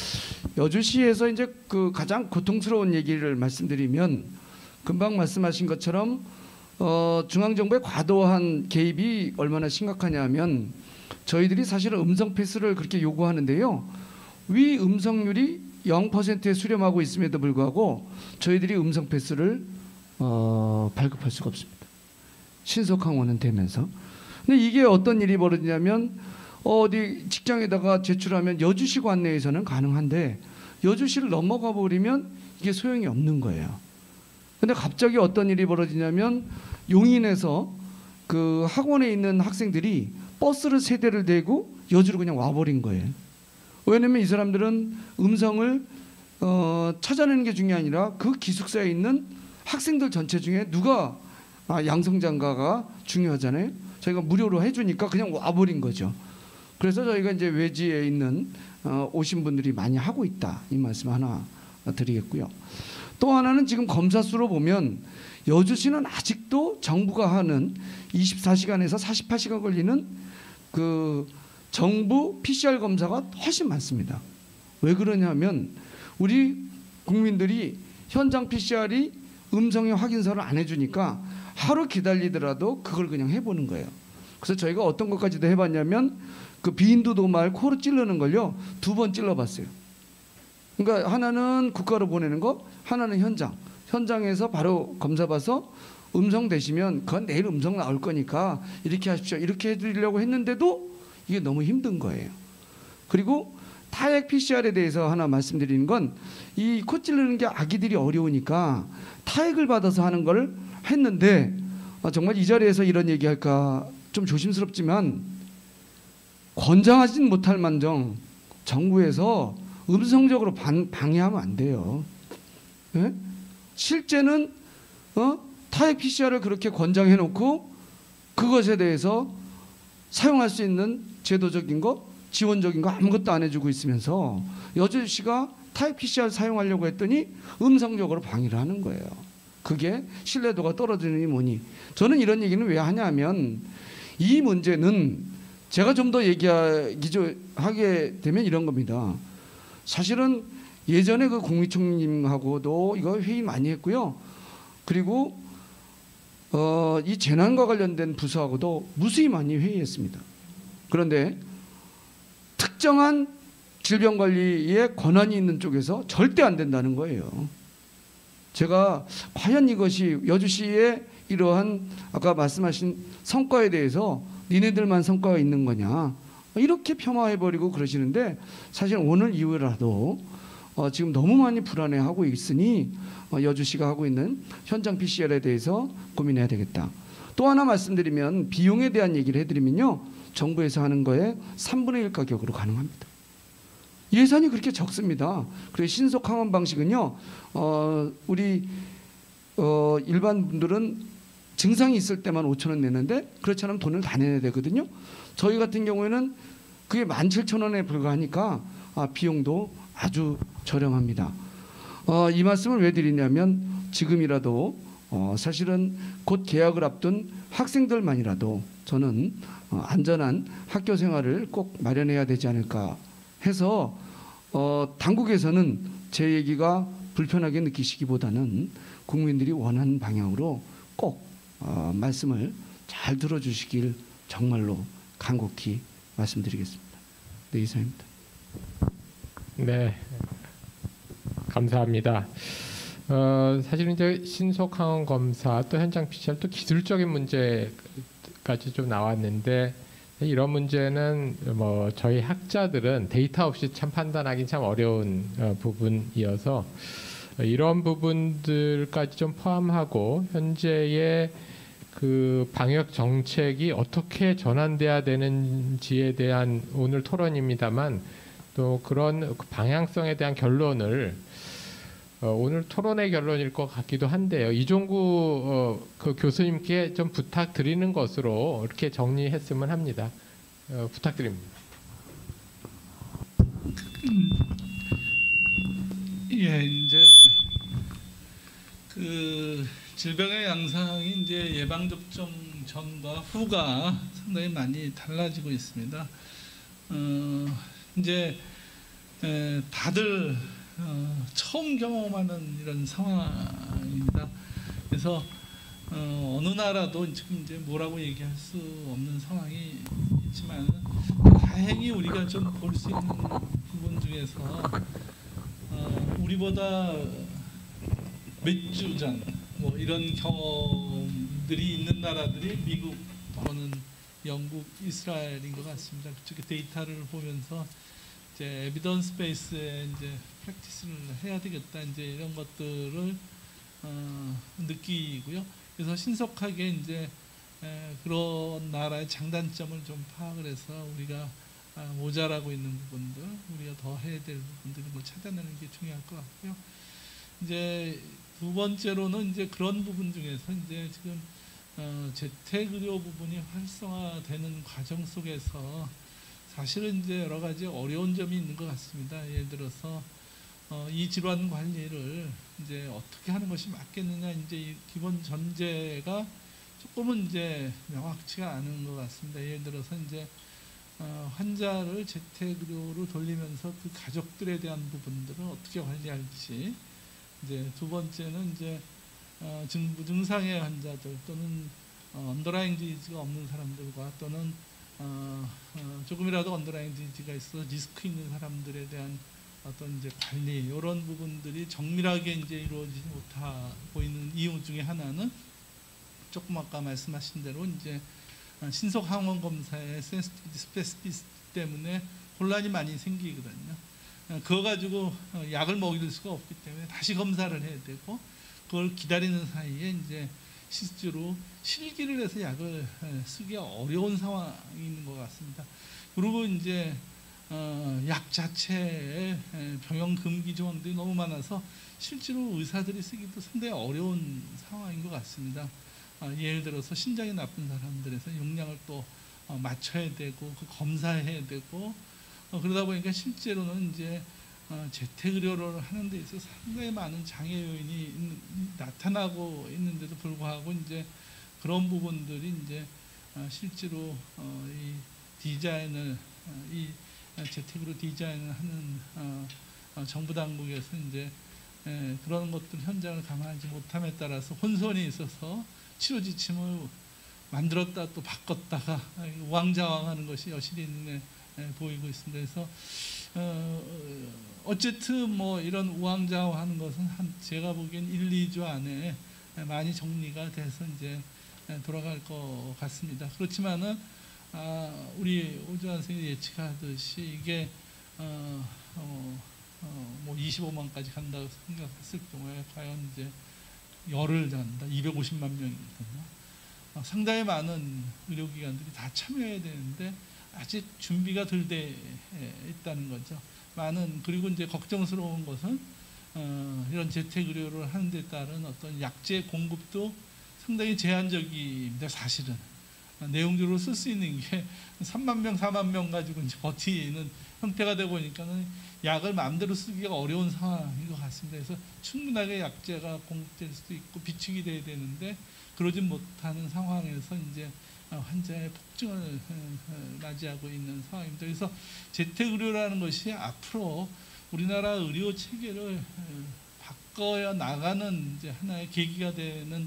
여주시에서 이제 그 가장 고통스러운 얘기를 말씀드리면 금방 말씀하신 것처럼 어, 중앙정부의 과도한 개입이 얼마나 심각하냐면 저희들이 사실은 음성 패스를 그렇게 요구하는데요. 위 음성률이 영 퍼센트에 수렴하고 있음에도 불구하고 저희들이 음성 패스를 어, 발급할 수가 없습니다. 신속 항원은 되면서. 근데 이게 어떤 일이 벌어지냐면 어디 직장에다가 제출하면 여주시 관내에서는 가능한데 여주시를 넘어가 버리면 이게 소용이 없는 거예요. 근데 갑자기 어떤 일이 벌어지냐면 용인에서 그 학원에 있는 학생들이 버스를 세 대를 대고 여주로 그냥 와버린 거예요. 왜냐면 이 사람들은 음성을 어, 찾아내는 게 중요한 게 아니라 그 기숙사에 있는 학생들 전체 중에 누가 아, 양성자인가가 중요하잖아요. 저희가 무료로 해주니까 그냥 와버린 거죠. 그래서 저희가 이제 외지에 있는 어, 오신 분들이 많이 하고 있다. 이 말씀 하나 드리겠고요. 또 하나는 지금 검사 수로 보면 여주시는 아직도 정부가 하는 이십사 시간에서 사십팔 시간 걸리는 그 정부 피씨알 검사가 훨씬 많습니다. 왜 그러냐면 우리 국민들이 현장 피씨알이 음성의 확인서를 안 해주니까 하루 기다리더라도 그걸 그냥 해보는 거예요. 그래서 저희가 어떤 것까지도 해봤냐면 그 비인두 도말 코로 찌르는 걸요 두 번 찔러봤어요. 그러니까 하나는 국가로 보내는 거, 하나는 현장. 현장에서 바로 검사 봐서 음성 되시면 그건 내일 음성 나올 거니까 이렇게 하십시오. 이렇게 해드리려고 했는데도 이게 너무 힘든 거예요. 그리고 타액 피씨알에 대해서 하나 말씀드리는 건 이 코 찌르는 게 아기들이 어려우니까 타액을 받아서 하는 걸 했는데 정말 이 자리에서 이런 얘기할까 좀 조심스럽지만 권장하진 못할 만정 정부에서 음성적으로 반, 방해하면 안 돼요. 예? 실제는 어? 타액 피씨알을 그렇게 권장해 놓고 그것에 대해서 사용할 수 있는 제도적인 거, 지원적인 거 아무것도 안 해주고 있으면서 여주시가 타입 피씨알 사용하려고 했더니 음성적으로 방해를 하는 거예요. 그게 신뢰도가 떨어지느니 뭐니. 저는 이런 얘기는 왜 하냐면 이 문제는 제가 좀 더 얘기하게 되면 이런 겁니다. 사실은 예전에 그 국무총리님하고도 이거 회의 많이 했고요. 그리고 어, 이 재난과 관련된 부서하고도 무수히 많이 회의했습니다. 그런데 특정한 질병관리에 권한이 있는 쪽에서 절대 안 된다는 거예요. 제가 과연 이것이 여주시의 이러한 아까 말씀하신 성과에 대해서 니네들만 성과가 있는 거냐 이렇게 폄하해버리고 그러시는데 사실 오늘 이후라도 어 지금 너무 많이 불안해하고 있으니 어 여주시가 하고 있는 현장 피씨알에 대해서 고민해야 되겠다. 또 하나 말씀드리면 비용에 대한 얘기를 해드리면요. 정부에서 하는 거에 삼분의 일 가격으로 가능합니다. 예산이 그렇게 적습니다. 그래서 신속 항원 방식은요. 어 우리 어 일반 분들은 증상이 있을 때만 오천 원 내는데 그렇지 않으면 돈을 다 내야 되거든요. 저희 같은 경우에는 그게 만 칠천 원에 불과하니까 아, 비용도 아주 저렴합니다. 어, 이 말씀을 왜 드리냐면 지금이라도 어, 사실은 곧 개학을 앞둔 학생들만이라도 저는 어, 안전한 학교 생활을 꼭 마련해야 되지 않을까 해서 어, 당국에서는 제 얘기가 불편하게 느끼시기보다는 국민들이 원하는 방향으로 꼭 어, 말씀을 잘 들어주시길 정말로 간곡히 말씀드리겠습니다. 네, 이상입니다. 네, 감사합니다. 어, 사실은 이제 신속 항원 검사 또 현장 피씨알 또 기술적인 문제까지 좀 나왔는데 이런 문제는 뭐 저희 학자들은 데이터 없이 참 판단하기 참 어려운 어, 부분이어서 이런 부분들까지 좀 포함하고 현재의 그 방역 정책이 어떻게 전환돼야 되는지에 대한 오늘 토론입니다만 또 그런 방향성에 대한 결론을 어, 오늘 토론의 결론일 것 같기도 한데요. 이종구 어, 그 교수님께 좀 부탁드리는 것으로 이렇게 정리했으면 합니다. 어, 부탁드립니다. 예, 이제 그 질병의 양상이 이제 예방 접종 전과 후가 상당히 많이 달라지고 있습니다. 어, 이제 에, 다들 어, 처음 경험하는 이런 상황입니다. 그래서 어, 어느 나라도 지금 이제 뭐라고 얘기할 수 없는 상황이 있지만 다행히 우리가 좀 볼 수 있는 부분 중에서 어, 우리보다 몇 주 전 뭐 이런 경험들이 있는 나라들이 미국 또는 영국, 이스라엘인 것 같습니다. 그쪽에 데이터를 보면서 이제 에비던스 베이스에 이제 프랙티스를 해야 되겠다 이제 이런 것들을 어, 느끼고요. 그래서 신속하게 이제 에, 그런 나라의 장단점을 좀 파악을 해서 우리가 아, 모자라고 있는 부분들, 우리가 더 해야 될 부분들을 뭐 찾아내는 게 중요할 것 같고요. 이제 두 번째로는 이제 그런 부분 중에서 이제 지금 어, 재택의료 부분이 활성화되는 과정 속에서 사실은 이제 여러 가지 어려운 점이 있는 것 같습니다. 예를 들어서 어, 이 질환 관리를 이제 어떻게 하는 것이 맞겠느냐 이제 이 기본 전제가 조금은 이제 명확치가 않은 것 같습니다. 예를 들어서 이제 어, 환자를 재택의료로 돌리면서 그 가족들에 대한 부분들을 어떻게 관리할지. 이제 두 번째는 이제 어, 증, 증상의 환자들 또는 어, 언더라인 디지가 없는 사람들과 또는 어, 어, 조금이라도 언더라인 디지가 있어 리스크 있는 사람들에 대한 어떤 이제 관리 이런 부분들이 정밀하게 이제 이루어지지 못하고 있는 이유 중에 하나는 조금 아까 말씀하신 대로 이제 신속 항원 검사의 센시티비티 스페시피시티 때문에 혼란이 많이 생기거든요. 그거 가지고 약을 먹일 수가 없기 때문에 다시 검사를 해야 되고, 그걸 기다리는 사이에 이제 실제로 실기를 해서 약을 쓰기가 어려운 상황이 있는 것 같습니다. 그리고 이제 어, 약 자체에 병용 금기 조항들이 너무 많아서 실제로 의사들이 쓰기도 상당히 어려운 상황인 것 같습니다. 어, 예를 들어서 신장이 나쁜 사람들에서 용량을 또 어, 맞춰야 되고 그 검사해야 되고, 어, 그러다 보니까 실제로는 이제 어, 재택의료를 하는 데 있어서 상당히 많은 장애 요인이 있는, 나타나고 있는데도 불구하고 이제 그런 부분들이 이제 어, 실제로 어, 이 디자인을 어, 이 재택으로 디자인을 하는 어, 어, 정부 당국에서 이제 에, 그런 것들 현장을 감안하지 못함에 따라서 혼선이 있어서 치료 지침을 만들었다 또 바꿨다가 우왕좌왕하는 것이 여실히 눈에 에, 보이고 있습니다. 그래서 어, 어쨌든 뭐 이런 우왕좌왕하는 것은 한 제가 보기엔 일, 이 주 안에 많이 정리가 돼서 이제 돌아갈 것 같습니다. 그렇지만은 아, 우리 오주환 선생님이 예측하듯이 이게 어, 어, 어, 뭐 이십오만까지 간다고 생각했을 경우에 과연 이제 열흘 간다, 이백오십만 명이거든요. 어, 상당히 많은 의료기관들이 다 참여해야 되는데 아직 준비가 덜 돼 있다는 거죠. 많은, 그리고 이제 걱정스러운 것은 어, 이런 재택의료를 하는 데 따른 어떤 약제 공급도 상당히 제한적입니다. 사실은 어, 내용적으로 쓸 수 있는 게 삼만 명, 사만 명 가지고 이제 버티는 형태가 되고 보니까는 약을 마음대로 쓰기가 어려운 상황인 것 같습니다. 그래서 충분하게 약제가 공급될 수도 있고 비축이 돼야 되는데 그러지 못하는 상황에서 이제 환자의 폭증을 맞이하고 있는 상황입니다. 그래서 재택의료라는 것이 앞으로 우리나라 의료 체계를 바꿔야 나가는 이제 하나의 계기가 되는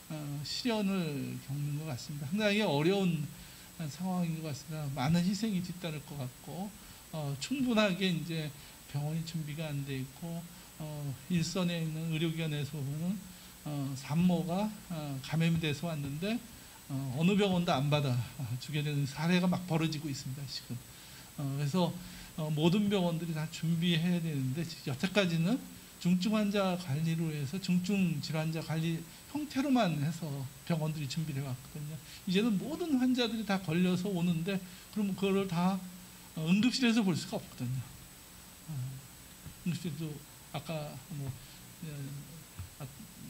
시련을 겪는 것 같습니다. 상당히 어려운 상황인 것 같습니다. 많은 희생이 뒤따를 것 같고, 어, 충분하게 이제 병원이 준비가 안 돼 있고, 어, 일선에 있는 의료기관에서 보면 어, 산모가 어, 감염이 돼서 왔는데 어, 어느 병원도 안 받아 주게 되는 사례가 막 벌어지고 있습니다. 지금. 어, 그래서 어, 모든 병원들이 다 준비해야 되는데 여태까지는 중증 환자 관리로 해서 중증 질환자 관리 형태로만 해서 병원들이 준비를 해왔거든요. 이제는 모든 환자들이 다 걸려서 오는데 그럼 그거를 다 응급실에서 볼 수가 없거든요. 어, 응급실도 아까 뭐 어,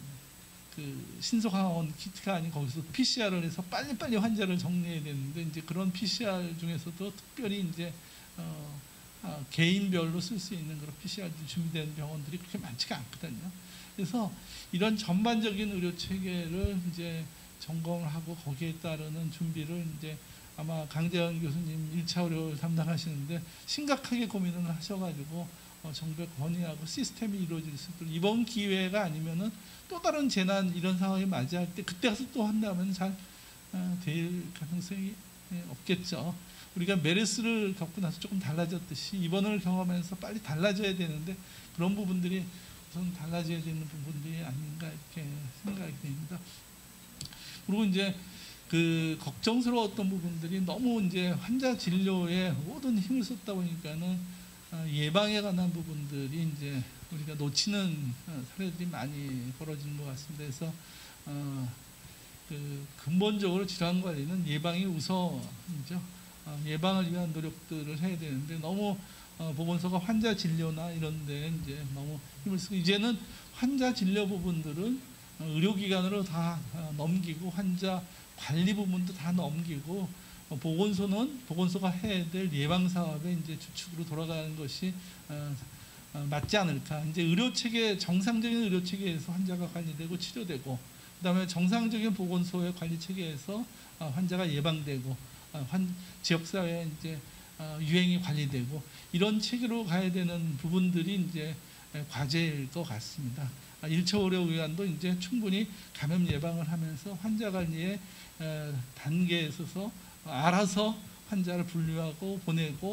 그 신속항원 키트가 아닌 거기서 피씨알을 해서 빨리빨리 환자를 정리해야 되는데 이제 그런 피씨알 중에서도 특별히 이제 어, 어, 개인별로 쓸 수 있는 그런 피씨알들이 준비된 병원들이 그렇게 많지가 않거든요. 그래서 이런 전반적인 의료 체계를 이제 점검을 하고 거기에 따르는 준비를 이제 아마 강재현 교수님 일 차 의료를 담당하시는데 심각하게 고민을 하셔가지고 어, 정부에 건의하고 시스템이 이루어질 수 있도록 이번 기회가 아니면은 또 다른 재난 이런 상황에 맞이할 때 그때 가서 또 한다면 잘 어, 될 가능성이 예, 없겠죠. 우리가 메르스를 겪고 나서 조금 달라졌듯이 이번을 경험하면서 빨리 달라져야 되는데 그런 부분들이 우선 달라져야 되는 부분들이 아닌가 이렇게 생각이 됩니다. 그리고 이제 그 걱정스러웠던 부분들이 너무 이제 환자 진료에 모든 힘을 쏟다 보니까는 예방에 관한 부분들이 이제 우리가 놓치는 사례들이 많이 벌어지는 것 같습니다. 그래서 어, 그 근본적으로 질환 관리는 예방이 우선이죠. 어, 예방을 위한 노력들을 해야 되는데 너무 어, 보건소가 환자 진료나 이런 데 이제 너무 힘을 쓰고 이제는 환자 진료 부분들은 어, 의료기관으로 다 어, 넘기고 환자 관리 부분도 다 넘기고 어, 보건소는 보건소가 해야 될 예방 사업의 이제 주축으로 돌아가는 것이 어, 어, 맞지 않을까. 이제 의료 체계 정상적인 의료 체계에서 환자가 관리되고 치료되고 그다음에 정상적인 보건소의 관리 체계에서 어, 환자가 예방되고 어, 환 지역사회 이제 어, 유행이 관리되고 이런 체계로 가야 되는 부분들이 이제 과제일 것 같습니다. 일 차 의료기관도 이제 충분히 감염 예방을 하면서 환자 관리의 단계에 있어서 알아서 환자를 분류하고 보내고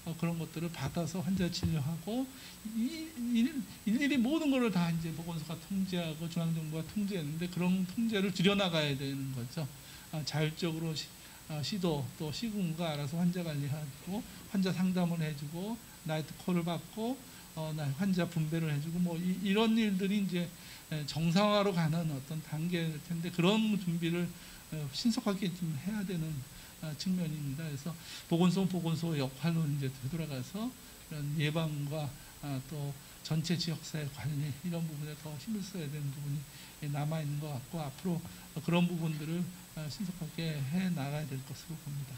어, 그런 것들을 받아서 환자 진료하고 이, 일, 일일이 모든 것을 다 이제 보건소가 통제하고 중앙정부가 통제했는데 그런 통제를 줄여나가야 되는 거죠. 아, 자율적으로 시, 아, 시도 또 시군구가 알아서 환자 관리하고 환자 상담을 해주고 나이트 콜을 받고 어, 환자 분배를 해주고 뭐 이, 이런 일들이 이제 정상화로 가는 어떤 단계일 텐데 그런 준비를 어, 신속하게 좀 해야 되는 어, 측면입니다. 그래서 보건소 보건소 역할로 이제 되돌아가서 이런 예방과 아, 또 전체 지역사회 관리 이런 부분에 더 힘을 써야 되는 부분이 남아 있는 것 같고 앞으로 그런 부분들을 어, 신속하게 해 나가야 될 것으로 봅니다.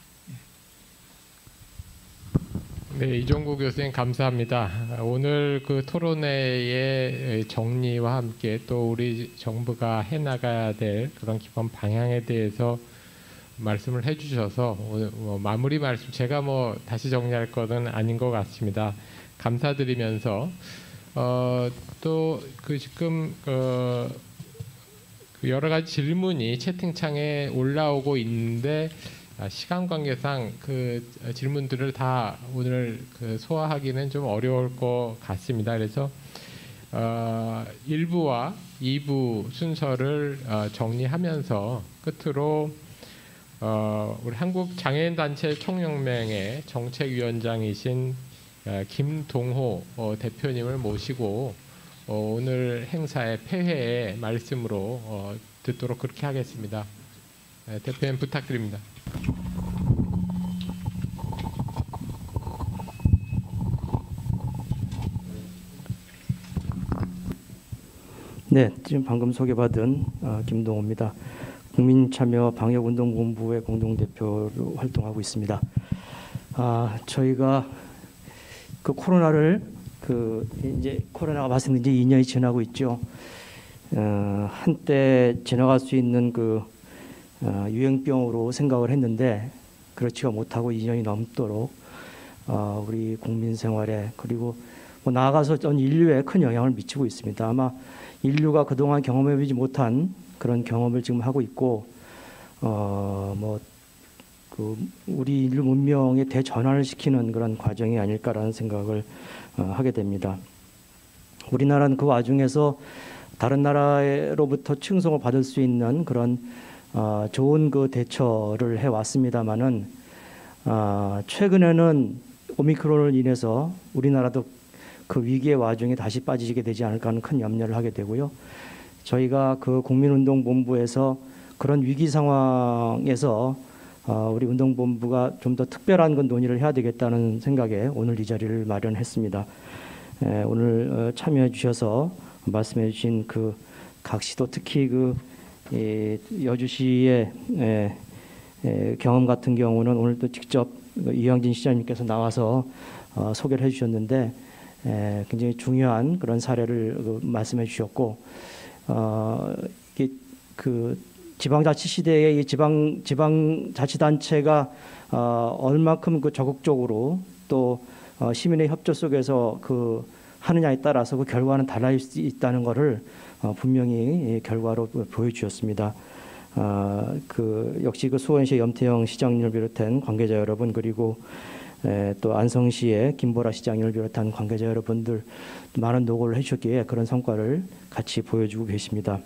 예. 네, 이종구 교수님 감사합니다. 오늘 그 토론회의 정리와 함께 또 우리 정부가 해나가야 될 그런 기본 방향에 대해서 말씀을 해주셔서 뭐 마무리 말씀 제가 뭐 다시 정리할 것은 아닌 것 같습니다. 감사드리면서 어, 또 그 지금 어, 여러 가지 질문이 채팅창에 올라오고 있는데 시간 관계상 그 질문들을 다 오늘 그 소화하기는 좀 어려울 것 같습니다. 그래서 어, 일 부와 이 부 순서를 어, 정리하면서 끝으로 어, 우리 한국장애인단체 총연맹의 정책위원장이신 어, 김동호 어, 대표님을 모시고 어, 오늘 행사의 폐회의 말씀으로 어, 듣도록 그렇게 하겠습니다. 네, 대표님 부탁드립니다. 네, 지금 방금 소개받은 어, 김동호입니다. 국민참여 방역운동본부의 공동대표로 활동하고 있습니다. 아, 저희가 그 코로나를 그 이제 코로나가 발생된 지 이 년이 지나고 있죠. 어, 한때 지나갈 수 있는 그 어, 유행병으로 생각을 했는데 그렇지가 못하고 이 년이 넘도록 어, 우리 국민 생활에 그리고 뭐 나아가서 전 인류에 큰 영향을 미치고 있습니다. 아마 인류가 그동안 경험해보지 못한 그런 경험을 지금 하고 있고 어, 뭐 그 우리 인류 문명의 대전환을 시키는 그런 과정이 아닐까라는 생각을 어, 하게 됩니다. 우리나라는 그 와중에서 다른 나라로부터 칭송을 받을 수 있는 그런 어, 좋은 그 대처를 해왔습니다만은 어, 최근에는 오미크론을 인해서 우리나라도 그 위기의 와중에 다시 빠지게 되지 않을까 하는 큰 염려를 하게 되고요. 저희가 그 국민운동본부에서 그런 위기 상황에서 어, 우리 운동본부가 좀 더 특별한 건 논의를 해야 되겠다는 생각에 오늘 이 자리를 마련했습니다. 에, 오늘 어, 참여해 주셔서 말씀해 주신 그 각 시도 특히 그 이, 여주시의 에, 에, 경험 같은 경우는 오늘 또 직접 이영진 시장님께서 나와서 어, 소개를 해주셨는데 에, 굉장히 중요한 그런 사례를 그, 말씀해 주셨고 어, 이게 그 지방자치 시대의 이 지방 지방자치단체가 어, 얼마큼 그 적극적으로 또 어, 시민의 협조 속에서 그 하느냐에 따라서 그 결과는 달라질 수 있다는 것을 어, 분명히 결과로 보여주셨습니다. 어, 그 역시 그 수원시 염태영 시장님을 비롯한 관계자 여러분 그리고 에, 또 안성시의 김보라 시장님을 비롯한 관계자 여러분들 많은 노고를 해주셨기에 그런 성과를 같이 보여주고 계십니다.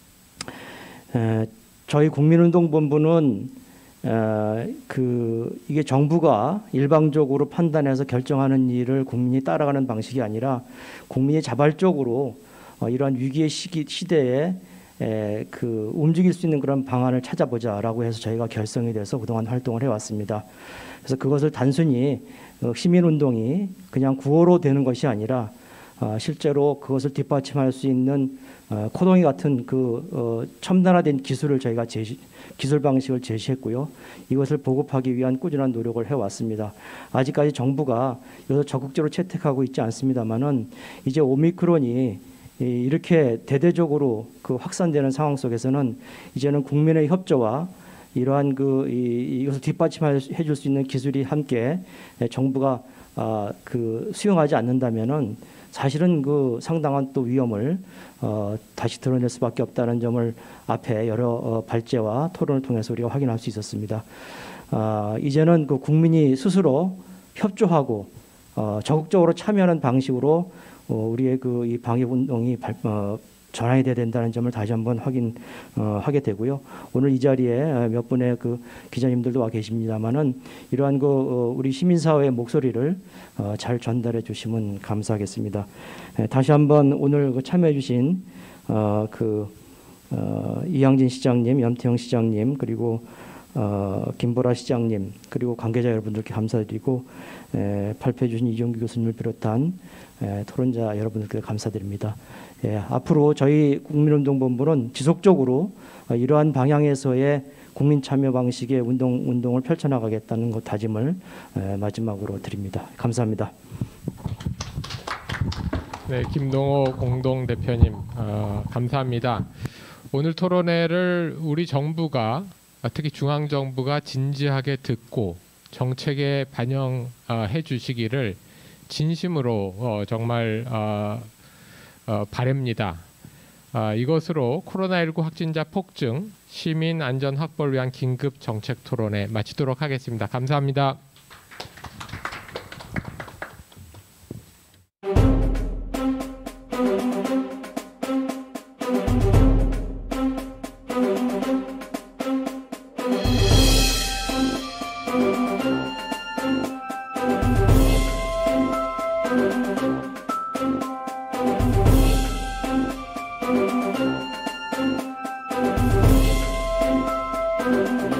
에, 저희 국민운동본부는 에, 그 이게 정부가 일방적으로 판단해서 결정하는 일을 국민이 따라가는 방식이 아니라 국민이 자발적으로 어, 이러한 위기의 시기, 시대에 에, 그 움직일 수 있는 그런 방안을 찾아보자라고 해서 저희가 결성이 돼서 그동안 활동을 해왔습니다. 그래서 그것을 단순히 어, 시민운동이 그냥 구호로 되는 것이 아니라 어, 실제로 그것을 뒷받침할 수 있는 어, 코동이 같은 그 어, 첨단화된 기술을 저희가 제시, 기술 방식을 제시했고요. 이것을 보급하기 위한 꾸준한 노력을 해왔습니다. 아직까지 정부가 이것을 적극적으로 채택하고 있지 않습니다만은 이제 오미크론이 이렇게 대대적으로 그 확산되는 상황 속에서는 이제는 국민의 협조와 이러한 그 이, 이것을 뒷받침해 줄 수 있는 기술이 함께 정부가 아, 그 수용하지 않는다면은 사실은 그 상당한 또 위험을 어, 다시 드러낼 수밖에 없다는 점을 앞에 여러 어, 발제와 토론을 통해서 우리가 확인할 수 있었습니다. 아, 이제는 그 국민이 스스로 협조하고 어, 적극적으로 참여하는 방식으로 어, 우리의 그 이 방역 운동이 발, 어, 전환이 돼야 된다는 점을 다시 한번 확인 어, 하게 되고요. 오늘 이 자리에 몇 분의 그 기자님들도 와 계십니다만은 이러한 그 어, 우리 시민사회의 목소리를 어, 잘 전달해 주시면 감사하겠습니다. 에, 다시 한번 오늘 그 참여해 주신 어, 그 어, 이양진 시장님, 염태영 시장님, 그리고 어, 김보라 시장님, 그리고 관계자 여러분들께 감사드리고 에, 발표해 주신 이종규 교수님을 비롯한 에, 토론자 여러분들께 감사드립니다. 예, 앞으로 저희 국민운동본부는 지속적으로 어, 이러한 방향에서의 국민 참여 방식의 운동, 운동을 펼쳐나가겠다는 것 다짐을 에, 마지막으로 드립니다. 감사합니다. 네, 김동호 공동대표님 어, 감사합니다. 오늘 토론회를 우리 정부가 특히 중앙정부가 진지하게 듣고 정책에 반영해 주시기를 진심으로 어, 정말 어, 어, 바랍니다. 어, 이것으로 코로나십구 확진자 폭증, 시민 안전 확보를 위한 긴급 정책 토론회 마치도록 하겠습니다. 감사합니다. Thank you.